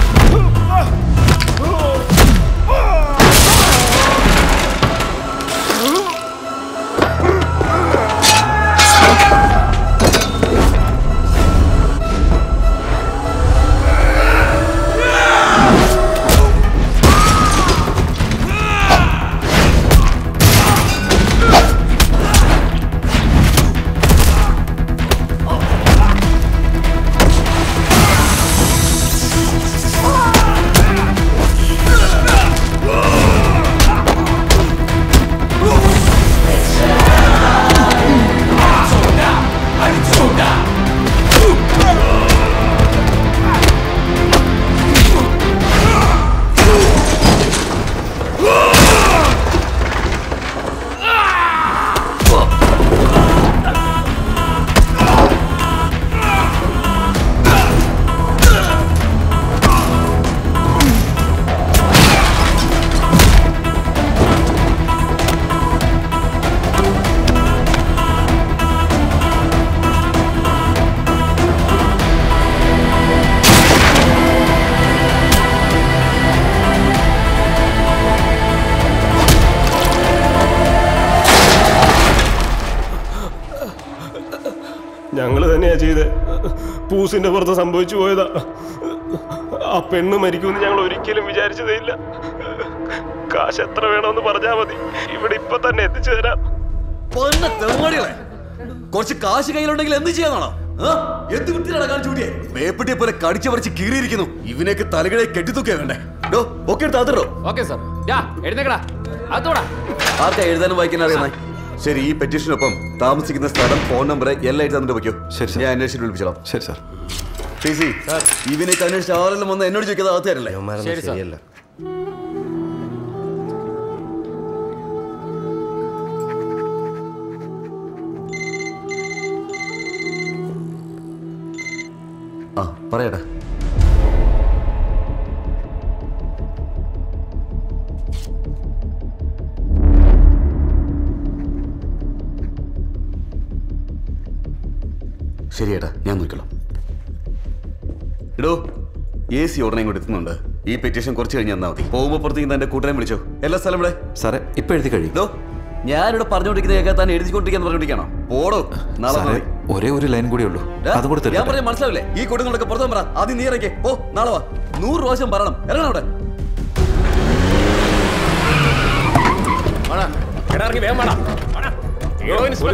ഞങ്ങൾ തന്നെയാ ചെയ്ത്. പൂസിന്റെ പുറത്ത് സംഭവിച്ചു പോയതാ. ആ പെണ്ണ് മരിക്കുമെന്ന് ഞങ്ങൾ ഒരിക്കലും വിചാരിച്ചതേ ഇല്ല. കാശ് എത്ര വേണമെന്ന് പറഞ്ഞാ മതി, ഇവിടെ ഇപ്പൊ തന്നെ എത്തിച്ചു തരാം. കുറച്ച് കാശ് കയ്യിലുണ്ടെങ്കിൽ എന്ത് ചെയ്യാനാണോ? എന്ത് വൃത്തിയാണ് കാണിച്ചൂട്ടിയെ? മേപ്പിട്ടിയെ പോലെ കടിച്ചു പറിച്ച് കീറിയിരിക്കുന്നു. ഇവനെയൊക്കെ തലകളെ കെട്ടിത്തൂക്കേ വേണ്ടേ? ഒക്കെ എടുത്ത് അതിറോ. Okay sir. എഴുന്നേക്കടാ, അതോടാ. ആർക്കാ എഴുതാനും വായിക്കാൻ അറിയുന്നേ? ശരി, ഈ പെറ്റീഷനൊപ്പം താമസിക്കുന്ന സ്ഥലം, ഫോൺ നമ്പർ എല്ലാം എഴുതി തന്നിട്ട് വയ്ക്കോ. ശരി, ഞാൻ അന്വേഷിച്ച് വിളിപ്പിച്ചോളാം. ശരി സാർ. ഇവനൊക്കെ അന്വേഷിച്ച് ആരെല്ലാം വന്ന് എന്നോട് ചോദിക്കാതെ അകത്ത് തരല്ലേ? ശരി സാർ. ആ പറയടാ. ശരിയേട്ടാ, ഞാൻ നോക്കിക്കോളാം. എടോ, AC ഉടനെ ഇങ്ങോട്ട് എത്തുന്നുണ്ട്. ഈ പെറ്റീഷൻ കുറച്ച് കഴിഞ്ഞ് തന്നാൽ മതി. പോകുമ്പോൾ പുറത്തേക്ക് തന്റെ കൂട്ടരെ വിളിച്ചോ. എല്ലാ സ്ഥലം ഇവിടെ. സാറേ, ഇപ്പൊ എഴുതി കഴിയും. ഞാനിവിടെ പറഞ്ഞുകൊണ്ടിരിക്കുന്ന കേൾക്കാൻ താൻ എഴുതിക്കൊണ്ടിരിക്കാന്ന് പറഞ്ഞോണ്ടിരിക്കണോ? പോടോ, നാളെ ഒരേ ഒരു ലൈൻ കൂടി ഉള്ളൂ. അത് കൂടെ ഞാൻ പറഞ്ഞ മനസ്സിലാവില്ലേ? ഈ കൂട്ടങ്ങളൊക്കെ പുറത്തു പറ. ആദ്യം നീ ഇറങ്ങി പോ. നാളെ വാ. 100 പ്രാവശ്യം പറയണം. ഇറങ്ങണം അവിടെ.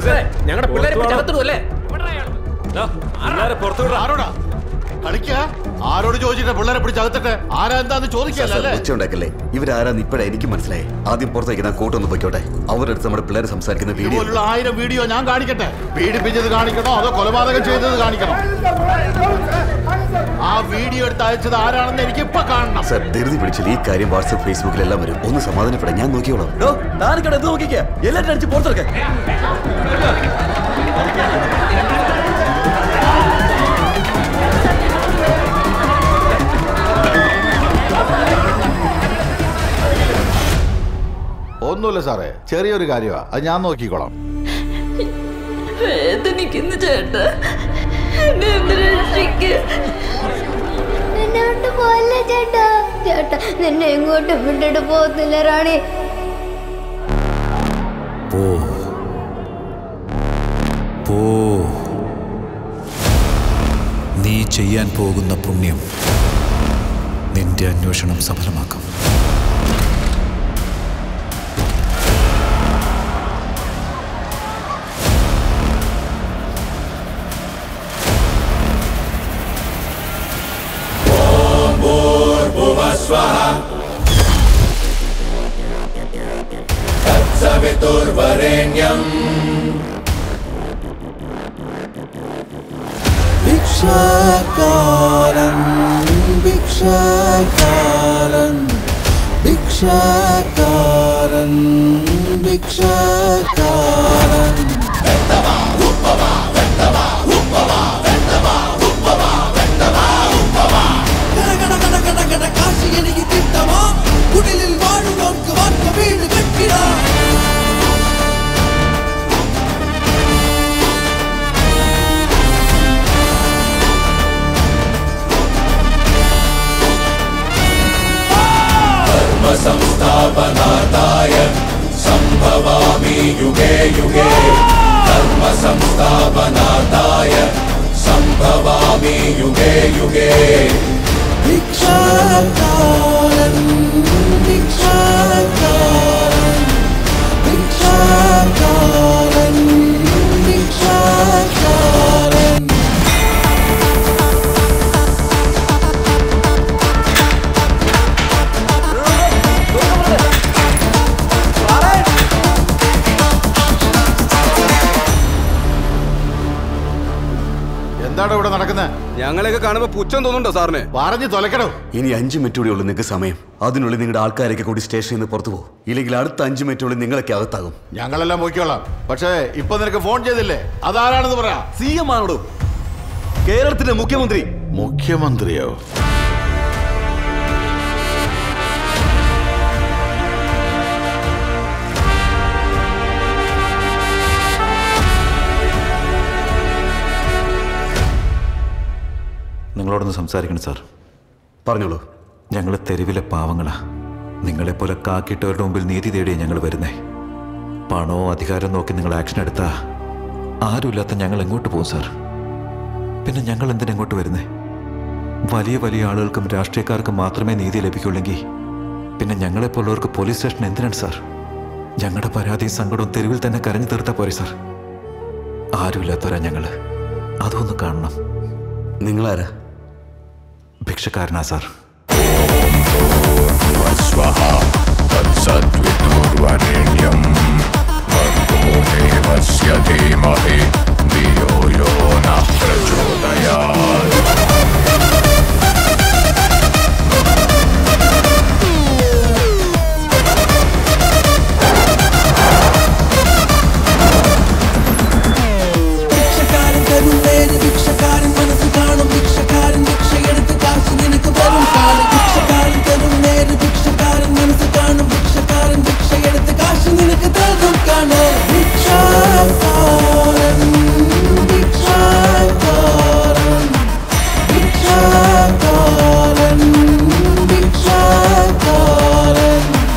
ഞങ്ങളുടെ പിള്ളേരെ ചകത്തിടുമല്ലേ? ആരോടാ കളിക്കാ? ആരോട് ചോദിച്ചിട്ട് പിള്ളേരെ പിടിച്ചകത്തിട്ട് ആരാ എന്താന്ന് ചോദിക്കല്ലേ? ഉച്ചയുണ്ടാക്കല്ലേ? ഇവരാരാന്ന് ഇപ്പഴാ എനിക്ക് മനസ്സിലായി. ആദ്യം പുറത്തേക്ക് ഞാൻ കൂട്ടൊന്ന് പൊയ്ക്കോട്ടെ. അവരുടെ അടുത്ത് നമ്മുടെ പിള്ളേർ സംസാരിക്കുന്ന വീഡിയോ 1000 വീഡിയോ ഞാൻ കാണിക്കട്ടെ? പീഡിപ്പിച്ചത് കാണിക്കണോ അതോ കൊലപാതകം ചെയ്തത് കാണിക്കണോ? ആ വീഡിയോ എടുത്ത് അയച്ചത് ആരാണെന്ന് എനിക്ക് ഇപ്പൊ കാണണം. സർ, ധൃതി പിടിച്ചാൽ ഈ കാര്യം വാട്സ്ആപ്പ് ഫേസ്ബുക്കിലെല്ലാം വരും. ഒന്ന് സമാധാനപ്പെടാൻ ഞാൻ നോക്കിയോളാം. നോക്കിക്കേ, എല്ലാവരും അടിച്ച് പുറത്തെടുക്കേ. ഒന്നുമില്ല സാറേ, ചെറിയൊരു കാര്യമാണ്, അത് ഞാൻ നോക്കിക്കോളാം. വേദനിക്കുന്നു ചേട്ടാ, എന്നെ ഒന്ന് രക്ഷിക്ക്. എന്നോട്ട് പോലെ ചേട്ടാ. ചേട്ടാ നിന്നെ എങ്ങോട്ടും വിട്ടിട്ട് പോകത്തില്ല റാണി. പോ, നീ ചെയ്യാൻ പോകുന്ന പുണ്യം നിന്റെ അന്വേഷണം സഫലമാക്കും. तत्सवितुर्वरेण्यम् भिक्षाकारं भिक्षाकारं भिक्षाकारं भिक्षाकारं वेत्तवा uppava वेत्तवा uppava वेत्तवा uppava वेत्तवा uppava गण काशी എനിക്ക് കിട്ടമാ കുടിലിൽ വാഴുന്നോർക്ക് വാർത്ത വീട് കെട്ടിടാ संस्थापनार्थाय संभवामि युगे युगे धर्म संस्थापनार्थाय संभवामि युगे युगे भिक्षाकारं भिक्षाकारं भिक्षाकारं भिक्षाकारं എന്താണ് ഇവിടെ നടക്കുന്നത്? ഞങ്ങളെയൊക്കെ കാണുമ്പോ പുച്ഛം തോന്നുന്നുണ്ടോ സാറിന്? പറഞ്ഞു തൊലക്കണോ? ഇനി 5 മിനിറ്റ് കൂടി ഉള്ളൂ നിങ്ങൾക്ക് സമയം. അതിനുള്ളിൽ നിങ്ങളുടെ ആൾക്കാരൊക്കെ കൂടി സ്റ്റേഷനിൽ നിന്ന് പുറത്തു പോകും. ഇല്ലെങ്കിൽ അടുത്ത 5 മിനിറ്റുള്ളിൽ നിങ്ങളൊക്കെ അകത്താകും. ഞങ്ങളെല്ലാം നോക്കിക്കോളാം. പക്ഷേ ഇപ്പൊ നിനക്ക് ഫോൺ ചെയ്തില്ലേ? അതാരാണെന്ന് പറ. CM ആണോ? കേരളത്തിന്റെ മുഖ്യമന്ത്രി. മുഖ്യമന്ത്രിയോ? നിങ്ങളോടൊന്ന് സംസാരിക്കണം സാർ. പറഞ്ഞോളൂ. ഞങ്ങൾ തെരുവിലെ പാവങ്ങളാ. നിങ്ങളെപ്പോലെ കാക്കിട്ടവരുടെ മുമ്പിൽ നീതി തേടിയ ഞങ്ങൾ വരുന്നേ. പണമോ അധികാരം നോക്കി നിങ്ങൾ ആക്ഷൻ എടുത്താ ആരുമില്ലാത്ത ഞങ്ങൾ എങ്ങോട്ട് പോകും സാർ? പിന്നെ ഞങ്ങൾ എന്തിനെങ്ങോട്ട് വരുന്നേ? വലിയ വലിയ ആളുകൾക്കും രാഷ്ട്രീയക്കാർക്കും മാത്രമേ നീതി ലഭിക്കുള്ളെങ്കിൽ പിന്നെ ഞങ്ങളെപ്പോലുള്ളവർക്ക് പോലീസ് സ്റ്റേഷൻ എന്തിനാണ് സാർ? ഞങ്ങളുടെ പരാതിയും സങ്കടവും തെരുവിൽ തന്നെ കരഞ്ഞു തീർത്താൽ പോരെ സാർ? ആരുമില്ലാത്തവരാ ഞങ്ങൾ. അതൊന്ന് കാണണം. നിങ്ങളാരാ? ഭിക്ഷക്കാരനാ സാർ. ഭിക്ഷക്കാരൻ മനസ്സ് കാണും ഭിക്ഷക്കാരൻ ഭിക്ഷയെടുത്ത് കാശ് നിനക്ക് തരും കാലം. ഭിക്ഷക്കാരൻ തരും നേര് ഭിക്ഷക്കാരൻ മനസ്സ് കാണും ഭിക്ഷക്കാരൻ ഭിക്ഷയെടുത്ത് കാശ് നിനക്ക് തരും കാണാൻ. ഭിക്ഷാകാരൻ ഭിക്ഷാകാരൻ ഭിക്ഷാകാരൻ ഭിക്ഷാകാരൻ.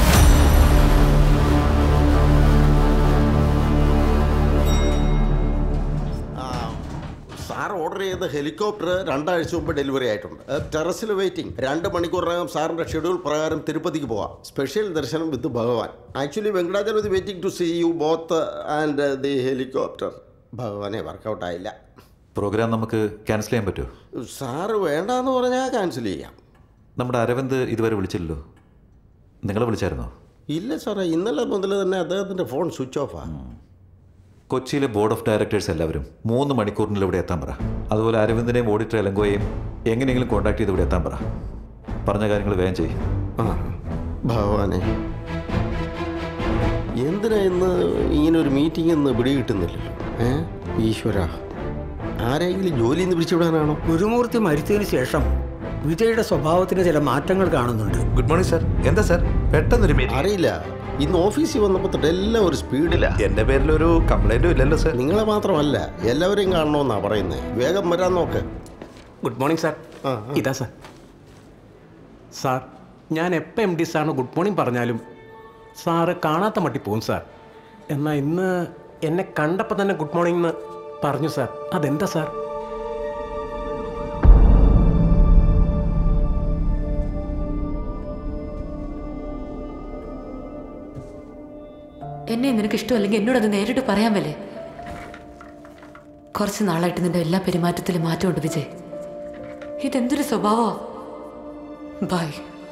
സാർ ഓർഡർ ചെയ്ത ഹെലികോപ്റ്റർ 2 ആഴ്ച മുമ്പ് ഡെലിവറി ആയിട്ടുണ്ട്. ടെറസിൽ വെയിറ്റിംഗ്. 2 മണിക്കൂറിനകം സാറിന്റെ ഷെഡ്യൂൾ പ്രകാരം തിരുപ്പതിക്ക് പോവാം. സ്പെഷ്യൽ ദർശനം വിത്ത് ഭഗവാൻ. Actually Venkatachalapathy waiting to see you both and the helicopter. ഭഗവാനെ വർക്കൗട്ട് ആയില്ല. പ്രോഗ്രാം നമുക്ക് ക്യാൻസൽ ചെയ്യാൻ പറ്റുമോ? സാറ് വേണ്ടാന്ന് പറഞ്ഞാൽ ക്യാൻസൽ ചെയ്യാം. നമ്മുടെ അരവിന്ദ് ഇതുവരെ വിളിച്ചില്ലല്ലോ. നിങ്ങളെ വിളിച്ചായിരുന്നോ? ഇല്ല സാറേ, ഇന്നലെ മുതൽ തന്നെ അദ്ദേഹത്തിൻ്റെ ഫോൺ സ്വിച്ച് ഓഫാണ്. കൊച്ചിയിലെ ബോർഡ് ഓഫ് ഡയറക്ടേഴ്സ് എല്ലാവരും 3 മണിക്കൂറിനുള്ളിൽ ഇവിടെ എത്താൻ പറ. അതുപോലെ അരവിന്ദിനെയും ഓഡിറ്റർ എലങ്കോയെയും എങ്ങനെയെങ്കിലും കോൺടാക്ട് ചെയ്ത് ഇവിടെ എത്താൻ പറ. പറഞ്ഞ കാര്യങ്ങൾ വേഗം ചെയ്യും. ഭഗവാനെ, എന്തിനാ ഇന്ന് ഇങ്ങനെ ഒരു മീറ്റിംഗ് ഇന്ന് പിടി കിട്ടുന്നില്ലല്ലോ? ഈശ്വര, ആരെങ്കിലും ജോലിയിൽ നിന്ന് പിടിച്ചുവിടാനാണോ? ഗുരുമൂർത്തി മരിച്ചതിന് ശേഷം വിജയുടെ സ്വഭാവത്തിന് ചില മാറ്റങ്ങൾ കാണുന്നുണ്ട്. Good morning sir. എന്താ സാർ പെട്ടെന്നൊരു മീറ്റിംഗ്? അറിയില്ല, ഇന്ന് ഓഫീസിൽ വന്നപ്പോൾ തൊട്ട് എല്ലാം ഒരു സ്പീഡില്ല. എൻ്റെ പേരിലൊരു കംപ്ലൈൻറ്റും ഇല്ലല്ലോ സാർ. നിങ്ങളെ മാത്രമല്ല എല്ലാവരെയും കാണണമെന്നാണ് പറയുന്നത്. വേഗം വരാൻ നോക്ക്. Good morning sir. ഇതാ സാർ. സാർ, ഞാൻ എപ്പോൾ MD സാറിന് ഗുഡ് മോർണിംഗ് പറഞ്ഞാലും സാറ് കാണാത്ത മട്ടി പോകും സാർ. എന്നാൽ ഇന്ന് എന്നെ കണ്ടപ്പോൾ തന്നെ ഗുഡ് മോർണിംഗ് എന്ന് പറഞ്ഞു സാർ. അതെന്താ സാർ? എന്നെ നിനക്ക് ഇഷ്ടമല്ലെങ്കിൽ എന്നോടത് നേരിട്ട് പറയാൻ വല്ലേ? കുറച്ച് നാളായിട്ട് നിന്റെ എല്ലാ പെരുമാറ്റത്തിലും മാറ്റമുണ്ട് വിജയ്. ഇതെന്തൊരു സ്വഭാവോ? ബൈ.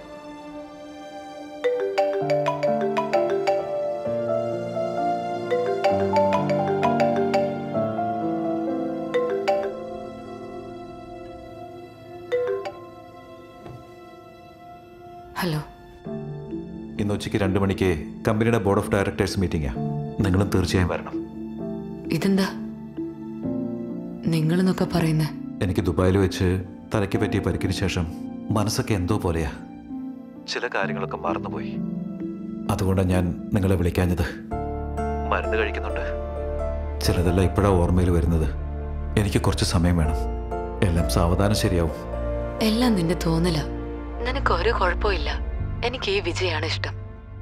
ഹലോ. ഇന്ന് ഉച്ചയ്ക്ക് 2 മണിക്ക് കമ്പനിയുടെ ബോർഡ് ഓഫ് ഡയറക്ടേഴ്സ് മീറ്റിംഗാണ്. നിങ്ങളും തീർച്ചയായും വരണം. ഇതെന്താ നിങ്ങളെന്നൊക്കെ പറയുന്നത്? എനിക്ക് ദുബായിൽ വെച്ച് തലയ്ക്ക് പറ്റിയ പരിക്കിന് ശേഷം മനസ്സൊക്കെ എന്തോ പോലെയാ. ചില കാര്യങ്ങളൊക്കെ മറന്നുപോയി. അതുകൊണ്ടാണ് ഞാൻ നിങ്ങളെ വിളിക്കാഞ്ഞത്. മരുന്ന് കഴിക്കുന്നുണ്ട്. ചിലതെല്ലാം ഇപ്പോഴാണ് ഓർമ്മയിൽ വരുന്നത്. എനിക്ക് കുറച്ച് സമയം വേണം. എല്ലാം സാവധാനം ശരിയാവും. എല്ലാം നിന്റെ തോന്നല. നിനക്കൊരു കുഴപ്പമില്ല. എനിക്ക് ഈ വിജയാണ് ഇഷ്ടം.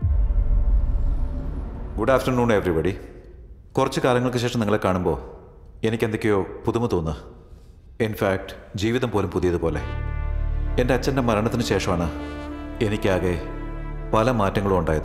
Good afternoon everybody. കുറച്ച് കാലങ്ങൾക്ക് ശേഷം നിങ്ങളെ കാണുമ്പോൾ എനിക്കെന്തൊക്കെയോ പുതുമ തോന്നുക. ഇൻഫാക്റ്റ് ജീവിതം പോലും പുതിയതുപോലെ. എൻ്റെ അച്ഛൻ്റെ മരണത്തിന് ശേഷമാണ് എനിക്കാകെ പല മാറ്റങ്ങളും ഉണ്ടായത്.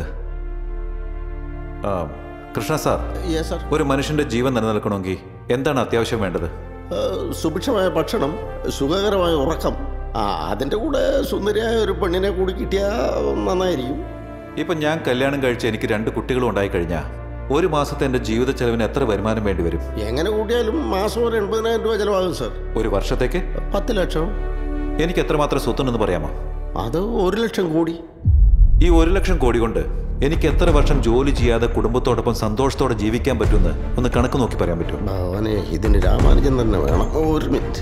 കൃഷ്ണ സാർ, ഒരു മനുഷ്യൻ്റെ ജീവൻ നിലനിൽക്കണമെങ്കിൽ എന്താണ് അത്യാവശ്യം വേണ്ടത്? സുഭിക്ഷമായ ഭക്ഷണം, സുഖകരമായ ഉറക്കം, അതിൻ്റെ കൂടെ സുന്ദരിയായ ഒരു പെണ്ണിനെ കൂടി കിട്ടിയാൽ നന്നായിരിക്കും. ഇപ്പം ഞാൻ കല്യാണം കഴിച്ച് എനിക്ക് 2 കുട്ടികളും ഉണ്ടായിക്കഴിഞ്ഞാൽ ഒരു മാസത്തെ എൻ്റെ ജീവിത ചെലവിന് എത്ര വരുമാനം വേണ്ടി വരും? എങ്ങനെ കൂട്ടിയാലും മാസം ഒരു 80,000 രൂപ ചിലവാകും സാർ. ഒരു വർഷത്തേക്ക് 10 ലക്ഷം. എനിക്ക് എത്രമാത്രം സ്വത്തുണ്ടെന്ന് പറയാമോ? അത് 1 ലക്ഷം കോടി. ഈ 1 ലക്ഷം കോടി കൊണ്ട് എനിക്ക് എത്ര വർഷം ജോലി ചെയ്യാതെ കുടുംബത്തോടൊപ്പം സന്തോഷത്തോടെ ജീവിക്കാൻ പറ്റുമെന്ന് ഒന്ന് കണക്ക് നോക്കി പറയാൻ പറ്റുമോ? അവനെ ഇതിന് രാമാനുജൻ തന്നെ വേണം. ഒരു മിനിറ്റ്.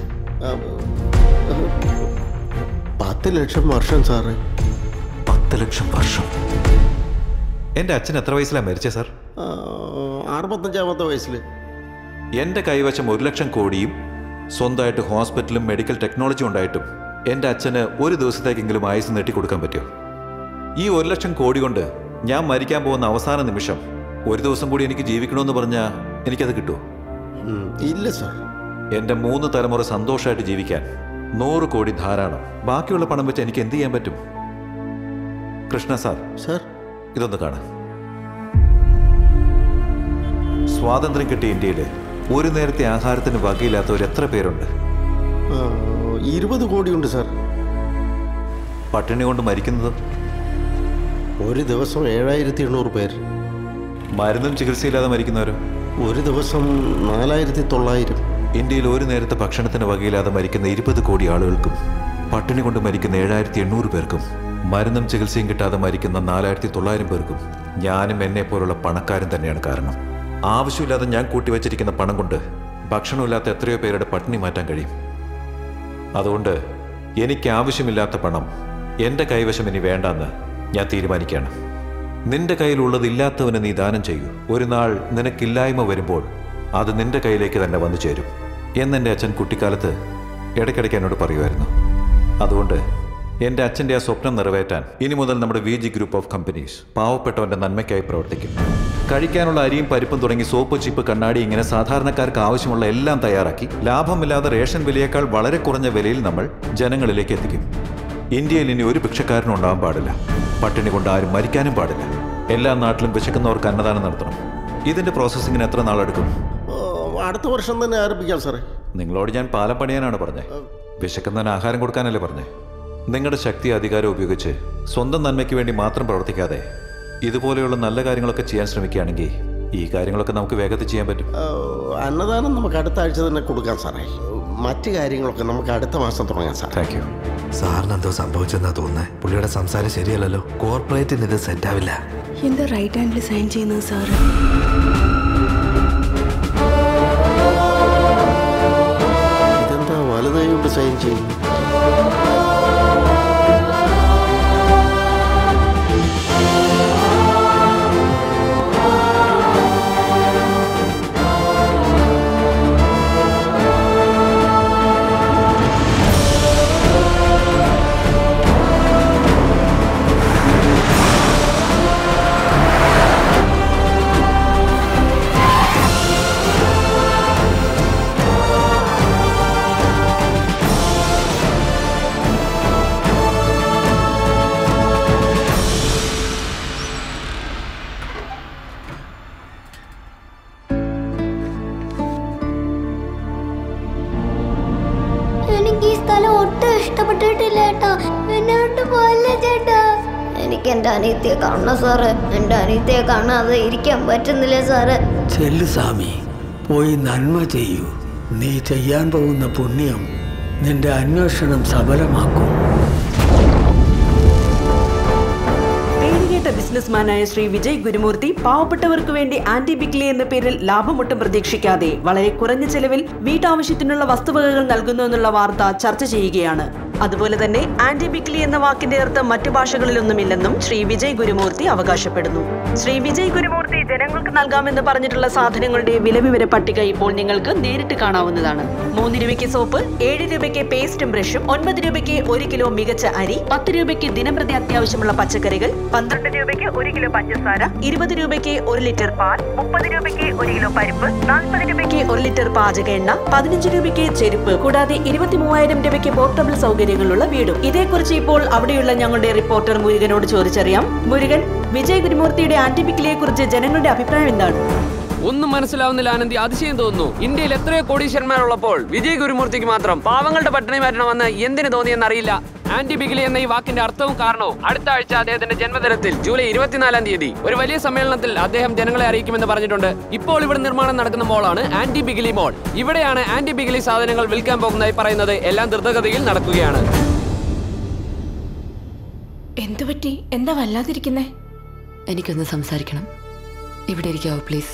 10 ലക്ഷം വർഷം സാറ്. 10 ലക്ഷം വർഷം. എൻ്റെ അച്ഛൻ എത്ര വയസ്സിലാണ് മരിച്ചത് സാർ? 65-ാമത്തെ വയസ്സിൽ. എൻ്റെ കൈവശം 1 ലക്ഷം കോടിയും സ്വന്തമായിട്ട് ഹോസ്പിറ്റലും മെഡിക്കൽ ടെക്നോളജിയും ഉണ്ടായിട്ടും എൻ്റെ അച്ഛന് ഒരു ദിവസത്തേക്കെങ്കിലും ആയുസ് നീട്ടിക്കൊടുക്കാൻ പറ്റുമോ? ഈ 1 ലക്ഷം കോടി കൊണ്ട് ഞാൻ മരിക്കാൻ പോകുന്ന അവസാന നിമിഷം ഒരു ദിവസം കൂടി എനിക്ക് ജീവിക്കണമെന്ന് പറഞ്ഞാൽ എനിക്കത് കിട്ടുമോ? ഇല്ല സാർ. എൻ്റെ 3 തലമുറ സന്തോഷമായിട്ട് ജീവിക്കാൻ 100 കോടി ധാരാളം. ബാക്കിയുള്ള പണം വെച്ച് എനിക്ക് എന്ത് ചെയ്യാൻ പറ്റും? കൃഷ്ണ സാർ, ഇതൊന്ന് കാണാം. സ്വാതന്ത്ര്യം കിട്ടിയ ഇന്ത്യയിൽ ഒരു നേരത്തെ ആഹാരത്തിന് വകയില്ലാത്തവർ എത്ര പേരുണ്ട്? 20 കോടിയുണ്ട് സാർ. പട്ടിണി കൊണ്ട് മരിക്കുന്നത് ഒരു ദിവസം 7,800 പേര്. മരുന്നും ചികിത്സയില്ലാതെ മരിക്കുന്നവരോ? ഒരു ദിവസം 4,900. ഇന്ത്യയിൽ ഒരു നേരത്തെ ഭക്ഷണത്തിന് വകയില്ലാതെ മരിക്കുന്ന 20 കോടി ആളുകൾക്കും പട്ടിണി കൊണ്ട് മരിക്കുന്ന 7,800 പേർക്കും മരുന്നും ചികിത്സയും കിട്ടാതെ മരിക്കുന്ന 4,900 പേർക്കും ഞാനും എന്നെ പോലുള്ള പണക്കാരും തന്നെയാണ് കാരണം. ആവശ്യമില്ലാതെ ഞാൻ കൂട്ടിവച്ചിരിക്കുന്ന പണം കൊണ്ട് ഭക്ഷണമില്ലാത്ത എത്രയോ പേരുടെ പട്ടിണി മാറ്റാൻ കഴിയും. അതുകൊണ്ട് എനിക്ക് ആവശ്യമില്ലാത്ത പണം എൻ്റെ കൈവശം ഇനി വേണ്ടെന്ന് ഞാൻ തീരുമാനിക്കുകയാണ്. നിന്റെ കയ്യിലുള്ളത് ഇല്ലാത്തവന് നീ ദാനം ചെയ്യൂ. ഒരു നാൾ നിനക്കില്ലായ്മ വരുമ്പോൾ അത് നിന്റെ കയ്യിലേക്ക് തന്നെ വന്നു ചേരും എന്നെൻ്റെ അച്ഛൻ കുട്ടിക്കാലത്ത് ഇടയ്ക്കിടയ്ക്ക് എന്നോട് പറയുമായിരുന്നു. അതുകൊണ്ട് എൻ്റെ അച്ഛൻ്റെ ആ സ്വപ്നം നിറവേറ്റാൻ ഇനി മുതൽ നമ്മുടെ VG ഗ്രൂപ്പ് ഓഫ് കമ്പനീസ് പാവപ്പെട്ടവൻ്റെ നന്മയ്ക്കായി പ്രവർത്തിക്കും. കഴിക്കാനുള്ള അരിയും പരിപ്പും തുടങ്ങി സോപ്പ്, ചിപ്പ്, കണ്ണാടി ഇങ്ങനെ സാധാരണക്കാർക്ക് ആവശ്യമുള്ള എല്ലാം തയ്യാറാക്കി ലാഭമില്ലാതെ റേഷൻ വിലയേക്കാൾ വളരെ കുറഞ്ഞ വിലയിൽ നമ്മൾ ജനങ്ങളിലേക്ക് എത്തിക്കും. ഇന്ത്യയിൽ ഇനി ഒരു ഭിക്ഷക്കാരനും ഉണ്ടാവാൻ പാടില്ല. പട്ടിണി കൊണ്ട് ആരും മരിക്കാനും പാടില്ല. എല്ലാ നാട്ടിലും വിശക്കുന്നവർക്ക് അന്നദാനം നടത്തണം. ഇതിൻ്റെ പ്രോസസ്സിങ്ങിന് എത്ര നാളെടുക്കും? അടുത്ത വർഷം തന്നെ ആരംഭിക്കാം സാറേ. നിങ്ങളോട് ഞാൻ പാലം പണിയാനാണ് പറഞ്ഞത്. വിശക്കുന്നതിന് ആഹാരം കൊടുക്കാനല്ലേ പറഞ്ഞത്. നിങ്ങളുടെ ശക്തി അധികാരം ഉപയോഗിച്ച് സ്വന്തം നന്മയ്ക്ക് വേണ്ടി മാത്രം പ്രവർത്തിക്കാതെ ഇതുപോലെയുള്ള നല്ല കാര്യങ്ങളൊക്കെ ചെയ്യാൻ ശ്രമിക്കുകയാണെങ്കിൽ ഈ കാര്യങ്ങളൊക്കെ നമുക്ക് വേഗത്തിൽ ചെയ്യാൻ പറ്റും. അന്നദാനം നമുക്ക് അടുത്ത ആഴ്ച തന്നെ കൊടുക്കാം സാറേ. മറ്റു കാര്യങ്ങളൊക്കെ നമുക്ക് അടുത്ത മാസം തുടങ്ങാം സാർ. Thank U. സാറിന് എന്തോ സംഭവിച്ചെന്നാ തോന്നുന്നത്. പുള്ളിയുടെ സംസാരം ശരിയല്ലല്ലോ. കോർപ്പറേറ്റിന് ഇത് സെറ്റ് ആവില്ല. എന്താ റൈറ്റ് ഹാൻഡിൽ സൈൻ ചെയ്യുന്നത് സാറ്? ഇതെന്താ വലുതായിട്ട് സൈൻ ചെയ്യും? എനിക്ക് എന്റെ അനിയത്തിയെ കാണണം സാറ്. എന്റെ അനിയത്തിയെ കാണാതെ ഇരിക്കാൻ പറ്റുന്നില്ല സാറ്. ചെല്ലു സ്വാമി, പോയി നന്മ ചെയ്യൂ. നീ ചെയ്യാൻ പോകുന്ന പുണ്യം നിന്റെ അന്വേഷണം സഫലമാക്കും. ബിസിനസ്മാനായ ശ്രീ വിജയ് ഗുരുമൂർത്തി പാവപ്പെട്ടവർക്ക് വേണ്ടി ആന്റിബിക്ലി എന്ന പേരിൽ ലാഭമൊട്ടും പ്രതീക്ഷിക്കാതെ വളരെ കുറഞ്ഞ ചെലവിൽ വീട്ടാവശ്യത്തിനുള്ള വസ്തുവകകൾ നൽകുന്നു എന്നുള്ള വാർത്ത ചർച്ച ചെയ്യുകയാണ്. അതുപോലെ തന്നെ ആന്റിബിക്ലി എന്ന വാക്കിന്റെ അർത്ഥം മറ്റു ഭാഷകളിലൊന്നുമില്ലെന്നും ശ്രീ വിജയ് ഗുരുമൂർത്തി അവകാശപ്പെടുന്നു. ശ്രീ വിജയ് ഗുരുമൂർത്തി ജനങ്ങൾക്ക് നൽകാമെന്ന് പറഞ്ഞിട്ടുള്ള സാധനങ്ങളുടെ വിലവിവര പട്ടിക ഇപ്പോൾ നിങ്ങൾക്ക് നേരിട്ട് കാണാവുന്നതാണ്. 3 രൂപയ്ക്ക് സോപ്പ്, 7 രൂപയ്ക്ക് പേസ്റ്റും ബ്രഷും, 9 രൂപയ്ക്ക് 1 കിലോ മികച്ച അരി, 10 രൂപയ്ക്ക് ദിനംപ്രതി അത്യാവശ്യമുള്ള പച്ചക്കറികൾ, 12 രൂപയ്ക്ക് 1 കിലോ പഞ്ചസാര, 20 രൂപയ്ക്ക് 1 ലിറ്റർ പാൽ, 30 രൂപയ്ക്ക് 1 കിലോ പരിപ്പ്, 40 രൂപയ്ക്ക് 1 ലിറ്റർ പാചക എണ്ണ, 15 രൂപയ്ക്ക് ചെരുപ്പ്, കൂടാതെ 23,000 രൂപയ്ക്ക് പോർട്ടബിൾ സൗകര്യങ്ങളുള്ള വീടും. ഇതേക്കുറിച്ച് ഇപ്പോൾ അവിടെയുള്ള ഞങ്ങളുടെ റിപ്പോർട്ടർ മുരുകനോട് ചോദിച്ചറിയാം. മുരുകൻ, വിജയ് ഗുരുമൂർത്തിയുടെ ആന്റിബിക്ലിയെ കുറിച്ച് ജനങ്ങളുടെ അഭിപ്രായം എന്താണ്? ഒന്നും മനസ്സിലാവുന്നില്ല ആനന്ദി, അതിശയം തോന്നുന്നു. ഇന്ത്യയിൽ എത്രയോ കോടീശ്വരന്മാരുള്ളപ്പോൾ വിജയ് ഗുരുമൂർത്തിക്ക് മാത്രം പാവങ്ങളുടെ പട്ടിണി മാറ്റണമെന്ന് എന്തിനു തോന്നിയെന്നറിയില്ല. ആന്റിബിക്കിലി എന്ന ഈ വാക്കിന്റെ അർത്ഥവും കാരണവും അടുത്ത ആഴ്ച അദ്ദേഹത്തിന്റെ ജന്മദിനത്തിൽ ജൂലൈ 24-ാം തീയതി ഒരു വലിയ സമ്മേളനത്തിൽ അദ്ദേഹം ജനങ്ങളെ അറിയിക്കുമെന്ന് പറഞ്ഞിട്ടുണ്ട്. ഇപ്പോൾ ഇവിടെ നിർമ്മാണം നടക്കുന്ന മോളാണ് ആന്റിബിക്കിലി മോൾ. ഇവിടെയാണ് ആന്റിബിക്കിലി സാധനങ്ങൾ വിൽക്കാൻ പോകുന്നതായി പറയുന്നത്. എല്ലാം ദ്രുതഗതിയിൽ നടക്കുകയാണ്. എന്തുപറ്റി? എന്താ വല്ലാതിരിക്കുന്നേ? എനിക്കൊന്ന് സംസാരിക്കണം. ഇവിടെ ഇരിക്കാവോ പ്ലീസ്?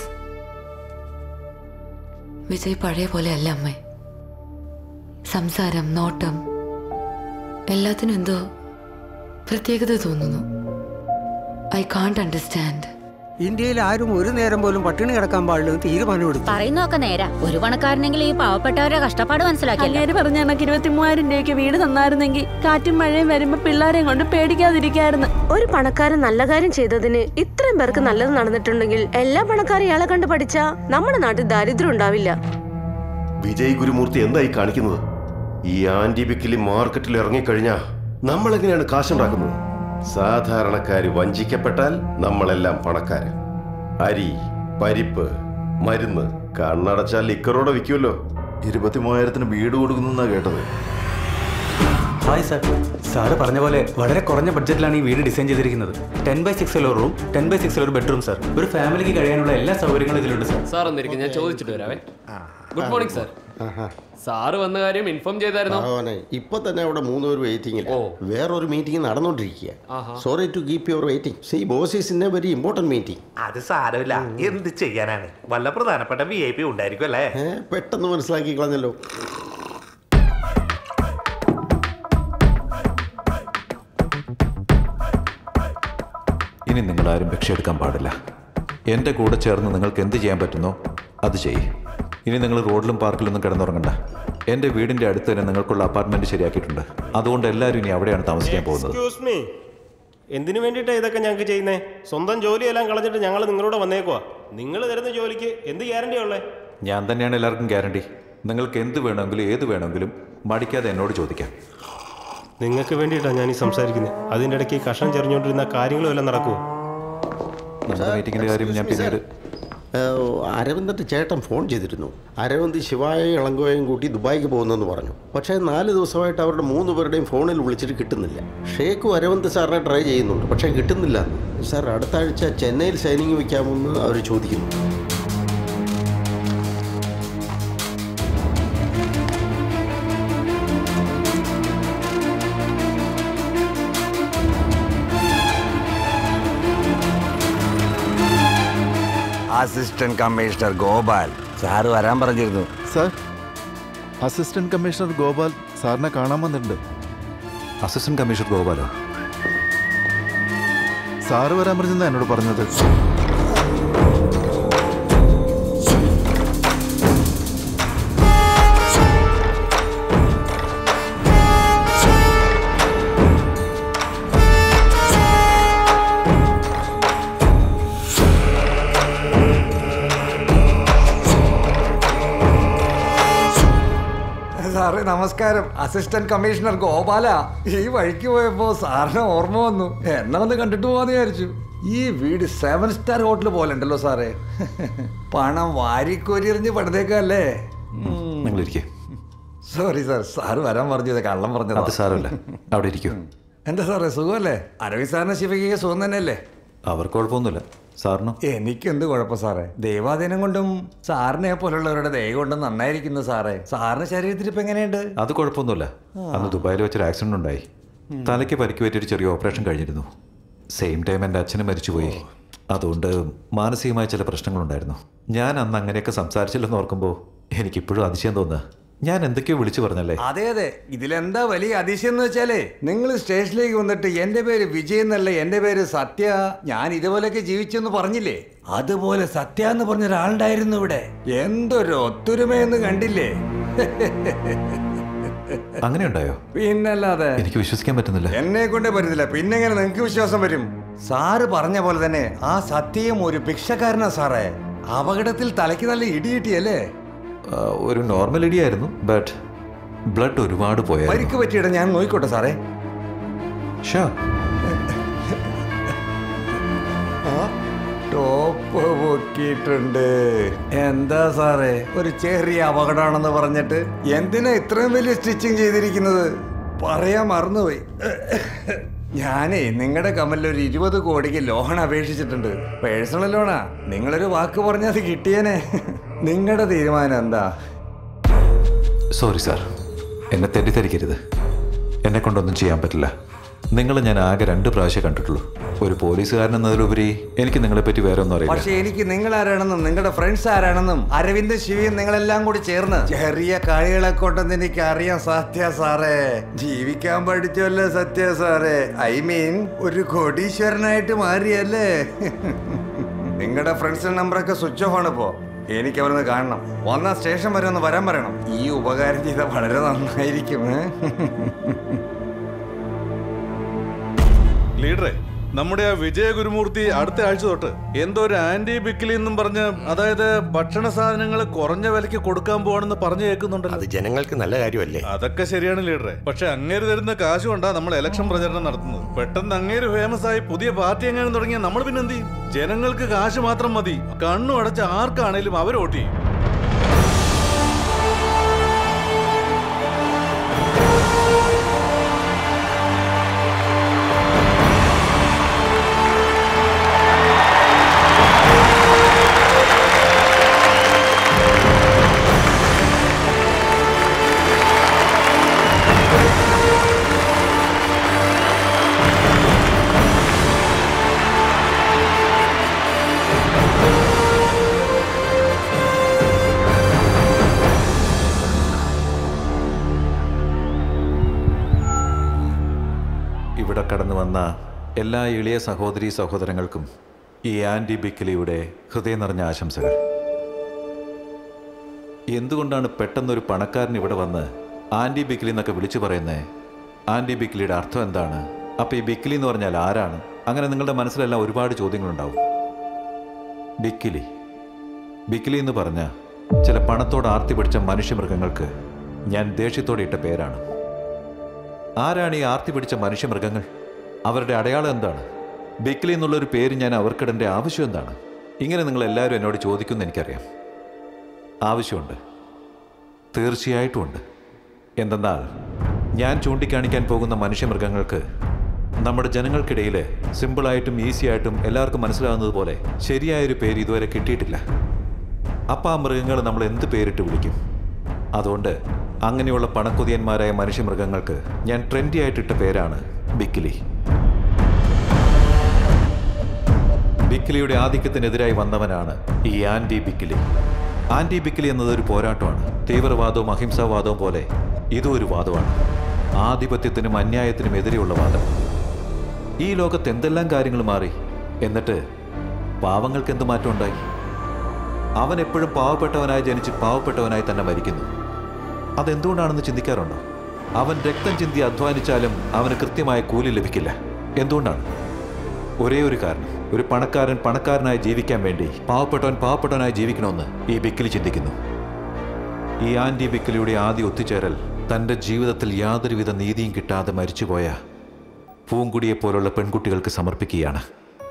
വിജയ് പഴയ പോലെ അല്ല അമ്മേ. സംസാരം, നോട്ടം, എല്ലാത്തിനും എന്തോ പ്രത്യേകത തോന്നുന്നു. I can't understand. ഇന്ത്യയിൽ ആരും ഒരു നേരം പോലും പട്ടിണി കിടക്കാൻ പാടില്ല തീരുമാനമെടുത്തു. പറയുന്നൊക്കെ നേരാ. ഒരു പണക്കാരനെങ്കിലും ഈ പാവപ്പെട്ടവരെ കഷ്ടപ്പാട് മനസ്സിലാക്കിയാൽ പറഞ്ഞ കണക്ക് 23,000 രൂപയ്ക്ക് വീട് തന്നായിരുന്നെങ്കിൽ കാറ്റും മഴയും വരുമ്പോ പിള്ളേരെയും കൊണ്ട് പേടിക്കാതിരിക്കായിരുന്നു. ഒരു പണക്കാരൻ നല്ല കാര്യം ചെയ്തതിന് ഇത്രയും പേർക്ക് നല്ലത് നടന്നിട്ടുണ്ടെങ്കിൽ എല്ലാ പണക്കാരും ഇയാളെ കണ്ട് പഠിച്ചാ നമ്മുടെ നാട്ടിൽ ദാരിദ്ര്യം ഉണ്ടാവില്ല. വിജയ് ഗുരുമൂർത്തി എന്തായി കാണിക്കുന്നത്? ഈ ആന്റിബിക്കിലി മാർക്കറ്റിൽ ഇറങ്ങിക്കഴിഞ്ഞാ നമ്മൾ എങ്ങനെയാണ് കാശുണ്ടാക്കുന്നത്? സാധാരണക്കാര് വഞ്ചിക്കപ്പെട്ടാൽ നമ്മളെല്ലാം പണക്കാര്. അരി, പരിപ്പ്, മരുന്ന് കണ്ണടച്ചാൽ ലിക്കറോടെ വിൽക്കുമല്ലോ. 23,000 വീട് കൊടുക്കുന്ന കേട്ടത്. ഹായ് സാർ, സാറ് പറഞ്ഞ പോലെ വളരെ കുറഞ്ഞ ബഡ്ജറ്റിലാണ് ഈ വീട് ഡിസൈൻ ചെയ്തിരിക്കുന്നത്. 10x6 room, 10x6 bedroom sir. ഒരു ഫാമിലിക്ക് കഴിയാനുള്ള എല്ലാ സൗകര്യങ്ങളും ഇതിലുണ്ട് സാർ. സാർ എന്നിരിക്കും, ഞാൻ ചോദിച്ചിട്ട് വരാവേ. Good morning sir. സാറ് വന്ന കാര്യം ഇൻഫോം ചെയ്തായിരുന്നു. ഇപ്പൊ തന്നെ അവിടെ 3 പേര് വെയിറ്റിംഗിൽ. വേറൊരു മീറ്റിംഗ് നടന്നുകൊണ്ടിരിക്കുക. Sorry to keep your waiting. See boss is in a very important meeting. അത് സാരമില്ല, എന്ത് ചെയ്യാനാണ്? വല്ല പ്രധാനപ്പെട്ട VIP ഉണ്ടായിരിക്കും അല്ലേ? പെട്ടെന്ന് മനസ്സിലാക്കി കളഞ്ഞല്ലോ. ഇനി നിങ്ങളാരും ഭിക്ഷ എടുക്കാൻ പാടില്ല. എൻ്റെ കൂടെ ചേർന്ന് നിങ്ങൾക്ക് എന്ത് ചെയ്യാൻ പറ്റുന്നോ അത് ചെയ്യ്. ഇനി നിങ്ങൾ റോഡിലും പാർക്കിലൊന്നും കിടന്നുറങ്ങണ്ട. എൻ്റെ വീടിൻ്റെ അടുത്ത് തന്നെ നിങ്ങൾക്കുള്ള അപ്പാർട്ട്മെൻറ്റ് ശരിയാക്കിയിട്ടുണ്ട്. അതുകൊണ്ട് എല്ലാവരും ഇനി അവിടെയാണ് താമസിക്കാൻ പോകുന്നത്. എന്തിനു വേണ്ടിയിട്ടാണ് ഇതൊക്കെ ഞങ്ങൾക്ക് ചെയ്യുന്നത്? സ്വന്തം ജോലിയെല്ലാം കളഞ്ഞിട്ട് ഞങ്ങൾ നിങ്ങളോട് വന്നേക്കുവാ. നിങ്ങൾ തരുന്ന ജോലിക്ക് എന്ത് ഗ്യാരണ്ടിയാ ഉള്ളത്? ഞാൻ തന്നെയാണ് എല്ലാവർക്കും ഗ്യാരണ്ടി. നിങ്ങൾക്ക് എന്ത് വേണമെങ്കിലും ഏത് വേണമെങ്കിലും മടിക്കാതെ എന്നോട് ചോദിക്കാം. നിങ്ങൾക്ക് വേണ്ടിയിട്ടാണ് ഞാൻ ഈ സംസാരിക്കുന്നത്. അതിൻ്റെ ഇടയ്ക്ക് കഷ്ണം ചെറിഞ്ഞുകൊണ്ടിരുന്ന കാര്യങ്ങളും എല്ലാം നടക്കുമോ? നമ്മുടെ മീറ്റിങ്ങിൻ്റെ കാര്യം ഞാൻ പിന്നീട്. അരവിന്ദൻ്റെ ചേട്ടൻ ഫോൺ ചെയ്തിരുന്നു. അരവിന്ദ് ശിവായെയും ഇളങ്കോയെയും കൂട്ടി ദുബായിക്ക് പോകുന്നെന്ന് പറഞ്ഞു. പക്ഷേ 4 ദിവസമായിട്ട് അവരുടെ 3 പേരുടെയും ഫോണിൽ വിളിച്ചിട്ട് കിട്ടുന്നില്ല. ഷേഖും അരവിന്ദ് സാറിനെ ട്രൈ ചെയ്യുന്നുണ്ട്, പക്ഷേ കിട്ടുന്നില്ല. സാർ അടുത്ത ആഴ്ച ചെന്നൈയിൽ സൈനിങ് വയ്ക്കാമെന്ന് അവർ ചോദിക്കുന്നു. അസിസ്റ്റന്റ് കമ്മീഷണർ ഗോപാൽ സാറ് വരാൻ പറഞ്ഞിരുന്നു. സാർ, അസിസ്റ്റന്റ് കമ്മീഷണർ ഗോപാൽ സാറിനെ കാണാൻ വന്നിട്ടുണ്ട്. Assistant commissioner ഗോപാലോ? സാറ് വരാൻ പറഞ്ഞെന്നാ എന്നോട് പറഞ്ഞത്. സാറേ നമസ്കാരം. Assistant commissioner Gopala. ഈ വഴിക്ക് പോയപ്പോ സാറിന് ഓർമ്മ വന്നു, എന്നെ വന്ന് കണ്ടിട്ട് പോവാന്ന് വിചാരിച്ചു. ഈ വീട് 7 സ്റ്റാർ ഹോട്ടൽ പോലെ ഉണ്ടല്ലോ സാറേ. പണം വാരിക്കൊരിറിഞ്ഞ് പണിതേക്കല്ലേ. സോറി സാർ, സാറ് വരാൻ പറഞ്ഞത് കള്ളം പറഞ്ഞത്. അത് സാരമല്ല, അവിടെ ഇരിക്കും. എന്താ സാറേ സുഖമല്ലേ? അരവി സാറിന് ശിവയ്ക്ക് സുഖം തന്നെയല്ലേ? അവർക്ക് കുഴപ്പമൊന്നുമില്ല. സാറിനോ? എനിക്കെന്ത് കുഴപ്പം സാറേ. ദൈവാധീനം കൊണ്ടും സാറിനെ പോലുള്ളവരുടെ ദയ കൊണ്ടും നന്നായിരിക്കുന്നു സാറേ. സാറിന് ശരീരത്തിൽ ഇപ്പൊ എങ്ങനെയുണ്ട്? അത് കുഴപ്പമൊന്നുമില്ല. അന്ന് ദുബായിൽ വെച്ചൊരു ആക്സിഡന്റ് ഉണ്ടായി. തലയ്ക്ക് പരിക്ക് പറ്റിയൊരു ചെറിയ ഓപ്പറേഷൻ കഴിഞ്ഞിരുന്നു. സെയിം ടൈം എൻ്റെ അച്ഛനും മരിച്ചുപോയി. അതുകൊണ്ട് മാനസികമായ ചില പ്രശ്നങ്ങളുണ്ടായിരുന്നു. ഞാൻ അന്ന് അങ്ങനെയൊക്കെ സംസാരിച്ചില്ലെന്ന് ഓർക്കുമ്പോൾ എനിക്കിപ്പോഴും അതിശയം തോന്നുക. ഞാൻ എന്തൊക്കെയോ വിളിച്ചു പറഞ്ഞല്ലേ? അതെ അതെ, ഇതിലെന്താ വലിയ അതിശയം എന്ന് വെച്ചാലേ, നിങ്ങൾ സ്റ്റേഷനിലേക്ക് വന്നിട്ട് എന്റെ പേര് വിജയ് എന്നല്ല, എന്റെ പേര് സത്യ, ഞാൻ ഇതുപോലെയൊക്കെ ജീവിച്ചെന്ന് പറഞ്ഞില്ലേ? അതുപോലെ സത്യ എന്ന് പറഞ്ഞ ഒരാളുണ്ടായിരുന്നു ഇവിടെ. എന്തൊരു ഒത്തൊരുമയെന്ന് കണ്ടില്ലേ? അങ്ങനെ ഉണ്ടായോ? പിന്നല്ലാതെ. എനിക്ക് വിശ്വസിക്കാൻ പറ്റുന്നില്ല. എന്നെ കൊണ്ടേ പറ്റുന്നില്ല, പിന്നെങ്ങനെ നിങ്ങൾക്ക് വിശ്വാസം വരും? സാറ് പറഞ്ഞ പോലെ തന്നെ ആ സത്യയും ഒരു ഭിക്ഷക്കാരനാ സാറേ. അപകടത്തിൽ തലയ്ക്ക് നല്ല ഇടി കിട്ടിയല്ലേ? ഒരു നോർമൽ ഇടിയായിരുന്നു, ബട്ട് ബ്ലഡ് ഒരുപാട് പോയായിരുന്നു. പരിക്ക് പറ്റിയിട ഞാൻ നോയിക്കോട്ടെ സാറേ? ടോപ്പ് പൊക്കിയിട്ടുണ്ട്. എന്താ സാറേ, ഒരു ചെറിയ അപകടമാണെന്ന് പറഞ്ഞിട്ട് എന്തിനാ ഇത്രയും വലിയ സ്റ്റിച്ചിങ് ചെയ്തിരിക്കുന്നത്? പറയാൻ മറന്നുപോയി. ഞാനേ നിങ്ങളുടെ കമ്പനിൽ ഒരു 20 കോടിക്ക് ലോൺ അപേക്ഷിച്ചിട്ടുണ്ട്. പേഴ്സണൽ ലോണാ. നിങ്ങളൊരു വാക്ക് പറഞ്ഞാൽ അത് കിട്ടിയേനെ. നിങ്ങളുടെ തീരുമാനം എന്താ? സോറി സാർ, എന്നെ തെറ്റിദ്ധരിക്കരുത്. എന്നെ കൊണ്ടൊന്നും ചെയ്യാൻ പറ്റില്ല. നിങ്ങൾ ഞാൻ ആകെ 2 പ്രാവശ്യം കണ്ടിട്ടുള്ളൂ. ഒരു പോലീസുകാരൻ എന്നതിലുപരി എനിക്ക് നിങ്ങളെപ്പറ്റി വേറെ ഒന്നും അറിയില്ല. പക്ഷെ എനിക്ക് നിങ്ങൾ ആരാണെന്നും നിങ്ങളുടെ ഫ്രണ്ട്സ് ആരാണെന്നും അരവിന്ദ് ശിവയും നിങ്ങളെല്ലാം കൂടി ചേർന്ന് ചെറിയ കളികളെ കൊണ്ടെന്ന് എനിക്ക് അറിയാം സത്യ സാറേ. ജീവിക്കാൻ പഠിച്ചല്ലേ സത്യ സാറേ? ഐ മീൻ ഒരു കോടീശ്വരനായിട്ട് മാറിയല്ലേ? നിങ്ങളുടെ ഫ്രണ്ട്സിന്റെ നമ്പറൊക്കെ സ്വിച്ച് ഓഫ് ആണ് ഇപ്പോ. എനിക്ക് അവരൊന്ന് കാണണം. വന്ന സ്റ്റേഷൻ വരെ ഒന്ന് വരാൻ പറയണം. ഈ ഉപകാരം ചെയ്താൽ വളരെ നന്നായിരിക്കും. ലീഡറെ, നമ്മുടെ ആ വിജയ ഗുരുമൂർത്തി അടുത്ത ആഴ്ച തൊട്ട് എന്തോ ഒരു ആന്റി ബിക്കിലി എന്നും പറഞ്ഞ്, അതായത് ഭക്ഷണ സാധനങ്ങൾ കുറഞ്ഞ വിലയ്ക്ക് കൊടുക്കാൻ പോവാണെന്ന് പറഞ്ഞു കേൾക്കുന്നുണ്ടല്ലോ. അത് ജനങ്ങൾക്ക് നല്ല കാര്യമല്ലേ? അതൊക്കെ ശരിയാണ് ലീഡറെ. പക്ഷെ അങ്ങേര് തരുന്ന കാശ് കൊണ്ടാ നമ്മൾ ഇലക്ഷൻ പ്രചരണം നടത്തുന്നത്. പെട്ടെന്ന് അങ്ങേര് ഫേമസ് ആയി പുതിയ പാർട്ടി എങ്ങനെ തുടങ്ങിയാൽ നമ്മൾ പിന്നെ എന്ത് ചെയ്യും? ജനങ്ങൾക്ക് കാശ് മാത്രം മതി. കണ്ണു അടച്ച ആർക്കാണേലും അവർ വോട്ട് ചെയ്യും. ഇവിടെ കടന്നു വന്ന എല്ലാ ഇളിയ സഹോദരീ സഹോദരങ്ങൾക്കും ഈ ആൻറ്റി ബിക്കിലിയുടെ ഹൃദയം നിറഞ്ഞ ആശംസകൾ. എന്തുകൊണ്ടാണ് പെട്ടെന്നൊരു പണക്കാരൻ ഇവിടെ വന്ന് ആൻറ്റി ബിക്കിലി എന്നൊക്കെ വിളിച്ചു പറയുന്നത്? ആൻറ്റി ബിക്കിലിയുടെ അർത്ഥം എന്താണ്? അപ്പോൾ ഈ ബിക്കിലി എന്ന് പറഞ്ഞാൽ ആരാണ്? അങ്ങനെ നിങ്ങളുടെ മനസ്സിലെല്ലാം ഒരുപാട് ചോദ്യങ്ങളുണ്ടാവും. ബിക്കിലി ബിക്കിലി എന്ന് പറഞ്ഞ ചില പണത്തോട് ആർത്തി പിടിച്ച മനുഷ്യമൃഗങ്ങൾക്ക് ഞാൻ ദേഷ്യത്തോടെ ഇട്ട പേരാണ്. ആരാണ് ഈ ആർത്തി പിടിച്ച മനുഷ്യമൃഗങ്ങൾ? അവരുടെ അടയാളം എന്താണ്? ബിക്കിലി എന്നുള്ളൊരു പേര് ഞാൻ അവർക്കിടേണ്ട ആവശ്യം എന്താണ്? ഇങ്ങനെ നിങ്ങളെല്ലാവരും എന്നോട് ചോദിക്കുമെന്ന് എനിക്കറിയാം. ആവശ്യമുണ്ട്, തീർച്ചയായിട്ടും ഉണ്ട്. എന്തെന്നാൽ ഞാൻ ചൂണ്ടിക്കാണിക്കാൻ പോകുന്ന മനുഷ്യമൃഗങ്ങൾക്ക് നമ്മുടെ ജനങ്ങൾക്കിടയിൽ സിമ്പിളായിട്ടും ഈസിയായിട്ടും എല്ലാവർക്കും മനസ്സിലാകുന്നത് പോലെ ശരിയായൊരു പേര് ഇതുവരെ കിട്ടിയിട്ടില്ല. അപ്പം ആ മൃഗങ്ങൾ നമ്മൾ എന്ത് പേരിട്ട് വിളിക്കും? അതുകൊണ്ട് അങ്ങനെയുള്ള പണക്കൊതിയന്മാരായ മനുഷ്യമൃഗങ്ങൾക്ക് ഞാൻ ട്രെൻഡി ആയിട്ടിട്ട പേരാണ് ബിക്കിലി. ബിക്കിലിയുടെ ആധിക്യത്തിനെതിരായി വന്നവനാണ് ഈ ആന്റി ബിക്കിലി. ആന്റി ബിക്കിലി എന്നതൊരു പോരാട്ടമാണ്. തീവ്രവാദവും അഹിംസാവാദവും പോലെ ഇതും ഒരു വാദമാണ്. ആധിപത്യത്തിനും അന്യായത്തിനും എതിരെയുള്ള വാദം. ഈ ലോകത്ത് എന്തെല്ലാം കാര്യങ്ങൾ മാറി, എന്നിട്ട് പാവങ്ങൾക്ക് എന്ത് മാറ്റം ഉണ്ടായി? അവൻ എപ്പോഴും പാവപ്പെട്ടവനായി ജനിച്ച് പാവപ്പെട്ടവനായി തന്നെ മരിക്കുന്നു. അതെന്തുകൊണ്ടാണെന്ന് ചിന്തിക്കാറുണ്ടോ? അവൻ രക്തം ചിന്തി അധ്വാനിച്ചാലും അവന് കൃത്യമായ കൂലി ലഭിക്കില്ല. എന്തുകൊണ്ടാണ്? ഒരേ ഒരു കാരണം, ഒരു പണക്കാരൻ പണക്കാരനായി ജീവിക്കാൻ വേണ്ടി പാവപ്പെട്ടവൻ പാവപ്പെട്ടവനായി ജീവിക്കണമെന്ന് ഈ ബിക്കിലി ചിന്തിക്കുന്നു. ഈ ആന്റി ബിക്കിലിയുടെ ആദ്യ ഒത്തുചേരൽ തൻ്റെ ജീവിതത്തിൽ യാതൊരുവിധ നീതിയും കിട്ടാതെ മരിച്ചുപോയ പൂങ്കുടിയെപ്പോലുള്ള പെൺകുട്ടികൾക്ക് സമർപ്പിക്കുകയാണ്.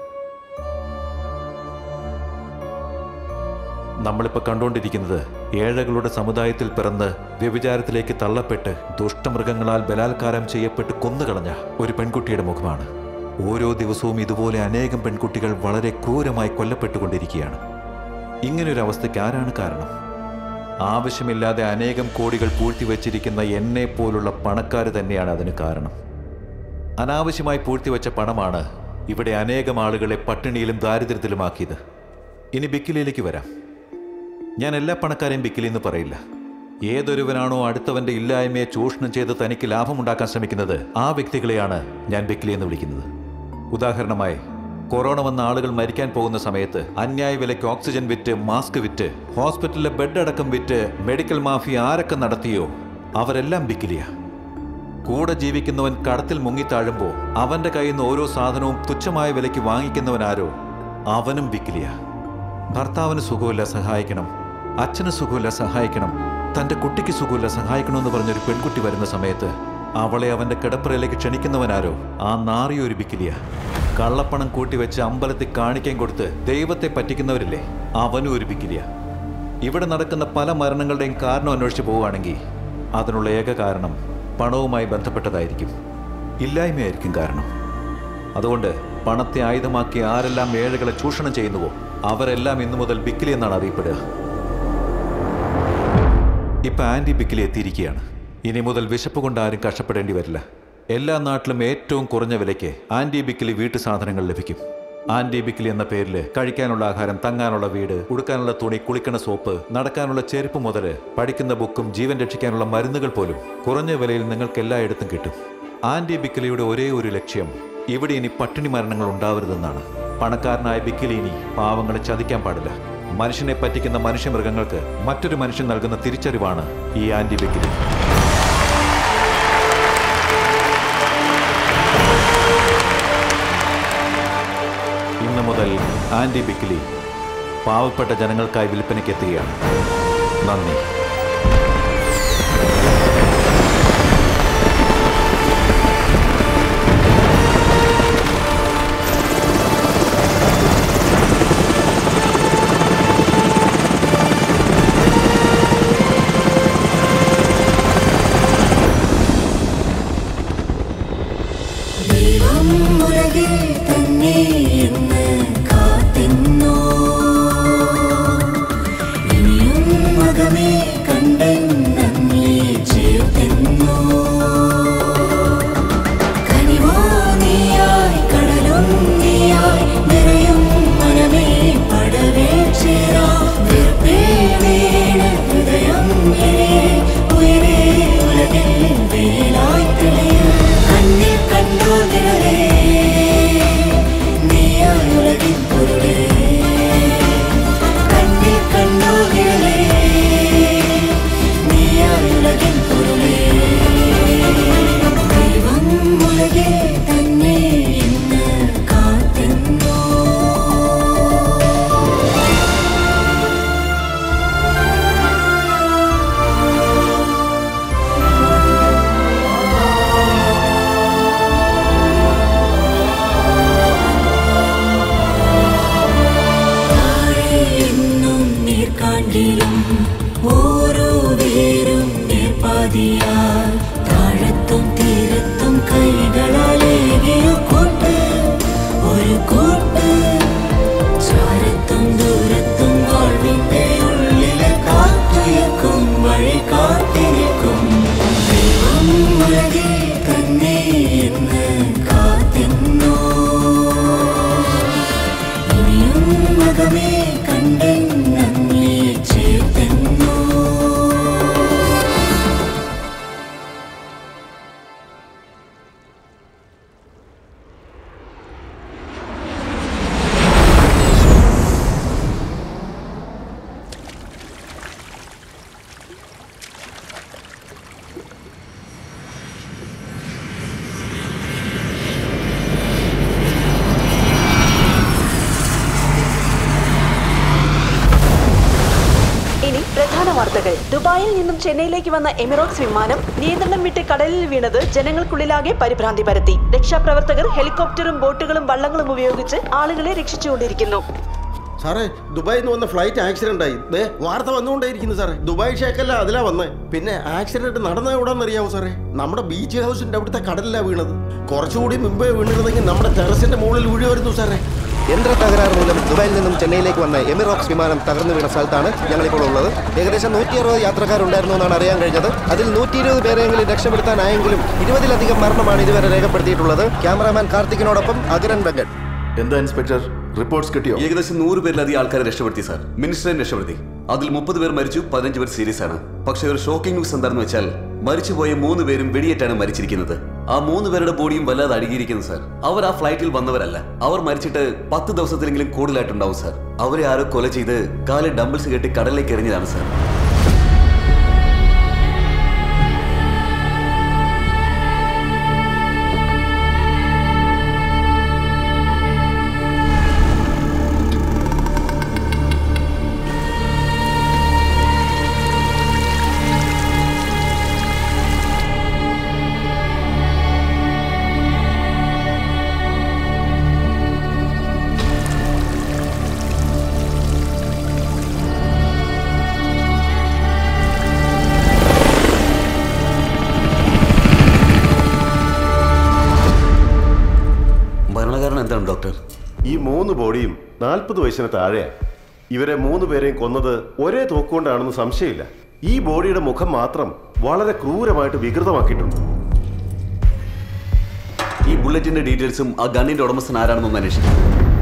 നമ്മളിപ്പോൾ കണ്ടുകൊണ്ടിരിക്കുന്നത് ഏഴകളുടെ സമുദായത്തിൽ പിറന്ന് വ്യഭിചാരത്തിലേക്ക് തള്ളപ്പെട്ട് ദുഷ്ടമൃഗങ്ങളാൽ ബലാത്കാരം ചെയ്യപ്പെട്ട് കൊന്നുകളഞ്ഞ ഒരു പെൺകുട്ടിയുടെ മുഖമാണ്. ഓരോ ദിവസവും ഇതുപോലെ അനേകം പെൺകുട്ടികൾ വളരെ ക്രൂരമായി കൊല്ലപ്പെട്ടുകൊണ്ടിരിക്കുകയാണ്. ഇങ്ങനൊരവസ്ഥയ്ക്ക് ആരാണ് കാരണം? ആവശ്യമില്ലാതെ അനേകം കോടികൾ പൂഴ്ത്തിവെച്ചിരിക്കുന്ന എന്നെ പോലുള്ള പണക്കാർ തന്നെയാണ് അതിന് കാരണം. അനാവശ്യമായി പൂഴ്ത്തിവെച്ച പണമാണ് ഇവിടെ അനേകം ആളുകളെ പട്ടിണിയിലും ദാരിദ്ര്യത്തിലുമാക്കിയത്. ഇനി ബിക്കിലിയിലേക്ക് വരാം. ഞാൻ എല്ലാ പണക്കാരെയും ബിക്കിലി എന്ന് പറയില്ല. ഏതൊരുവനാണോ അടുത്തവൻ്റെ ഇല്ലായ്മയെ ചൂഷണം ചെയ്ത് തനിക്ക് ലാഭമുണ്ടാക്കാൻ ശ്രമിക്കുന്നത്, ആ വ്യക്തികളെയാണ് ഞാൻ ബിക്കിലി എന്ന് വിളിക്കുന്നത്. ഉദാഹരണമായി, കൊറോണ വന്ന ആളുകൾ മരിക്കാൻ പോകുന്ന സമയത്ത് അന്യായ വിലയ്ക്ക് ഓക്സിജൻ വിറ്റ്, മാസ്ക് വിറ്റ്, ഹോസ്പിറ്റലിലെ ബെഡ് അടക്കം വിറ്റ് മെഡിക്കൽ മാഫിയ ആരൊക്കെ നടത്തിയോ അവരെല്ലാം ബിക്കിലിയ. കൂടെ ജീവിക്കുന്നവൻ കടത്തിൽ മുങ്ങിത്താഴുമ്പോൾ അവൻ്റെ കയ്യിൽ നിന്ന് ഓരോ സാധനവും തുച്ഛമായ വിലയ്ക്ക് വാങ്ങിക്കുന്നവനാരോ അവനും ബിക്കിലിയ. ഭർത്താവിന് സുഖമില്ല, സഹായിക്കണം. അച്ഛന് സുഖമില്ല, സഹായിക്കണം. തൻ്റെ കുട്ടിക്ക് സുഖമില്ല, സഹായിക്കണമെന്ന് പറഞ്ഞൊരു പെൺകുട്ടി വരുന്ന സമയത്ത് അവളെ അവൻ്റെ കിടപ്പറയിലേക്ക് ക്ഷണിക്കുന്നവനാരോ ആ നാറിയൊരു ബിക്കിലിയ. കള്ളപ്പണം കൂട്ടിവെച്ച് അമ്പലത്തിൽ കാണിക്കാൻ കൊടുത്ത് ദൈവത്തെ പറ്റിക്കുന്നവരില്ലേ, അവനും ഒരു ബിക്കിലിയ. ഇവിടെ നടക്കുന്ന പല മരണങ്ങളുടെയും കാരണം അന്വേഷിച്ച് പോവുകയാണെങ്കിൽ അതിനുള്ള ഏക കാരണം പണവുമായി ബന്ധപ്പെട്ടതായിരിക്കും, ഇല്ലായ്മയായിരിക്കും കാരണം. അതുകൊണ്ട് പണത്തെ ആയുധമാക്കി ആരെല്ലാം ഏഴകളെ ചൂഷണം ചെയ്യുന്നുവോ അവരെല്ലാം ഇന്നു മുതൽ ബിക്കിലി എന്നാണ് അറിയപ്പെടുക. ഇപ്പം ആന്റി ബിക്കിലി എത്തിയിരിക്കുകയാണ്. ഇനി മുതൽ വിശപ്പ് കൊണ്ട് ആരും കഷ്ടപ്പെടേണ്ടി വരില്ല. എല്ലാ നാട്ടിലും ഏറ്റവും കുറഞ്ഞ വിലയ്ക്ക് ആന്റി ബിക്കിലി വീട്ടു സാധനങ്ങൾ ലഭിക്കും. ആന്റി ബിക്കിലി എന്ന പേരിൽ കഴിക്കാനുള്ള ആഹാരം, തങ്ങാനുള്ള വീട്, ഉടുക്കാനുള്ള തുണി, കുളിക്കണ സോപ്പ്, നടക്കാനുള്ള ചെരുപ്പ് മുതൽ പഠിക്കുന്ന ബുക്കും ജീവൻ രക്ഷിക്കാനുള്ള മരുന്നുകൾ പോലും കുറഞ്ഞ വിലയിൽ നിങ്ങൾക്ക് എല്ലായിടത്തും കിട്ടും. ആന്റി ബിക്കിലിയുടെ ഒരേ ഒരു ലക്ഷ്യം ഇവിടെ ഇനി പട്ടിണി മരണങ്ങൾ ഉണ്ടാവരുതെന്നാണ്. പണക്കാരനായ ബിക്കിലി ഇനി പാവങ്ങളെ ചതിക്കാൻ പാടില്ല. മനുഷ്യനെ പറ്റിക്കുന്ന മനുഷ്യമൃഗങ്ങൾക്ക് മറ്റൊരു മനുഷ്യൻ നൽകുന്ന തിരിച്ചറിവാണ് ഈ ആന്റി ബിക്കിലി. ഇന്നു മുതൽ ആന്റി ബിക്കിലി പാവപ്പെട്ട ജനങ്ങൾക്കായി വിൽപ്പനയ്ക്ക് എത്തുകയാണ്. നന്ദി. ഉലകിൽ തന്നെ എന്ന് കാത്തിന്നോ ഇനിയും മകമേ എങ്കിലും ഓരോ വേരും നേർപ്പാതിയാൽ താഴത്തും തീരത്തും കൈകളാലേകിയ കൂട്ട് ഒരു കൂട്ട് ചാരത്തും ദൂരത്തും വാഴ്വിന്റെ ഉള്ളിലെ കാത്തുയർക്കും വഴി കാത്തിരിക്കും ദൈവം ഉലകിൽ തന്നെ എന്ന് കാത്തിന്നോ ഇനിയും മകമേ കണ്ടെന്നെ ചേർത്തന്നോ. ദുബായിൽ നിന്നും ചെന്നൈയിലേക്ക് വന്ന എമിറേറ്റ്സ് വിമാനം നിയന്ത്രണം വിട്ട് കടലിൽ വീണത് ജനങ്ങൾക്കുള്ളിലാകെ പരിഭ്രാന്തി പരത്തി. രക്ഷാപ്രവർത്തകർ ഹെലികോപ്റ്ററും ബോട്ടുകളും വള്ളങ്ങളും ഉപയോഗിച്ച് ആളുകളെ രക്ഷിച്ചുകൊണ്ടിരിക്കുന്നു. സാറേ, ദുബായിൽ നിന്ന് വന്ന ഫ്ലൈറ്റ് ആക്സിഡന്റ് ആയി. വാർത്ത വന്നുകൊണ്ടേയിരിക്കുന്നു സാറേ. ദുബായ് ഷേക്കല്ല അതിലാ വന്നേ. പിന്നെ ആക്സിഡന്റ് നടന്ന എവിടെന്ന് അറിയാവോ സാറേ? നമ്മുടെ ബീച്ച് ഹൗസിന്റെ അവിടുത്തെ കടലിലാ വീണത്. കുറച്ചുകൂടി മുമ്പേ വീണിരുന്നെങ്കിൽ നമ്മുടെ ടെറസിന്റെ മുകളിൽ വീഴുമായിരുന്നു സാറേ. യന്ത്ര തകരാറ് മൂലം ദുബായിൽ നിന്നും ചെന്നൈയിലേക്ക് വന്ന എമിറേറ്റ്സ് വിമാനം തകർന്നു വീണ സ്ഥലത്താണ് ഞങ്ങളിപ്പോൾ ഉള്ളത്. ഏകദേശം 160 യാത്രക്കാരുണ്ടായിരുന്നു എന്നാണ് അറിയാൻ കഴിഞ്ഞത്. അതിൽ 120 പേരെങ്കിലും രക്ഷപ്പെടുത്താനായെങ്കിലും 20-ലധികം മരണമാണ് ഇതുവരെ രേഖപ്പെടുത്തിയിട്ടുള്ളത്. ക്യാമറാമാൻ കാർത്തികിനോടൊപ്പം അഗരൻ വെങ്കട്. എന്താ ഇൻസ്പെക്ടർ, റിപ്പോർട്ട്സ് കിട്ടിയോ? ഏകദേശം 100 പേരിലധികം ആൾക്കാരെ രക്ഷപ്പെടുത്തി സാർ. മിനിസ്റ്ററെ രക്ഷപ്പെടുത്തി. അതിൽ 30 പേർ മരിച്ചു, 15 പേർ സീരിയസ് ആണ്. പക്ഷേ ഒരു ഷോക്കിംഗ് ന്യൂസ് എന്താണെന്ന് വെച്ചാൽ മരിച്ചുപോയ 3 പേരും വെടിയേറ്റാണ് മരിച്ചിരിക്കുന്നത്. ആ 3 പേരുടെ ബോഡിയും വല്ലാതെ അഴുകിയിരിക്കുന്നു സാർ. അവർ ആ ഫ്ലൈറ്റിൽ വന്നവരല്ല. അവർ മരിച്ചിട്ട് 10 ദിവസത്തിലെങ്കിലും കൂടുതലായിട്ടുണ്ടാവും സാർ. അവരെ ആരോ കൊല ചെയ്ത് കാലിൽ ഡംബിൾസ് കെട്ടി കടലിലേക്ക് എറിഞ്ഞതാണ് സാർ. ഡോക്ടർ, ഈ 3 ബോഡിയും 40 വയസ്സിന് താഴെയാണ്. ഇവരെ 3 പേരെയും കൊന്നത് ഒരേ തോക്കുകൊണ്ടാണെന്ന് സംശയമില്ല. ഈ ബോഡിയുടെ മുഖം മാത്രം വളരെ ക്രൂരമായിട്ട് വികൃതമാക്കിയിട്ടുണ്ട്. ഈ ബുള്ളറ്റിന്റെ ഡീറ്റെയിൽസും ആ ഗണ്ണിന്റെ ഉടമസ്ഥൻ ആരാണെന്നൊന്ന് അന്വേഷിക്കും.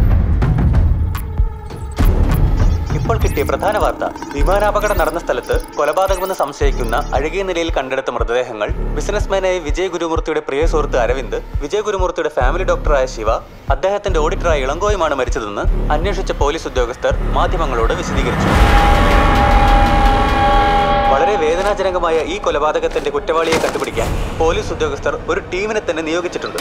ഇപ്പോൾ കിട്ടിയ പ്രധാന വാർത്ത: വിമാനാപകടം നടന്ന സ്ഥലത്ത് കൊലപാതകമെന്ന് സംശയിക്കുന്ന അഴുകിയ നിലയിൽ കണ്ടെടുത്ത മൃതദേഹങ്ങൾ ബിസിനസ്മാനായ വിജയ് ഗുരുമൂർത്തിയുടെ പ്രിയ സുഹൃത്ത് അരവിന്ദ്, വിജയ് ഗുരുമൂർത്തിയുടെ ഫാമിലി ഡോക്ടറായ ശിവ, അദ്ദേഹത്തിന്റെ ഓഡിറ്ററായ ഇളങ്കോയുമാണ് മരിച്ചതെന്ന് അന്വേഷിച്ച പോലീസ് ഉദ്യോഗസ്ഥർ മാധ്യമങ്ങളോട് വിശദീകരിച്ചു. വളരെ വേദനാജനകമായ ഈ കൊലപാതകത്തിന്റെ കുറ്റവാളിയെ കണ്ടുപിടിക്കാൻ പോലീസ് ഉദ്യോഗസ്ഥർ ഒരു ടീമിനെ തന്നെ നിയോഗിച്ചിട്ടുണ്ട്.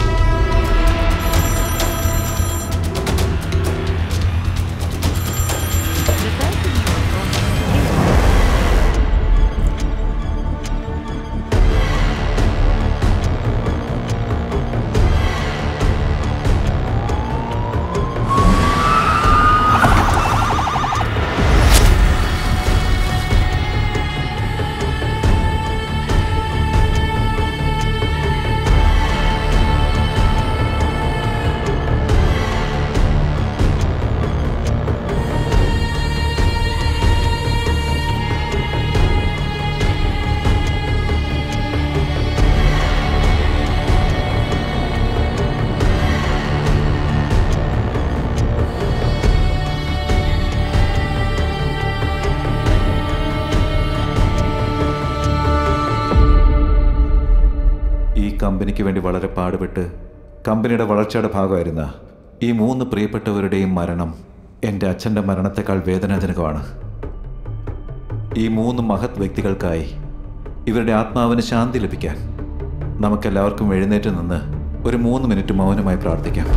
കമ്പനിക്ക് വേണ്ടി വളരെ പാടുപെട്ട് കമ്പനിയുടെ വളർച്ചയുടെ ഭാഗമായിരുന്ന ഈ 3 പ്രിയപ്പെട്ടവരുടെയും മരണം എൻ്റെ അച്ഛൻ്റെ മരണത്തെക്കാൾ വേദനാജനകമാണ്. ഈ 3 മഹത് വ്യക്തികൾക്കായി ഇവരുടെ ആത്മാവിന് ശാന്തി ലഭിക്കാൻ നമുക്കെല്ലാവർക്കും എഴുന്നേറ്റ് നിന്ന് ഒരു 3 മിനിറ്റ് മൗനമായി പ്രാർത്ഥിക്കാം.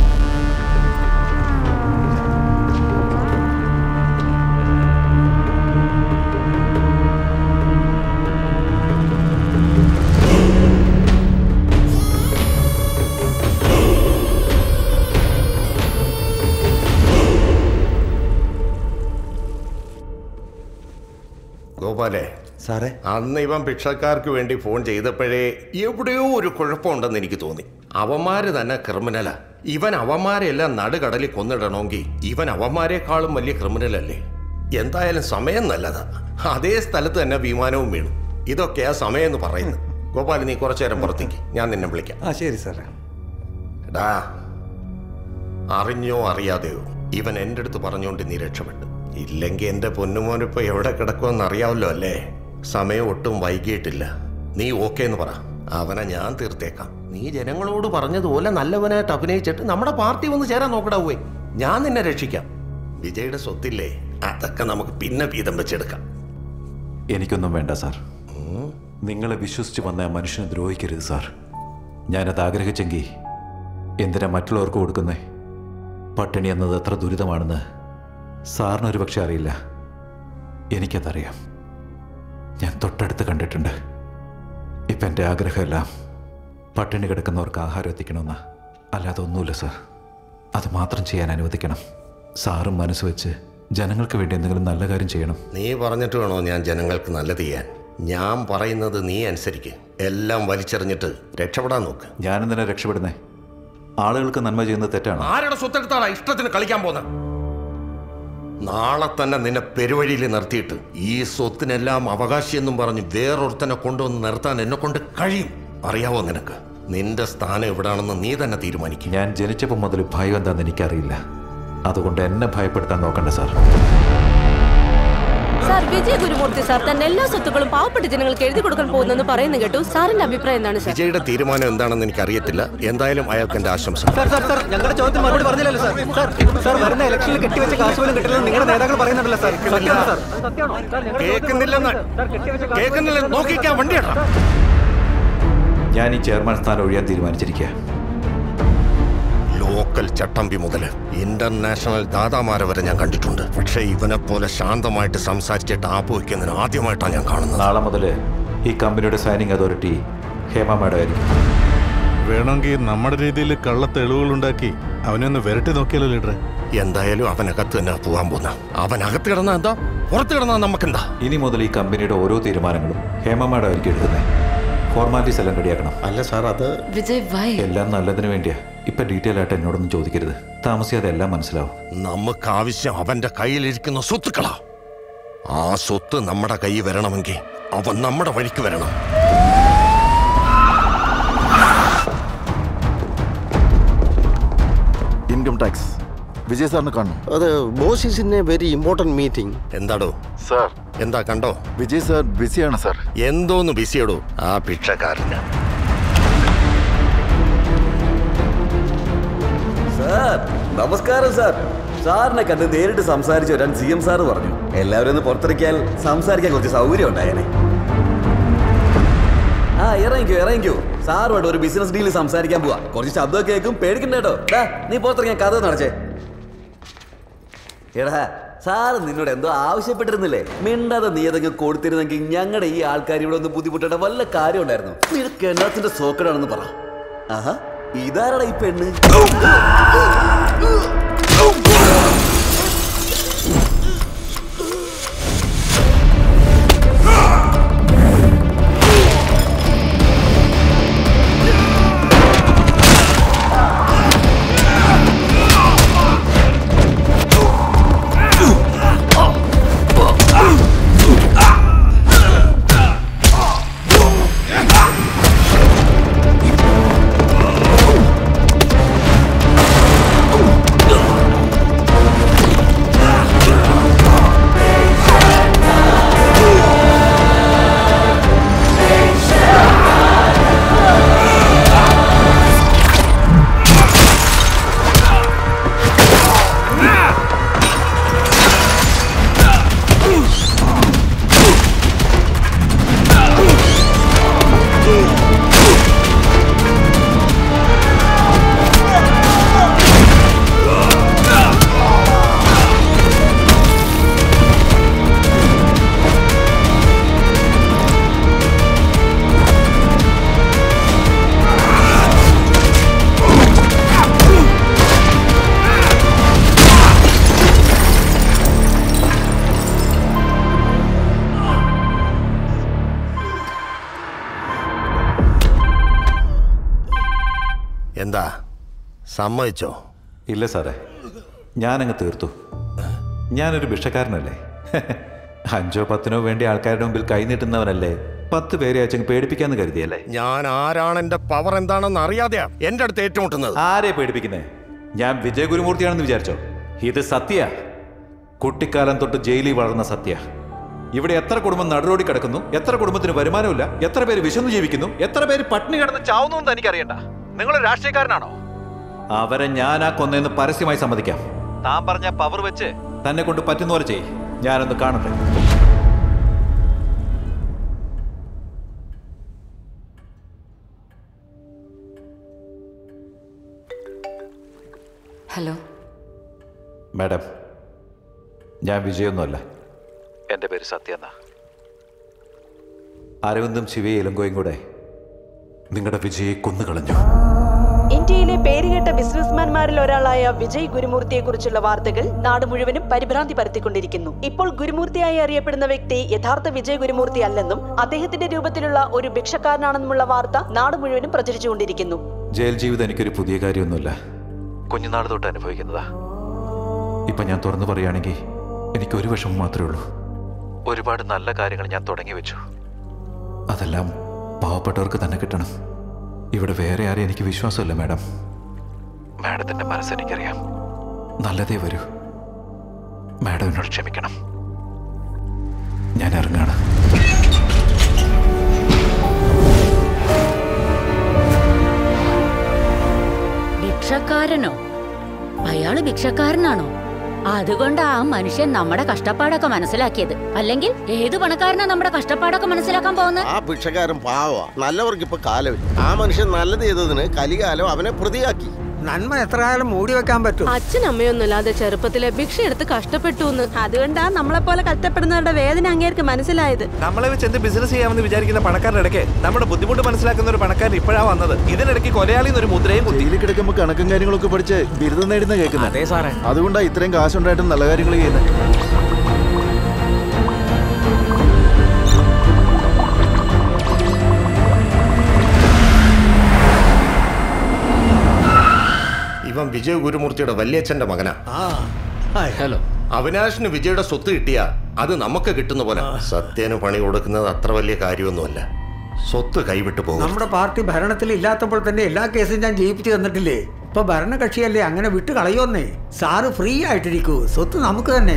ഗോപാലേ സാറേ, അന്ന് ഇവൻ ഭിക്ഷക്കാർക്ക് വേണ്ടി ഫോൺ ചെയ്തപ്പോഴേ എവിടെയോ ഒരു കുഴപ്പമുണ്ടെന്ന് എനിക്ക് തോന്നി. അവന്മാര് തന്നെ ക്രിമിനലാ. ഇവൻ അവന്മാരെല്ലാം നടുകടലിൽ കൊന്നിടണമെങ്കിൽ ഇവൻ അവന്മാരെക്കാളും വലിയ ക്രിമിനലല്ലേ? എന്തായാലും സമയം നല്ലതാ. അതേ സ്ഥലത്ത് തന്നെ വിമാനവും വീണു. ഇതൊക്കെയാ സമയം എന്ന് പറയുന്നത്. ഗോപാൽ, നീ കുറച്ചു നേരം പുറത്തേക്ക്, ഞാൻ നിന്നെ വിളിക്കാം. ശരി സാറേ. എടാ, അറിഞ്ഞോ അറിയാതെയോ ഇവൻ എൻ്റെ അടുത്ത് പറഞ്ഞുകൊണ്ട് നീ രക്ഷപ്പെട്ടു. ഇല്ലെങ്കിൽ എൻ്റെ പൊന്നുമോനിപ്പോ എവിടെ കിടക്കുമെന്ന് അറിയാമല്ലോ അല്ലേ? സമയം ഒട്ടും വൈകിയിട്ടില്ല. നീ ഓക്കെ എന്ന് പറ, അവനെ ഞാൻ തീർത്തേക്കാം. നീ ജനങ്ങളോട് പറഞ്ഞതുപോലെ നല്ലവനായിട്ട് അഭിനയിച്ചിട്ട് നമ്മുടെ പാർട്ടി വന്ന് ചേരാൻ നോക്കടാവേ. ഞാൻ നിന്നെ രക്ഷിക്കാം. വിജയുടെ സ്വത്തില്ലേ, അതൊക്കെ നമുക്ക് പിന്നെ വീതം വെച്ചെടുക്കാം. എനിക്കൊന്നും വേണ്ട സാർ. നിങ്ങളെ വിശ്വസിച്ച് വന്ന മനുഷ്യനെ ദ്രോഹിക്കരുത് സാർ. ഞാനത് ആഗ്രഹിച്ചെങ്കിൽ എന്തിനാ മറ്റുള്ളവർക്ക് കൊടുക്കുന്നേ? പട്ടിണി എന്നത് എത്ര ദുരിതമാണെന്ന് സാറിനൊരു പക്ഷെ അറിയില്ല. എനിക്കതറിയാം. ഞാൻ തൊട്ടടുത്ത് കണ്ടിട്ടുണ്ട്. ഇപ്പം എൻ്റെ ആഗ്രഹമെല്ലാം പട്ടിണി കിടക്കുന്നവർക്ക് ആഹാരം എത്തിക്കണമെന്ന്. അല്ലാതെ ഒന്നുമില്ല സാർ. അത് മാത്രം ചെയ്യാൻ അനുവദിക്കണം. സാറും മനസ്സ് വെച്ച് ജനങ്ങൾക്ക് വേണ്ടി എന്തെങ്കിലും നല്ല കാര്യം ചെയ്യണം. നീ പറഞ്ഞിട്ട് വേണോ ഞാൻ ജനങ്ങൾക്ക് നല്ലത് ചെയ്യാൻ? ഞാൻ പറയുന്നത് നീ അനുസരിക്ക്. എല്ലാം വലിച്ചെറിഞ്ഞിട്ട് രക്ഷപ്പെടാൻ നോക്ക്. ഞാനെന്തിനാ രക്ഷപ്പെടുന്നേ? ആളുകൾക്ക് നന്മ ചെയ്യുന്നത് തെറ്റാണ്. ആരുടെ സ്വത്തെടുത്താടാ ഇഷ്ടത്തിന് കളിക്കാൻ പോകുന്നത്? നാളെ തന്നെ നിന്നെ പെരുവഴിയിൽ നിർത്തിയിട്ട് ഈ സ്വത്തിനെല്ലാം അവകാശിയെന്നും പറഞ്ഞ് വേറൊരുത്തനെ കൊണ്ടുവന്ന് നിർത്താൻ എന്നെ കൊണ്ട് കഴിയും. അറിയാവോ നിനക്ക്? നിന്റെ സ്ഥാനം എവിടാണെന്ന് നീ തന്നെ തീരുമാനിക്കും. ഞാൻ ജനിച്ചപ്പോൾ മുതൽ ഭയം എന്താണെന്ന് എനിക്കറിയില്ല. അതുകൊണ്ട് എന്നെ ഭയപ്പെടുത്താൻ നോക്കണ്ട sir. Sir, Vijay Gurumurthy sir തന്റെ എല്ലാ സ്വത്തുക്കളും പാവപ്പെട്ട ജനങ്ങൾക്ക് എഴുതി കൊടുക്കാൻ പോകുന്നെന്ന് പറയുന്നു കേട്ടു. സാറിന്റെ അഭിപ്രായം എന്താണ് സാർ? വിജയുടെ തീരുമാനം എന്താണെന്ന് എനിക്ക് അറിയത്തില്ല. എന്തായാലും അയാൾക്ക് എന്റെ ആശംസ. ഞങ്ങളുടെ ചോദ്യത്തിന് മറുപടി പറഞ്ഞില്ലല്ലോ സാർ. സാർ, വരുന്ന ഇലക്ഷനിൽ കെട്ടിവെച്ച കാശ് പോലും കിട്ടില്ലെന്ന് നിങ്ങളുടെ നേതാക്കൾ പറയുന്നുണ്ടല്ലോ സാർ. കേൾക്കുന്നില്ല. നോക്കിക്കാൻ വണ്ടിയാ. ഞാൻ ഈ ചെയർമാൻ സ്ഥാനം ഒഴിയാൻ തീരുമാനിച്ചിരിക്കുക. ലോക്കൽ ചട്ടമ്പി മുതൽ ഇന്റർനാഷണൽ ദാതാമാരെ വരെ ഞാൻ കണ്ടിട്ടുണ്ട്. പക്ഷേ ഇവനെ പോലെ ശാന്തമായിട്ട് സംസാരിച്ചിട്ട് ആപ്പോയിക്കുന്നതിന് ആദ്യമായിട്ടാണ് ഞാൻ കാണുന്നത്. നാളെ മുതൽ ഈ കമ്പനിയുടെ സൈനിങ് അതോറിറ്റി ഹേമ മാഡം ആയിരിക്കും. വേണമെങ്കിൽ നമ്മുടെ രീതിയിൽ കള്ള തെളിവുകളുണ്ടാക്കി അവനെ ഒന്ന് വിരട്ടി നോക്കിയാലോ ലീഡറെ? എന്തായാലും അവനകത്ത് തന്നെ പോകാൻ പോകുന്ന. അവനകത്ത് കിടന്നാ എന്താ, പുറത്ത് കിടന്നാ നമുക്കെന്താ? ഇനി മുതൽ ഈ കമ്പനിയുടെ ഓരോ തീരുമാനങ്ങളും ഹേമ മാഡം ആയിരിക്കും എടുക്കുന്നത്. ഫോർമാലിറ്റീസ് എല്ലാം റെഡിയാക്കണം. അല്ല സാർ, അത് എല്ലാം നല്ലതിന് വേണ്ടിയാ. ഇപ്പൊ ഡീറ്റെയിൽ ആയിട്ട് എന്നോടൊന്നും ചോദിക്കരുത്. താമസിയാതെ എല്ലാം മനസ്സിലാവും. നമുക്ക് ആവശ്യം അവന്റെ കയ്യിലിരിക്കുന്ന സ്വത്തുക്കളാ. ആ സ്വത്ത് നമ്മുടെ കയ്യിൽ വരണമെങ്കിൽ അവൻ നമ്മുടെ വഴിക്ക് വരണം. ഇൻകം ടാക്സ് വിജയ് സാറിന് കാണും. അത് boss is in a very important meeting. എന്താടോ സാർ? എന്താ കണ്ടോ? വിജയ് സാർ ബിസിയാണ് സാർ. എന്തോന്ന് ബിസിയടോ ആ ഭിക്ഷക്കാരന്? സാർ നമസ്കാരം സാർ. സാറിനെ കണ്ട് നേരിട്ട് സംസാരിച്ചു വരാൻ CM സാറ് പറഞ്ഞു. എല്ലാവരും ഒന്ന് പുറത്തിറക്കിയാൽ സംസാരിക്കാൻ കുറച്ച് സൗകര്യം ഉണ്ടായേനെ. ഇറങ്ങിക്കോ. സാറുമായിട്ട് ഒരു ബിസിനസ് ഡീൽ സംസാരിക്കാൻ പോവാ. കുറച്ച് ശബ്ദമൊക്കെ കേൾക്കും, പേടിക്കണ്ട കേട്ടോ. നീ പുറത്തിറങ്ങിയ കഥ നടച്ചേ. എടാ, സാറ് നിന്നോട് എന്തോ ആവശ്യപ്പെട്ടിരുന്നില്ലേ? മിണ്ടാതെ നീ ഏതെങ്കിലും കൊടുത്തിരുന്നെങ്കിൽ ഞങ്ങളുടെ ഈ ആൾക്കാർ ഇവിടെ ഒന്ന് ബുദ്ധിമുട്ടേണ്ട വല്ല കാര്യം ഉണ്ടായിരുന്നു. നിനക്ക് എന്നത്തിന്റെ സോക്കടാണെന്ന് പറ. ആഹാ, ഇതാരടാ ഈ പെണ്ണ്? സമ്മതിച്ചോ? ഇല്ല സാറേ, ഞാനങ്ങ് തീർത്തു. ഞാനൊരു ഭിക്ഷക്കാരനല്ലേ? 5 or 10 വേണ്ടി ആൾക്കാരുടെ മുമ്പിൽ കൈനീട്ടുന്നവനല്ലേ? 10 പേരെ അയച്ചങ്ങ് പേടിപ്പിക്കാന്ന് കരുതിയല്ലേ? ഞാൻ ആരാണ്, എന്റെ പവർ എന്താണെന്ന് അറിയാതെയാ എന്റെ അടുത്ത് ഏറ്റുമുട്ടുന്നത്. ആരെ പേടിപ്പിക്കുന്നേ? ഞാൻ വിജയ ഗുരുമൂർത്തിയാണെന്ന് വിചാരിച്ചോ? ഇത് സത്യ. കുട്ടിക്കാലം തൊട്ട് ജയിലിൽ വളർന്ന സത്യ. ഇവിടെ എത്ര കുടുംബം നടുറോടി കിടക്കുന്നു, എത്ര കുടുംബത്തിന് വരുമാനമില്ല, എത്ര പേര് വിശന്നു ജീവിക്കുന്നു, എത്ര പേര് പട്ടിണി കിടന്ന് ചാവുന്നു എന്ന് എനിക്കറിയണ്ട. നിങ്ങളൊരു രാഷ്ട്രീയക്കാരനാണോ? അവരെ ഞാനാ കൊന്നെന്ന് പരസ്യമായി സമ്മതിക്കാം. താൻ പറഞ്ഞ പവർ വെച്ച് തന്നെ കൊണ്ട് പറ്റുന്ന പോലെ ചെയ്യ്. ഞാനൊന്ന് കാണട്ടെ. ഹലോ മാഡം, ഞാൻ വിജയൊന്നുമല്ല. എൻ്റെ പേര് സത്യ എന്നാ. അരവിന്ദും ശിവയും ഇലങ്കോയും കൂടെ നിങ്ങളുടെ വിജയെ കൊന്നുകളഞ്ഞു. ഇന്ത്യയിലെ പേരുകേട്ട ബിസിനസ്മാൻമാരിൽ ഒരാളായ വിജയ് ഗുരുമൂർത്തിയെക്കുറിച്ചുള്ള വാർത്തകൾ നാട് മുഴുവനും പരിഭ്രാന്തി പരത്തിക്കൊണ്ടിരിക്കുന്നു. ഇപ്പോൾ ഗുരുമൂർത്തിയായി അറിയപ്പെടുന്ന വ്യക്തി യഥാർത്ഥ വിജയ് ഗുരുമൂർത്തി അല്ലെന്നും അദ്ദേഹത്തിന്റെ രൂപത്തിലുള്ള ഒരു ഭിക്ഷക്കാരനാണെന്നുമുള്ള വാർത്ത നാട് മുഴുവനും പ്രചരിച്ചുകൊണ്ടിരിക്കുന്നു. ജയിൽ ജീവിതം എനിക്കൊരു പുതിയ കാര്യമൊന്നുമില്ല. കുഞ്ഞുനാൾ തൊട്ട് അനുഭവിക്കുന്നതാ. ഇപ്പൊ ഞാൻ തുറന്നു പറയുകയാണെങ്കിൽ എനിക്കൊരു വിഷമം മാത്രമേ ഉള്ളൂ. ഒരുപാട് നല്ല കാര്യങ്ങൾ ഞാൻ തുടങ്ങി വെച്ചു. അതെല്ലാം പാവപ്പെട്ടവർക്ക് തന്നെ കിട്ടണം. ഇവിടെ വേറെ ആരെയും എനിക്ക് വിശ്വാസമില്ല മാഡം. മാഡത്തിന്റെ മനസ്സെനിക്കറിയാം. നല്ലതേ വരൂ. മാഡം എന്നോട് ക്ഷമിക്കണം. ഞാൻ ഇറങ്ങാണ്. ഭിക്ഷക്കാരനോ? അയാള് ഭിക്ഷക്കാരനാണോ? അതുകൊണ്ടാ ആ മനുഷ്യൻ നമ്മുടെ കഷ്ടപ്പാടൊക്കെ മനസ്സിലാക്കിയത്. അല്ലെങ്കിൽ ഏത് പണക്കാരനാ നമ്മുടെ കഷ്ടപ്പാടൊക്കെ മനസ്സിലാക്കാൻ പോകുന്നത്? ആ ഭിക്ഷക്കാരൻ പാവാ. നല്ലവർക്ക് ഇപ്പൊ കാലമില്ല. ആ മനുഷ്യൻ നല്ലത് ചെയ്തതിന് കലികാലം അവനെ പ്രതിയാക്കി. നന്മ എത്ര കാലം മൂടി വെക്കാൻ പറ്റും? അച്ഛനും അമ്മയൊന്നുമില്ലാതെ ചെറുപ്പത്തിലെ ഭിക്ഷ എടുത്ത് കഷ്ടപ്പെട്ടു. അതുകൊണ്ടാ നമ്മളെ പോലെ കഷ്ടപ്പെടുന്നവരുടെ വേദന അങ്ങേർക്ക് മനസ്സിലായത്. നമ്മളെ വെച്ച് എന്ത് ബിസിനസ് ചെയ്യാമെന്ന് വിചാരിക്കുന്ന പണക്കാരുടെ ഇടയ്ക്ക് നമ്മുടെ ബുദ്ധിമുട്ട് മനസ്സിലാക്കുന്ന ഒരു പണക്കാരൻ ഇപ്പോഴാ വന്നത്. ഇതിനിടയ്ക്ക് കൊലയാളി ഒരു മുദ്രയും ജയിലിൽ കിടക്കുമ്പോൾ കണക്കും കാര്യങ്ങളൊക്കെ പഠിച്ച് ബിരുദം നേടുന്ന കേൾക്കുന്നത്. അതെ സാറേ, അതുകൊണ്ടാണ് ഇത്രയും കാശുണ്ടായിട്ടും നല്ല കാര്യങ്ങൾ ചെയ്യുന്നത്. ഇവൻ വിജയ് ഗുരുമൂർത്തിയുടെ വല്യച്ഛന്റെ മകനാ. ഹലോ. അവിനാശിന് വിജയുടെ സ്വത്ത് കിട്ടിയാ അത് നമുക്ക് കിട്ടുന്ന പോലെ. സത്യന് പണി കൊടുക്കുന്നത് അത്ര വലിയ കാര്യമൊന്നുമല്ല. സ്വത്ത് കൈവിട്ടു പോകും. നമ്മുടെ പാർട്ടി ഭരണത്തിൽ ഇല്ലാത്തപ്പോൾ തന്നെ എല്ലാ കേസും ഞാൻ ജയിപ്പിച്ചു തന്നിട്ടില്ലേ? ഇപ്പൊ ഭരണകക്ഷിയല്ലേ, അങ്ങനെ വിട്ട് കളയോന്നേ. Sir free ആയിട്ടിരിക്കൂ. സ്വത്ത് നമുക്ക് തന്നെ.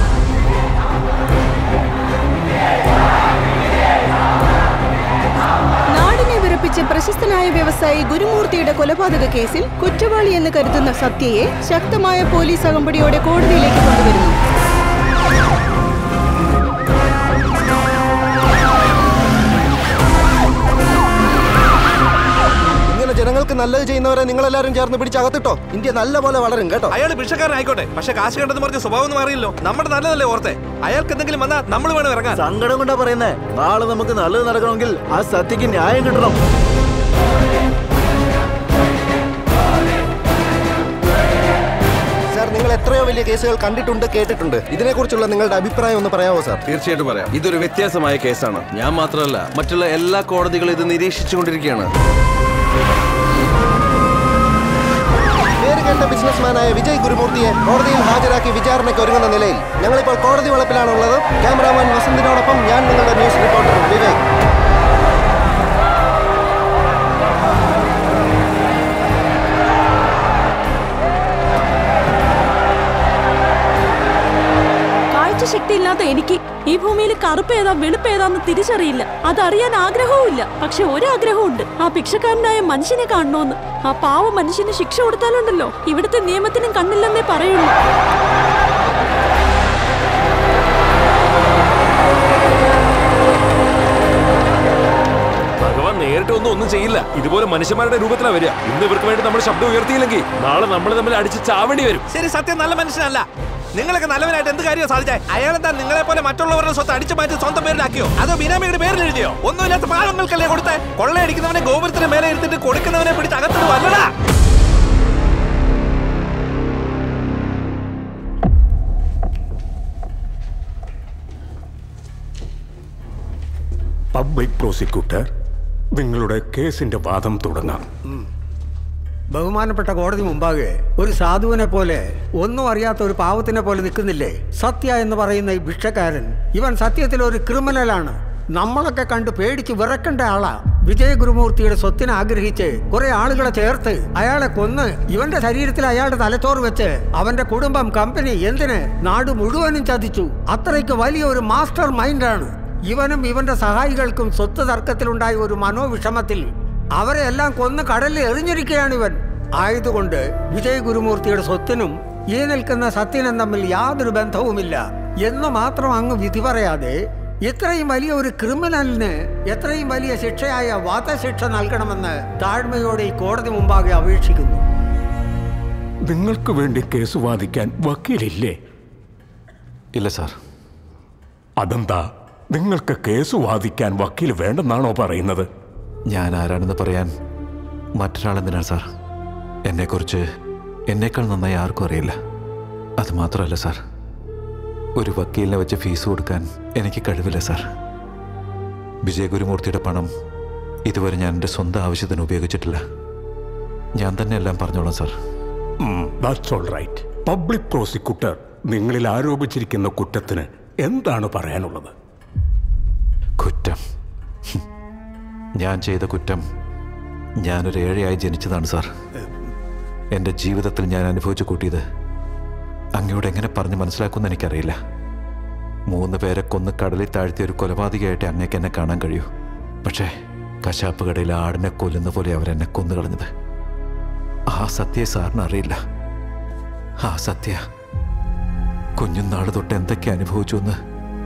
നാടിനെ വിറപ്പിച്ച പ്രശസ്തനായ വ്യവസായി ഗുരുമൂർത്തിയുടെ കൊലപാതക കേസിൽ കുറ്റവാളി എന്ന് കരുതുന്ന സത്യയെ ശക്തമായ പോലീസ് അകമ്പടിയോടെ കോടതിയിലേക്ക് കൊണ്ടുവരുന്നു. ജനങ്ങൾക്ക് നല്ലത് ചെയ്യുന്നവരെ നിങ്ങളെല്ലാരും ചേർന്ന് പിടിച്ചകത്തിട്ടോ. ഇന്ത്യ നല്ല പോലെ വളരും കേട്ടോ. അയാൾ ഭിക്ഷക്കാരനായിക്കോട്ടെ, പക്ഷെ കാശ് കണ്ടെന്ന് പറഞ്ഞ സ്വഭാവം മാറിയല്ലോ. നമ്മുടെ നല്ലതല്ലേ ഓർത്തെ? അയാൾക്ക് എന്തെങ്കിലും വന്നാൽ നമ്മൾ വേണം ഇറങ്ങാൻ. സങ്കടം കൊണ്ടാ പറയുന്നേ. നാളെ നമുക്ക് നല്ലത് നടക്കണമെങ്കിൽ ആ സത്യക്ക് ന്യായം കിട്ടണം. സാർ, നിങ്ങൾ എത്രയോ വലിയ കേസുകൾ കണ്ടിട്ടുണ്ട്, കേട്ടിട്ടുണ്ട്. ഇതിനെക്കുറിച്ചുള്ള നിങ്ങളുടെ അഭിപ്രായം ഒന്ന് പറയാമോ സാർ? തീർച്ചയായിട്ടും പറയാം. ഇതൊരു വ്യത്യാസമായ കേസാണ്. ഞാൻ മാത്രമല്ല, മറ്റുള്ള എല്ലാ കോടതികളും ഇത് നിരീക്ഷിച്ചുകൊണ്ടിരിക്കുകയാണ്. പേരുകേട്ട ബിസിനസ്മാനായ വിജയ് ഗുരുമൂർത്തിയെ കോടതിയിൽ ഹാജരാക്കി വിചാരണയ്ക്ക് ഒരുങ്ങുന്ന നിലയിൽ ഞങ്ങളിപ്പോൾ കോടതി വളപ്പിലാണുള്ളത്. ക്യാമറാമാൻ വസന്തിനോടൊപ്പം ഞാൻ നിങ്ങളുടെ ന്യൂസ് റിപ്പോർട്ടർ വിവേക്. ശക്തിയില്ലാത്ത എനിക്ക് ഈ ഭൂമിയിൽ കറുപ്പ് ഏതാ വെളുപ്പ് ഏതാന്ന് തിരിച്ചറിയില്ല. അതറിയാൻ ആഗ്രഹവുമില്ല. പക്ഷെ ഒരാഗ്രഹമുണ്ട്, ആ ഭിക്ഷക്കാരനായ മനുഷ്യനെ കാണണമെന്ന്. ആ പാവ മനുഷ്യന് ശിക്ഷ കൊടുത്താലുണ്ടല്ലോ, ഇവിടുത്തെ നിയമത്തിനും കണ്ണില്ലെന്നേ പറയുള്ളൂ. ഭഗവാൻ നേരിട്ടൊന്നും ഒന്നും ചെയ്യില്ല. ഇതുപോലെ മനുഷ്യന്മാരുടെ രൂപത്തിലാണ് വരിക. ഇന്ന് ഇവർക്ക് വേണ്ടി നമ്മൾ ശബ്ദം ഉയർത്തിയില്ലെങ്കിൽ നാളെ നമ്മൾ തമ്മിൽ അടിച്ച് ചാവേണ്ടി വരും. ശരി, സത്യം നല്ല മനുഷ്യനല്ല. നിങ്ങളൊക്കെ നല്ലവനായിട്ട് എന്ത് കാര്യം സാധിച്ചാൽ? അയാളെന്താ നിങ്ങളെ പോലെ മറ്റുള്ളവരുടെ സ്വത്ത് അടിച്ചു മാറ്റി സ്വന്തം പേരിലാക്കിയോ? അതോ ബിനാമിയുടെ പേരിൽ എഴുതിയോ? ഒന്നുമില്ലാത്ത പാവങ്ങൾക്കല്ലേ കൊടുത്തേ? കൊള്ളയടിക്കുന്നവനെ ഗോപുരത്തിന് മേലെ എടുത്തിട്ട് കൊടുക്കുന്നവനെ പിടിച്ച് അകത്തിട്ട് വല്ലടാ. പബ്ലിക് പ്രോസിക്യൂട്ടർ, നിങ്ങളുടെ കേസിന്റെ വാദം തുടങ്ങാം. ബഹുമാനപ്പെട്ട കോടതി മുമ്പാകെ ഒരു സാധുവിനെ പോലെ ഒന്നും അറിയാത്ത ഒരു പാവത്തിനെ പോലെ നിൽക്കുന്നില്ലേ? സത്യ എന്ന് പറയുന്ന ഈ ഭിക്ഷക്കാരൻ, ഇവൻ സത്യത്തിൽ ഒരു ക്രിമിനലാണ്. നമ്മളൊക്കെ കണ്ട് പേടിച്ച് വിറക്കേണ്ട ആളാ. വിജയ് ഗുരുമൂർത്തിയുടെ സ്വത്തിനെ ആഗ്രഹിച്ച് കുറെ ആളുകളെ ചേർത്ത് അയാളെ കൊന്ന് ഇവന്റെ ശരീരത്തിൽ അയാളുടെ തലച്ചോറ് വെച്ച് അവന്റെ കുടുംബം, കമ്പനി, എന്തിന് നാട് മുഴുവനും ചതിച്ചു. അത്രയ്ക്ക് വലിയ ഒരു മാസ്റ്റർ മൈൻഡാണ് ഇവനും ഇവന്റെ സഹായികൾക്കും. സ്വത്ത് തർക്കത്തിലുണ്ടായ ഒരു മനോവിഷമത്തിൽ അവരെ എല്ലാം കൊന്ന് കടലിൽ എറിഞ്ഞിരിക്കുകയാണ് ഇവൻ. ആയതുകൊണ്ട് വിജയ് ഗുരുമൂർത്തിയുടെ സ്വത്തിനും ഈ നിൽക്കുന്ന സത്യനും തമ്മിൽ യാതൊരു ബന്ധവുമില്ല എന്ന് മാത്രം അങ്ങ് വിധി പറയാതെ ഇത്രയും വലിയ ഒരു ക്രിമിനലിന് എത്രയും വലിയ ശിക്ഷയായ വധശിക്ഷ നൽകണമെന്ന് താഴ്മയോടെ ഈ കോടതി മുമ്പാകെ അപേക്ഷിക്കുന്നു. നിങ്ങൾക്ക് വേണ്ടി കേസ് വാദിക്കാൻ വക്കീലില്ലേ? ഇല്ല സാർ. അതെന്താ? നിങ്ങൾക്ക് കേസ് വാദിക്കാൻ വക്കീൽ വേണ്ടെന്നാണോ പറയുന്നത്? ഞാൻ ആരാണെന്ന് പറയാൻ മറ്റൊരാളെന്തിനാണ് സാർ? എന്നെക്കുറിച്ച് എന്നേക്കാൾ നന്നായി ആർക്കും അറിയില്ല. അത് മാത്രമല്ല സാർ, ഒരു വക്കീലിനെ വെച്ച് ഫീസ് കൊടുക്കാൻ എനിക്ക് കഴിവില്ല സാർ. വിജയ ഗുരുമൂർത്തിയുടെ പണം ഇതുവരെ ഞാൻ എൻ്റെ സ്വന്തം ആവശ്യത്തിന് ഉപയോഗിച്ചിട്ടില്ല. ഞാൻ തന്നെ എല്ലാം പറഞ്ഞോളാം sir. That's all right. Public prosecutor നിങ്ങളിൽ ആരോപിച്ചിരിക്കുന്ന കുറ്റത്തിന് എന്താണ് പറയാനുള്ളത്? കുറ്റം, ഞാൻ ചെയ്ത കുറ്റം, ഞാനൊരു ഏഴയായി ജനിച്ചതാണ് സാർ. എൻ്റെ ജീവിതത്തിൽ ഞാൻ അനുഭവിച്ചു കൂട്ടിയത് അങ്ങയോട് എങ്ങനെ പറഞ്ഞ് മനസ്സിലാക്കുമെന്ന് എനിക്കറിയില്ല. 3 പേരെ കൊന്ന് കടലിൽ താഴ്ത്തിയ ഒരു കൊലപാതകയായിട്ട് അങ്ങേക്ക് എന്നെ കാണാൻ കഴിയൂ. പക്ഷേ കശാപ്പ് കടയിൽ ആടിനെ കൊല്ലുന്ന പോലെ അവരെന്നെ കൊന്നുകളഞ്ഞത്. ആ സത്യ സാറിന് അറിയില്ല. ആ സത്യ കുഞ്ഞുനാൾ തൊട്ട് എന്തൊക്കെ അനുഭവിച്ചു എന്ന്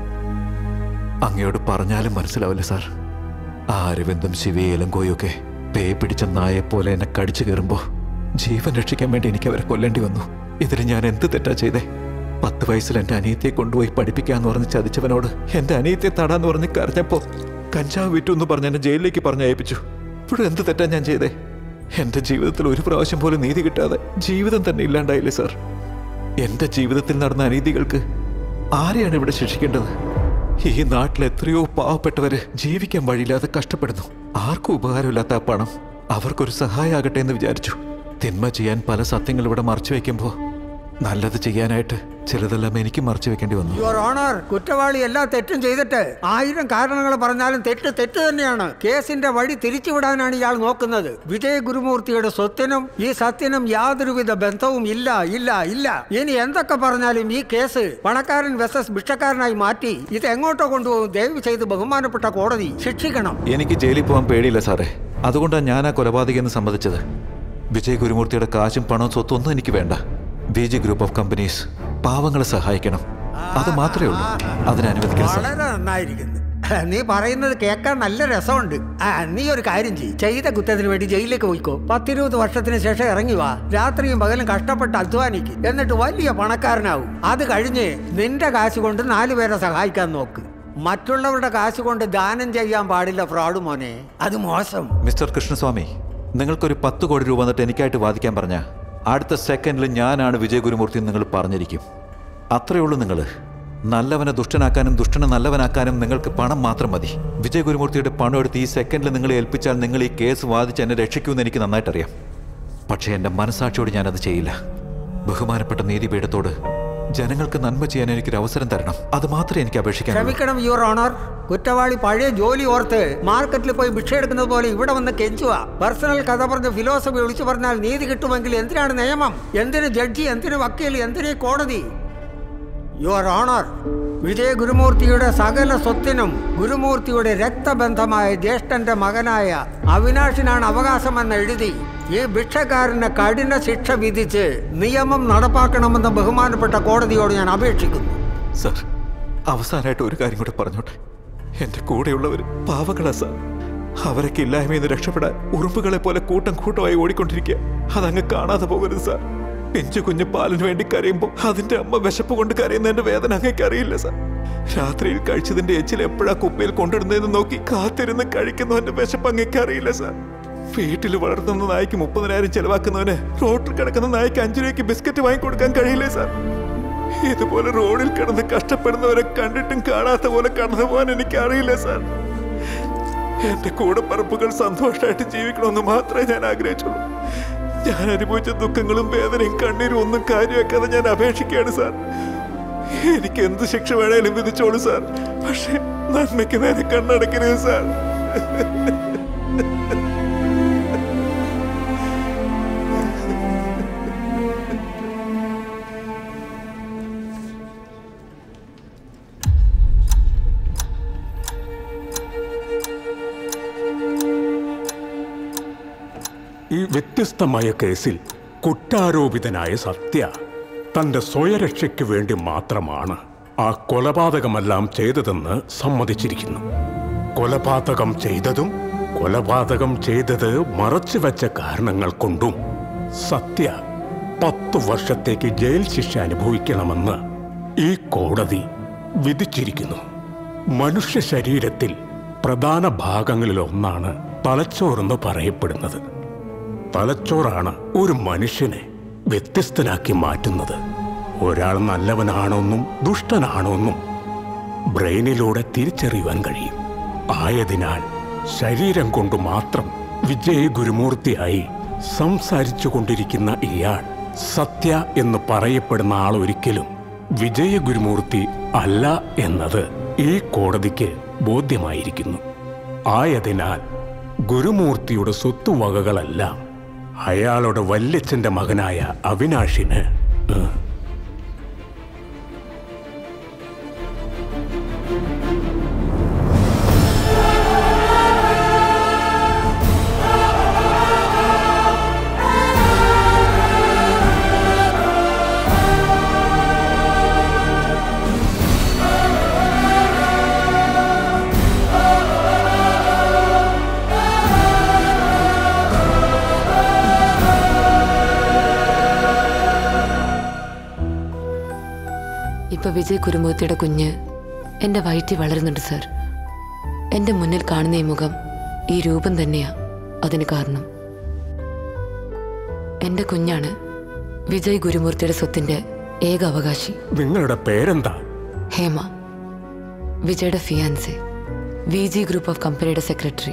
അങ്ങയോട് പറഞ്ഞാലും മനസ്സിലാവില്ല സാർ. ആ അരവിന്ദും ശിവയിലും കോയൊക്കെ പേ പിടിച്ച നായെപ്പോലെ എന്നെ കടിച്ചു കയറുമ്പോൾ ജീവൻ രക്ഷിക്കാൻ വേണ്ടി എനിക്ക് അവരെ കൊല്ലേണ്ടി വന്നു. ഇതിന് ഞാൻ എന്ത് തെറ്റാ ചെയ്തേ? 10 വയസ്സിൽ എൻ്റെ അനിയത്തിയെ കൊണ്ടുപോയി പഠിപ്പിക്കാന്ന് പറഞ്ഞ് ചതിച്ചവനോട് എൻ്റെ അനിയത്തിയെ തടാന്ന് പറഞ്ഞ് കരഞ്ഞപ്പോൾ കഞ്ചാവ് വിറ്റു എന്ന് പറഞ്ഞ് എന്നെ ജയിലിലേക്ക് പറഞ്ഞയപ്പിച്ചു. ഇപ്പോഴും എന്ത് തെറ്റാ ഞാൻ ചെയ്തേ? എൻ്റെ ജീവിതത്തിൽ ഒരു പ്രാവശ്യം പോലും നീതി കിട്ടാതെ ജീവിതം തന്നെ ഇല്ലാണ്ടായില്ലേ സാർ? എൻ്റെ ജീവിതത്തിൽ നടന്ന അനീതികൾക്ക് ആരെയാണ് ഇവിടെ ശിക്ഷിക്കേണ്ടത്? ഈ നാട്ടിൽ എത്രയോ പാവപ്പെട്ടവര് ജീവിക്കാൻ വഴിയില്ലാതെ കഷ്ടപ്പെടുന്നു. ആർക്കും ഉപകാരമില്ലാത്ത ആ പണം അവർക്കൊരു സഹായമാകട്ടെ എന്ന് വിചാരിച്ചു. തിന്മ ചെയ്യാൻ പല സത്യങ്ങൾ ഇവിടെ മറച്ചു വെക്കുമ്പോൾ നല്ലത് ചെയ്യാനായിട്ട് ചിലതെല്ലാം എനിക്ക് മറച്ചു വെക്കേണ്ടി വന്നു. യുവർ ഓണർ, കുറ്റവാളി എല്ലാ തെറ്റും ചെയ്തിട്ട് 1000 കാരണങ്ങൾ പറഞ്ഞാലും തെറ്റ് തന്നെയാണ്. കേസിന്റെ വഴി തിരിച്ചുവിടാനാണ് ഇയാൾ നോക്കുന്നത്. വിജയ ഗുരുമൂർത്തിയുടെ സ്വത്തിനും ഈ സത്യനും യാതൊരുവിധ ബന്ധവും ഇല്ല. ഇനി എന്തൊക്കെ പറഞ്ഞാലും ഈ കേസ് പണക്കാരൻ വെസസ് ഭിക്ഷക്കാരനായി മാറ്റി ഇത് എങ്ങോട്ടോ കൊണ്ടുപോകും. ദയവ് ചെയ്ത് ബഹുമാനപ്പെട്ട കോടതി ശിക്ഷിക്കണം. എനിക്ക് ജയിലിൽ പോകാൻ പേടിയില്ല സാറേ. അതുകൊണ്ടാണ് ഞാൻ ആ കൊലപാതകയെന്ന് സമ്മതിച്ചത്. വിജയ് ഗുരുമൂർത്തിയുടെ കാശും പണവും സ്വത്തൊന്നും എനിക്ക് വേണ്ട. വിജയ് ഗ്രൂപ്പ് ഓഫ് കമ്പനീസ് പാവങ്ങളെ സഹായിക്കണം, അത് മാത്രമേ ഉള്ളൂ. അതിനനുവദിക്കണം. വളരെ നന്നായിരിക്കുന്നു. നീ പറയുന്നത് കേൾക്കാൻ നല്ല രസമുണ്ട്. നീ ഒരു കാര്യം ചെയ്ത കുറ്റത്തിന് വേണ്ടി ജയിലിലേക്ക് പോയിക്കോ. 10-20 വർഷത്തിന് ശേഷം ഇറങ്ങി വാ. രാത്രിയും പകലും കഷ്ടപ്പെട്ട് അധ്വാനിക്ക്. എന്നിട്ട് വലിയ പണക്കാരനാവും. അത് കഴിഞ്ഞ് നിന്റെ കാശ് കൊണ്ട് 4 പേരെ സഹായിക്കാൻ നോക്ക്. മറ്റുള്ളവരുടെ കാശ് കൊണ്ട് ദാനം ചെയ്യാൻ പാടില്ല ഫ്രോഡ് മോനെ, അത് മോശം. മിസ്റ്റർ കൃഷ്ണസ്വാമി, നിങ്ങൾക്കൊരു 10 കോടി രൂപ എന്നിട്ട് എനിക്കായിട്ട് വാദിക്കാൻ പറഞ്ഞ അടുത്ത സെക്കൻഡിൽ ഞാനാണ് വിജയ ഗുരുമൂർത്തി നിങ്ങൾ പറഞ്ഞിരിക്കും. അത്രയേ ഉള്ളൂ. നിങ്ങൾ നല്ലവനെ ദുഷ്ടനാക്കാനും ദുഷ്ടനെ നല്ലവനാക്കാനും നിങ്ങൾക്ക് പണം മാത്രം മതി. വിജയ ഗുരുമൂർത്തിയുടെ പണം എടുത്ത് ഈ സെക്കൻഡിൽ നിങ്ങളെ ഏൽപ്പിച്ചാൽ നിങ്ങൾ ഈ കേസ് വാദിച്ച് എന്നെ രക്ഷിക്കുമെന്ന് എനിക്ക് നന്നായിട്ടറിയാം. പക്ഷേ എൻ്റെ മനസാക്ഷിയോട് ഞാനത് ചെയ്യില്ല. ബഹുമാനപ്പെട്ട നീതിപീഠത്തോട് ജനങ്ങൾക്ക് നന്മ ചെയ്യാൻ എനിക്കൊരു അവസരം തരണം. അത് മാത്രമേ എനിക്ക് അപേക്ഷിക്കാൻ. ക്ഷമിക്കണം യുവർ ഓണർ. കുറ്റവാളി പഴയ ജോലി ഓർത്ത് മാർക്കറ്റിൽ പോയി ഭിക്ഷ എടുക്കുന്നത് പോലെ ഇവിടെ വന്ന് കെഞ്ചുക. പേഴ്സണൽ കഥ പറഞ്ഞ് ഫിലോസഫി വിളിച്ചു പറഞ്ഞാൽ നീതി കിട്ടുമെങ്കിൽ എന്തിനാണ് നിയമം? എന്തിന് ജഡ്ജി? എന്തിന് വക്കീൽ? എന്തിന് കോടതി? യുവർ ഓണർ, വിജയ ഗുരുമൂർത്തിയുടെ സകല സ്വത്തിനും ഗുരുമൂർത്തിയുടെ രക്തബന്ധമായ ജ്യേഷ്ഠന്റെ മകനായ അവിനാഷിനാണ് അവകാശമെന്ന് എഴുതി ഈ ഭിക്ഷക്കാരന് കഠിന ശിക്ഷ വിധിച്ച് നിയമം നടപ്പാക്കണമെന്ന് ബഹുമാനപ്പെട്ട കോടതിയോട് ഞാൻ അപേക്ഷിക്കുന്നു. സർ, അവസാനമായിട്ട് ഒരു കാര്യം കൂടെ പറഞ്ഞോട്ടെ. എൻ്റെ കൂടെയുള്ളവർ പാവങ്ങളാ സാർ. അവരൊക്കെ ഇല്ലായ്മയിൽ നിന്ന് രക്ഷപ്പെടാൻ ഉറുമ്പുകളെ പോലെ കൂട്ടം കൂട്ടമായി ഓടിക്കൊണ്ടിരിക്കുക. അതങ്ങ് കാണാതെ പോകരുത് സാർ. പിഞ്ചു കുഞ്ഞ് പാലിന് വേണ്ടി കരയുമ്പോൾ അതിന്റെ അമ്മ വിശപ്പ് കൊണ്ട് കരയുന്നതിന്റെ വേദന അങ്ങേക്ക് അറിയില്ല സാർ. രാത്രിയിൽ കഴിച്ചതിന്റെ എച്ചിൽ എപ്പോഴാ കുപ്പയിൽ കൊണ്ടിടുന്നതെന്ന് നോക്കി കാത്തിരുന്ന് കഴിക്കുന്നവന്റെ വിശപ്പ് അങ്ങേക്ക് അറിയില്ല സാർ. വീട്ടിൽ വളർത്തുന്ന നായ്ക്ക് 30,000 ചെലവാക്കുന്നവന് റോഡിൽ കിടക്കുന്ന നായ്ക്ക് 5 രൂപയ്ക്ക് ബിസ്ക്കറ്റ് വാങ്ങിക്കൊടുക്കാൻ കഴിയില്ലേ സാർ? ഇതുപോലെ റോഡിൽ കിടന്ന് കഷ്ടപ്പെടുന്നവരെ കണ്ടിട്ടും കാണാത്ത പോലെ കടന്നു പോകാൻ എനിക്ക് അറിയില്ല സാർ. എന്റെ കൂടെ പറപ്പുകൾ സന്തോഷമായിട്ട് ജീവിക്കണമെന്ന് മാത്രമേ ഞാൻ ആഗ്രഹിച്ചുള്ളൂ. ഞാൻ അനുഭവിച്ച ദുഃഖങ്ങളും വേദനയും കണ്ണീരും ഒന്നും കാര്യമാക്കാതെ ഞാൻ അപേക്ഷിക്കുകയാണ് സാർ. എനിക്ക് എന്ത് ശിക്ഷ വേണേലും വിധിച്ചോളൂ സാർ, പക്ഷെ നന്മയ്ക്ക് നേരെ കണ്ണടക്കരുത് സാർ. ഈ വ്യത്യസ്തമായ കേസിൽ കുറ്റാരോപിതനായ സത്യ തന്റെ സ്വയരക്ഷയ്ക്ക് വേണ്ടി മാത്രമാണ് ആ കൊലപാതകമെല്ലാം ചെയ്തതെന്ന് സമ്മതിച്ചിരിക്കുന്നു. കൊലപാതകം ചെയ്തത് മറച്ചുവെച്ച കാരണങ്ങൾ കൊണ്ടും സത്യ 10 വർഷത്തേക്ക് ജയിൽ ശിക്ഷ അനുഭവിക്കണമെന്ന് ഈ കോടതി വിധിച്ചിരിക്കുന്നു. മനുഷ്യ ശരീരത്തിൽ പ്രധാന ഭാഗങ്ങളിലൊന്നാണ് തലച്ചോറെന്ന് പറയപ്പെടുന്നത്. തലച്ചോറാണ് ഒരു മനുഷ്യനെ വ്യത്യസ്തനാക്കി മാറ്റുന്നത്. ഒരാൾ നല്ലവനാണോന്നും ദുഷ്ടനാണോന്നും ബ്രെയിനിലൂടെ തിരിച്ചറിയുവാൻ കഴിയും. ആയതിനാൽ ശരീരം കൊണ്ട് മാത്രം വിജയ ഗുരുമൂർത്തിയായി സംസാരിച്ചു കൊണ്ടിരിക്കുന്ന ഇയാൾ സത്യ എന്ന് പറയപ്പെടുന്ന ആൾ ഒരിക്കലും വിജയ ഗുരുമൂർത്തി അല്ല എന്നത് ഈ കോടതിക്ക് ബോധ്യമായിരിക്കുന്നു. ആയതിനാൽ ഗുരുമൂർത്തിയുടെ സ്വത്തുവകകളെല്ലാം അയാളുടെ വല്യച്ഛന്റെ മകനായ അവിനാഷിന് ഇപ്പൊ വിജയ് ഗുരുമൂർത്തിയുടെ കുഞ്ഞ് എൻ്റെ വയറ്റിൽ വളരുന്നുണ്ട് സർ. എൻ്റെ മുന്നിൽ കാണുന്ന ഈ മുഖം, ഈ രൂപം തന്നെയാ അതിന് കാരണം. എൻ്റെ കുഞ്ഞാണ് വിജയ് ഗുരുമൂർത്തിയുടെ സ്വത്തിന്റെ ഏക അവകാശി. നിങ്ങളുടെ പേരെന്താ? ഹേമ, വിജയുടെ ഫിയാൻസെ, VG ഗ്രൂപ്പ് ഓഫ് കമ്പനിയുടെ സെക്രട്ടറി.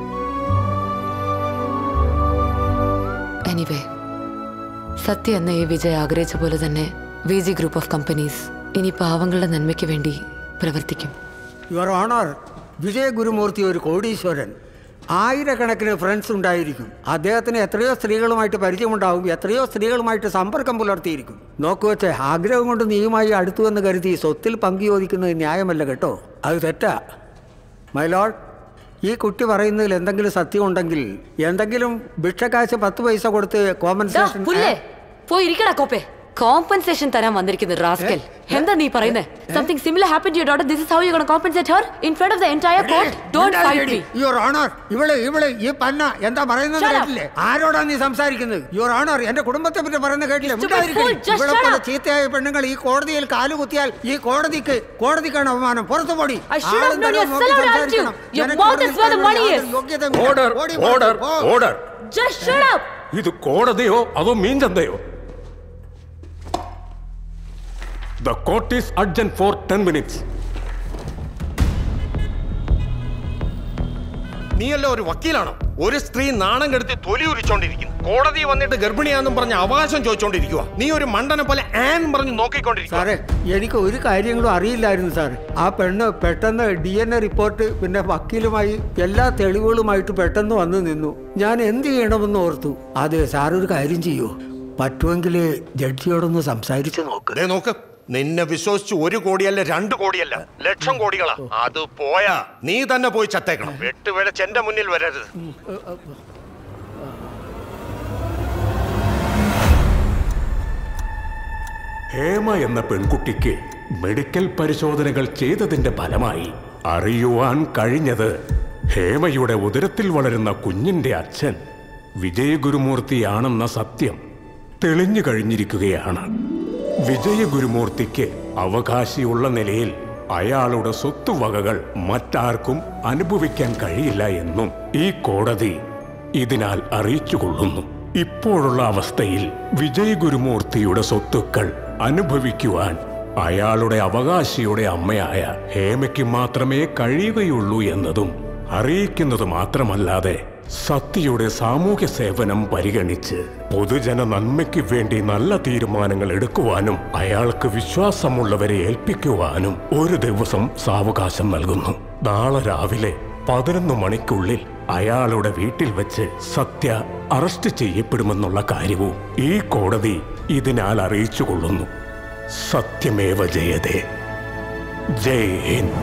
എനിവേ, സത്യ എന്ന ഈ വിജയ് ആഗ്രഹിച്ച പോലെ തന്നെ VG ഗ്രൂപ്പ് ഓഫ് കമ്പനീസ് ഇനി പാവങ്ങളുടെ നന്മയ്ക്ക് വേണ്ടി പ്രവർത്തിക്കും. യുവർ ഓണർ, വിജയ ഗുരുമൂർത്തി ഒരു കോടീശ്വരൻ. ആയിരക്കണക്കിന് ഫ്രണ്ട്സ് ഉണ്ടായിരിക്കും. അദ്ദേഹത്തിന് എത്രയോ സ്ത്രീകളുമായിട്ട് പരിചയമുണ്ടാവും, എത്രയോ സ്ത്രീകളുമായിട്ട് സമ്പർക്കം പുലർത്തിയിരിക്കും. നോക്കുവച്ചേ, ആഗ്രഹം കൊണ്ട് നീയുമായി അടുത്തുവെന്ന് കരുതി സ്വത്തിൽ പങ്കു ചോദിക്കുന്നത് ന്യായമല്ല കേട്ടോ, അത് തെറ്റാ. മൈ ലോർഡ്, ഈ കുട്ടി പറയുന്നതിൽ എന്തെങ്കിലും സത്യമുണ്ടെങ്കിൽ എന്തെങ്കിലും ഭിക്ഷക്കാശ് 10 പൈസ കൊടുത്ത് കോമ്പൻസേഷൻ. കോമ്പൻസേഷൻ തരാൻ വന്നിരിക്കുന്നു റാസ്കൽ. എന്താ നീ പറയുന്നത്? Something similar happened to your daughter. This is how you're going to compensate her in front of the entire court. Don't fight me. Your honor, ഇവള് ഈ പന്ന എന്താ പറയുന്നത് കേട്ടില്ലേ? ആരോടാ നീ സംസാരിക്കുന്നത്? Your honor, എന്റെ കുടുംബത്തെ പറ്റി പറയുന്നത് കേട്ടില്ലേ? ഇവളെപ്പോലെ ചീത്തയായ പെണ്ണുങ്ങൾ ഈ കോടതിയിൽ കാലുകുത്തിയാൽ ഈ കോടതിക്കാണ് അപമാനം. പുറത്തു പോടി. ഇത് കോടതിയോ അതോ മീൻചന്തയോ? The court is adjourned for 10 minutes. നീയല്ലോ ഒരു വക്കീലാണോ? ഒരു സ്ത്രീ നാണം കെടുത്തി തൊലി ഉരിച്ചോണ്ടിരിക്കുന്നു. കോടതി വന്നിട്ട് ഗർഭിണിയാന്നും പറഞ്ഞ് അവകാശം ചോദിച്ചോണ്ടിരിക്കുക. നീ ഒരു മണ്ടനെ പോലെ പറഞ്ഞു നോക്കിക്കൊണ്ടിരിക്കുക. സാറേ, എനിക്ക് ഒരു കാര്യങ്ങളും അറിയില്ലായിരുന്നു സാർ. ആ പെണ്ണ് പെട്ടെന്ന് DNA റിപ്പോർട്ട് പിന്നെ വക്കീലുമായി എല്ലാ തെളിവുകളുമായിട്ട് പെട്ടെന്ന് വന്നു നിന്നു. ഞാൻ എന്ത് ചെയ്യണമെന്ന് ഓർത്തു. അതെ സാർ, ഒരു കാര്യം ചെയ്യൂ, പറ്റുമെങ്കിൽ ജഡ്ജിയോടൊന്ന് സംസാരിച്ച് നോക്ക്. നിന്നെ വിശ്വസിച്ച് 1 കോടിയല്ല 2 കോടിയല്ല ലക്ഷം കോടികളാ. അത് പോയാ നീ തന്നെ പോയി ചത്തേക്കണം. വെട്ടുവിളച്ച് എന്റെ മുന്നിൽ വരരുത്. ഹേമ എന്ന പെൺകുട്ടിക്ക് മെഡിക്കൽ പരിശോധനകൾ ചെയ്തതിന്റെ ഫലമായി അറിയുവാൻ കഴിഞ്ഞത് ഹേമയുടെ ഉദരത്തിൽ വളരുന്ന കുഞ്ഞിന്റെ അച്ഛൻ വിജയ ഗുരുമൂർത്തിയാണെന്ന സത്യം തെളിഞ്ഞു കഴിഞ്ഞിരിക്കുകയാണ്. വിജയ ഗുരുമൂർത്തിക്ക് അവകാശിയുള്ള നിലയിൽ അയാളുടെ സ്വത്തുവകകൾ മറ്റാർക്കും അനുഭവിക്കാൻ കഴിയില്ല എന്നും ഈ കോടതി ഇതിനാൽ അറിയിച്ചുകൊള്ളുന്നു. ഇപ്പോഴുള്ള അവസ്ഥയിൽ വിജയ ഗുരുമൂർത്തിയുടെ സ്വത്തുക്കൾ അനുഭവിക്കുവാൻ അയാളുടെ അവകാശിയുടെ അമ്മയായ ഹേമയ്ക്ക് മാത്രമേ കഴിയുകയുള്ളൂ എന്നതും അറിയിക്കുന്നത് മാത്രമല്ലാതെ സത്യയുടെ സാമൂഹ്യ സേവനം പരിഗണിച്ച് പൊതുജന നന്മയ്ക്ക് വേണ്ടി നല്ല തീരുമാനങ്ങൾ എടുക്കുവാനും അയാൾക്ക് വിശ്വാസമുള്ളവരെ ഏൽപ്പിക്കുവാനും ഒരു ദിവസം സാവകാശം നൽകുന്നു. നാളെ രാവിലെ 11 മണിക്കുള്ളിൽ അയാളുടെ വീട്ടിൽ വെച്ച് സത്യ അറസ്റ്റ് ചെയ്യപ്പെടുമെന്നുള്ള കാര്യവും ഈ കോടതി ഇതിനാൽ അറിയിച്ചുകൊള്ളുന്നു. സത്യമേവ ജയതേ. ജയ് ഹിന്ദ്.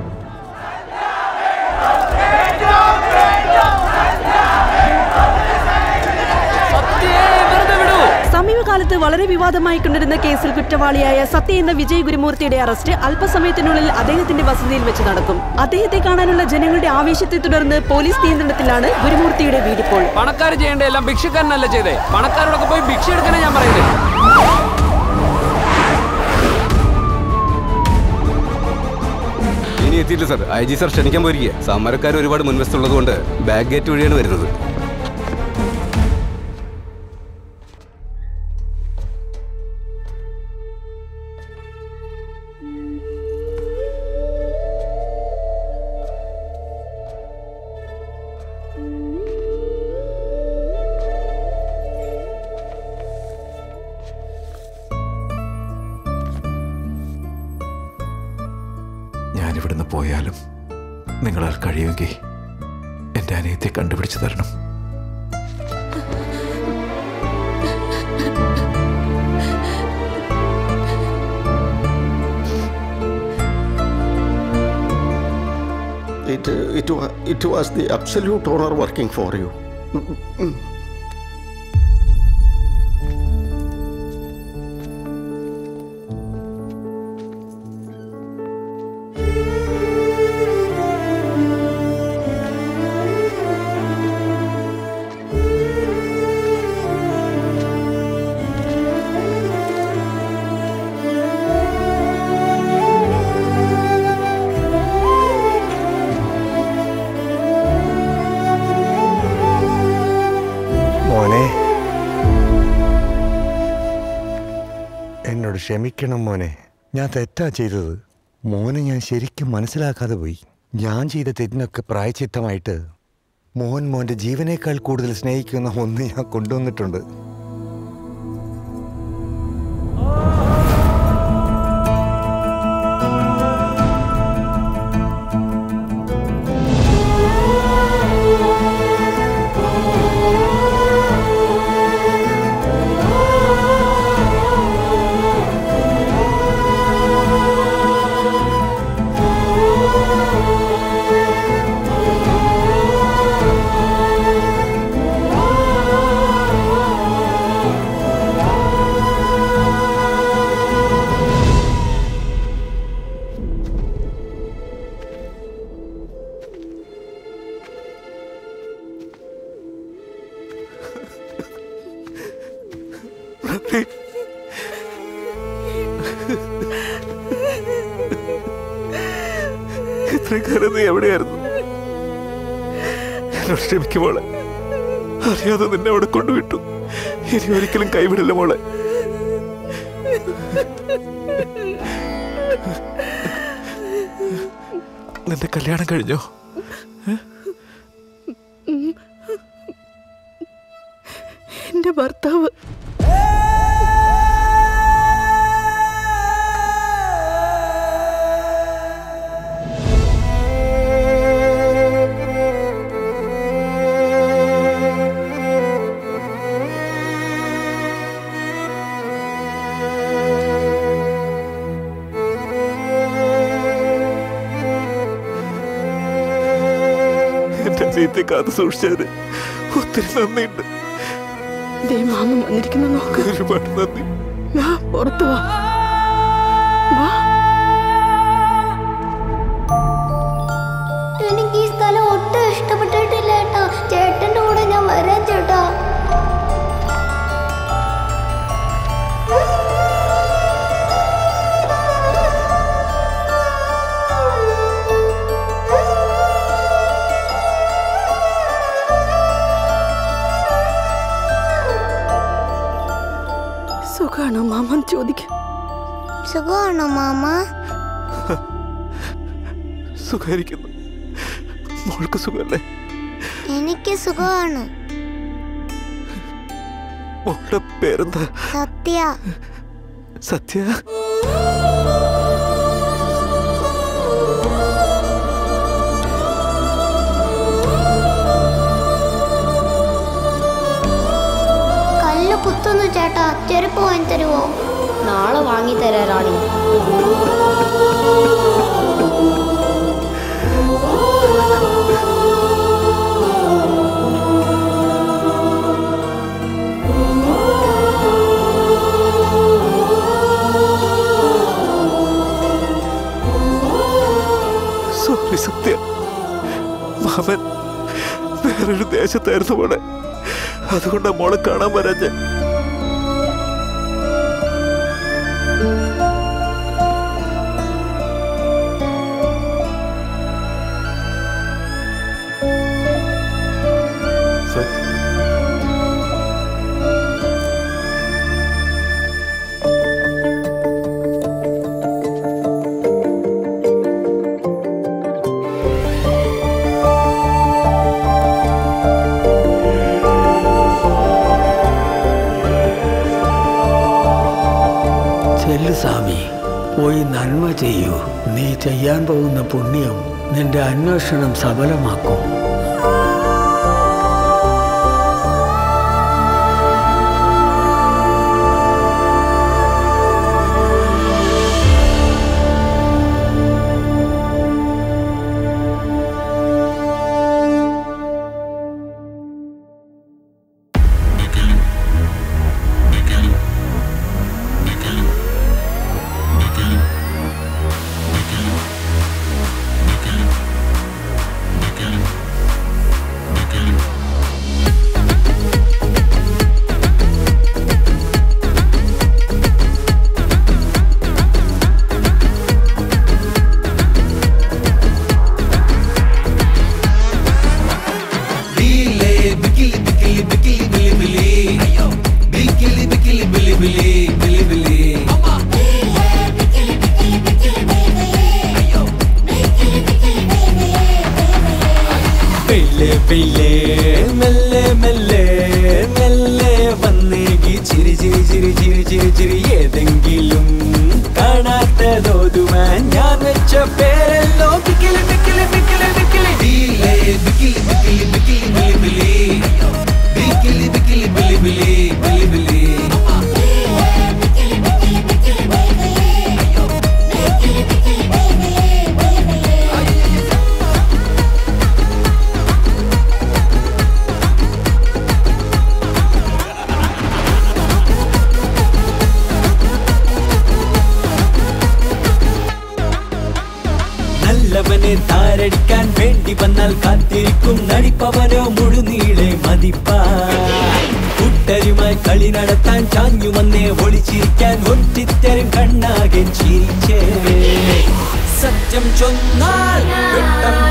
സമീപകാലത്ത് വളരെ വിവാദമായി കൊണ്ടിരുന്ന കേസിൽ കുറ്റവാളിയായ സത്യ എന്ന വിജയ് ഗുരുമൂർത്തിയുടെ അറസ്റ്റ് അല്പസമയത്തിനുള്ളിൽ അദ്ദേഹത്തിന്റെ വസതിയിൽ വെച്ച് നടക്കും. അദ്ദേഹത്തെ കാണാനുള്ള ജനങ്ങളുടെ ആവേശത്തെ തുടർന്ന് പോലീസ് നിയന്ത്രണത്തിലാണ് ഗുരുമൂർത്തിയുടെ വീടിപ്പോൾ. പണക്കാർ ചെയ്യേണ്ട എല്ലാം ഭിക്ഷക്കാരനല്ല ചെയ്തേ. പണക്കാരോടൊക്കെ പോയി ഭിക്ഷ എടുക്കാനാ ഞാൻ പറയുന്നത്. ഇനി എത്തിയില്ല സർ. IG സർ ക്ഷണിക്കാൻ പോയിരിക്കുക. സമരക്കാർ ഒരുപാട് മുൻവശത്തുള്ളത് കൊണ്ട് ബാക്ക് ഗേറ്റ് വഴിയാണ് വരുന്നത്. ഞാനിവിടുന്ന് പോയാലും നിങ്ങളാൽ കഴിയുമെങ്കിൽ എൻ്റെ അനിയത്തെ കണ്ടുപിടിച്ചു തരണം. It was the absolute honor working for you. എന്നോട് ക്ഷമിക്കണം മോനെ, ഞാൻ തെറ്റാ ചെയ്തത്. മോനെ ഞാൻ ശരിക്കും മനസ്സിലാക്കാതെ പോയി. ഞാൻ ചെയ്ത തെറ്റിനൊക്കെ പ്രായച്ചിത്തമായിട്ട് മോൻ്റെ ജീവനേക്കാൾ കൂടുതൽ സ്നേഹിക്കുന്ന ഒന്ന് ഞാൻ കൊണ്ടുവന്നിട്ടുണ്ട്. നീ എവിടെയായിരുന്നു? എന്നോട് ക്ഷമിക്കും മോളെ. അറിയാതെ നിന്നെ അവിടെ കൊണ്ടുവിട്ടു. ഇനി ഒരിക്കലും കൈവിടില്ല മോളെ. നിന്റെ കല്യാണം കഴിഞ്ഞോ? എന്റെ ഭർത്താവ് കാത്തു സൂക്ഷിച്ചത് ഒത്തിരി നന്ദിയുണ്ട്. മാമൻ വന്നിരിക്കുന്നു നോക്ക്. ഒരുപാട് നന്ദി. പുറത്തു വാ. എനിക്ക് ഈ സ്ഥലം ഒട്ടും ഇഷ്ടപ്പെട്ടിട്ടില്ല ഏട്ടാ. ചേട്ടന്റെ കൂടെ ഞാൻ വരാം ചേട്ടാ. സുഖാണോ മാമൻ ചോദിക്കും. സുഖാണോ മാമ? സുഖായിരിക്കുന്നു. മോൾക്ക് സുഖല്ലേ? എനിക്ക് സുഖമാണ്. മോളുടെ പേരെന്താ? സത്യ. സത്യ? കല്ല് കുത്തുന്നു ചേട്ടാ, ചെരുപ്പ് വാങ്ങി തരുമോ? നാളെ വാങ്ങി തരാ റാണി. സോറി സത്യ, മാമൻ വേറൊരു ദേശത്തായിരുന്നു മോളെ, അതുകൊണ്ടാ മോളെ കാണാൻ വരാഞ്ഞ. സ്വാമി, പോയി നന്മ ചെയ്യൂ. നീ ചെയ്യാൻ പോകുന്ന പുണ്യം നിന്റെ അന്വേഷണം സഫലമാക്കും. താരടിക്കാൻ വേണ്ടി വന്നാൽ കാത്തിരിക്കും നടിപ്പവനോ മുഴുനീളെ മതിപ്പാ. കൂട്ടരുമായി കളി നടത്താൻ ചാഞ്ഞു വന്നേ ഒളിച്ചിരിക്കാൻ ഒറ്റിത്തരും കണ്ണാകൻ ചിരിച്ചേ. സത്യം ചൊന്നാൽ വെട്ടം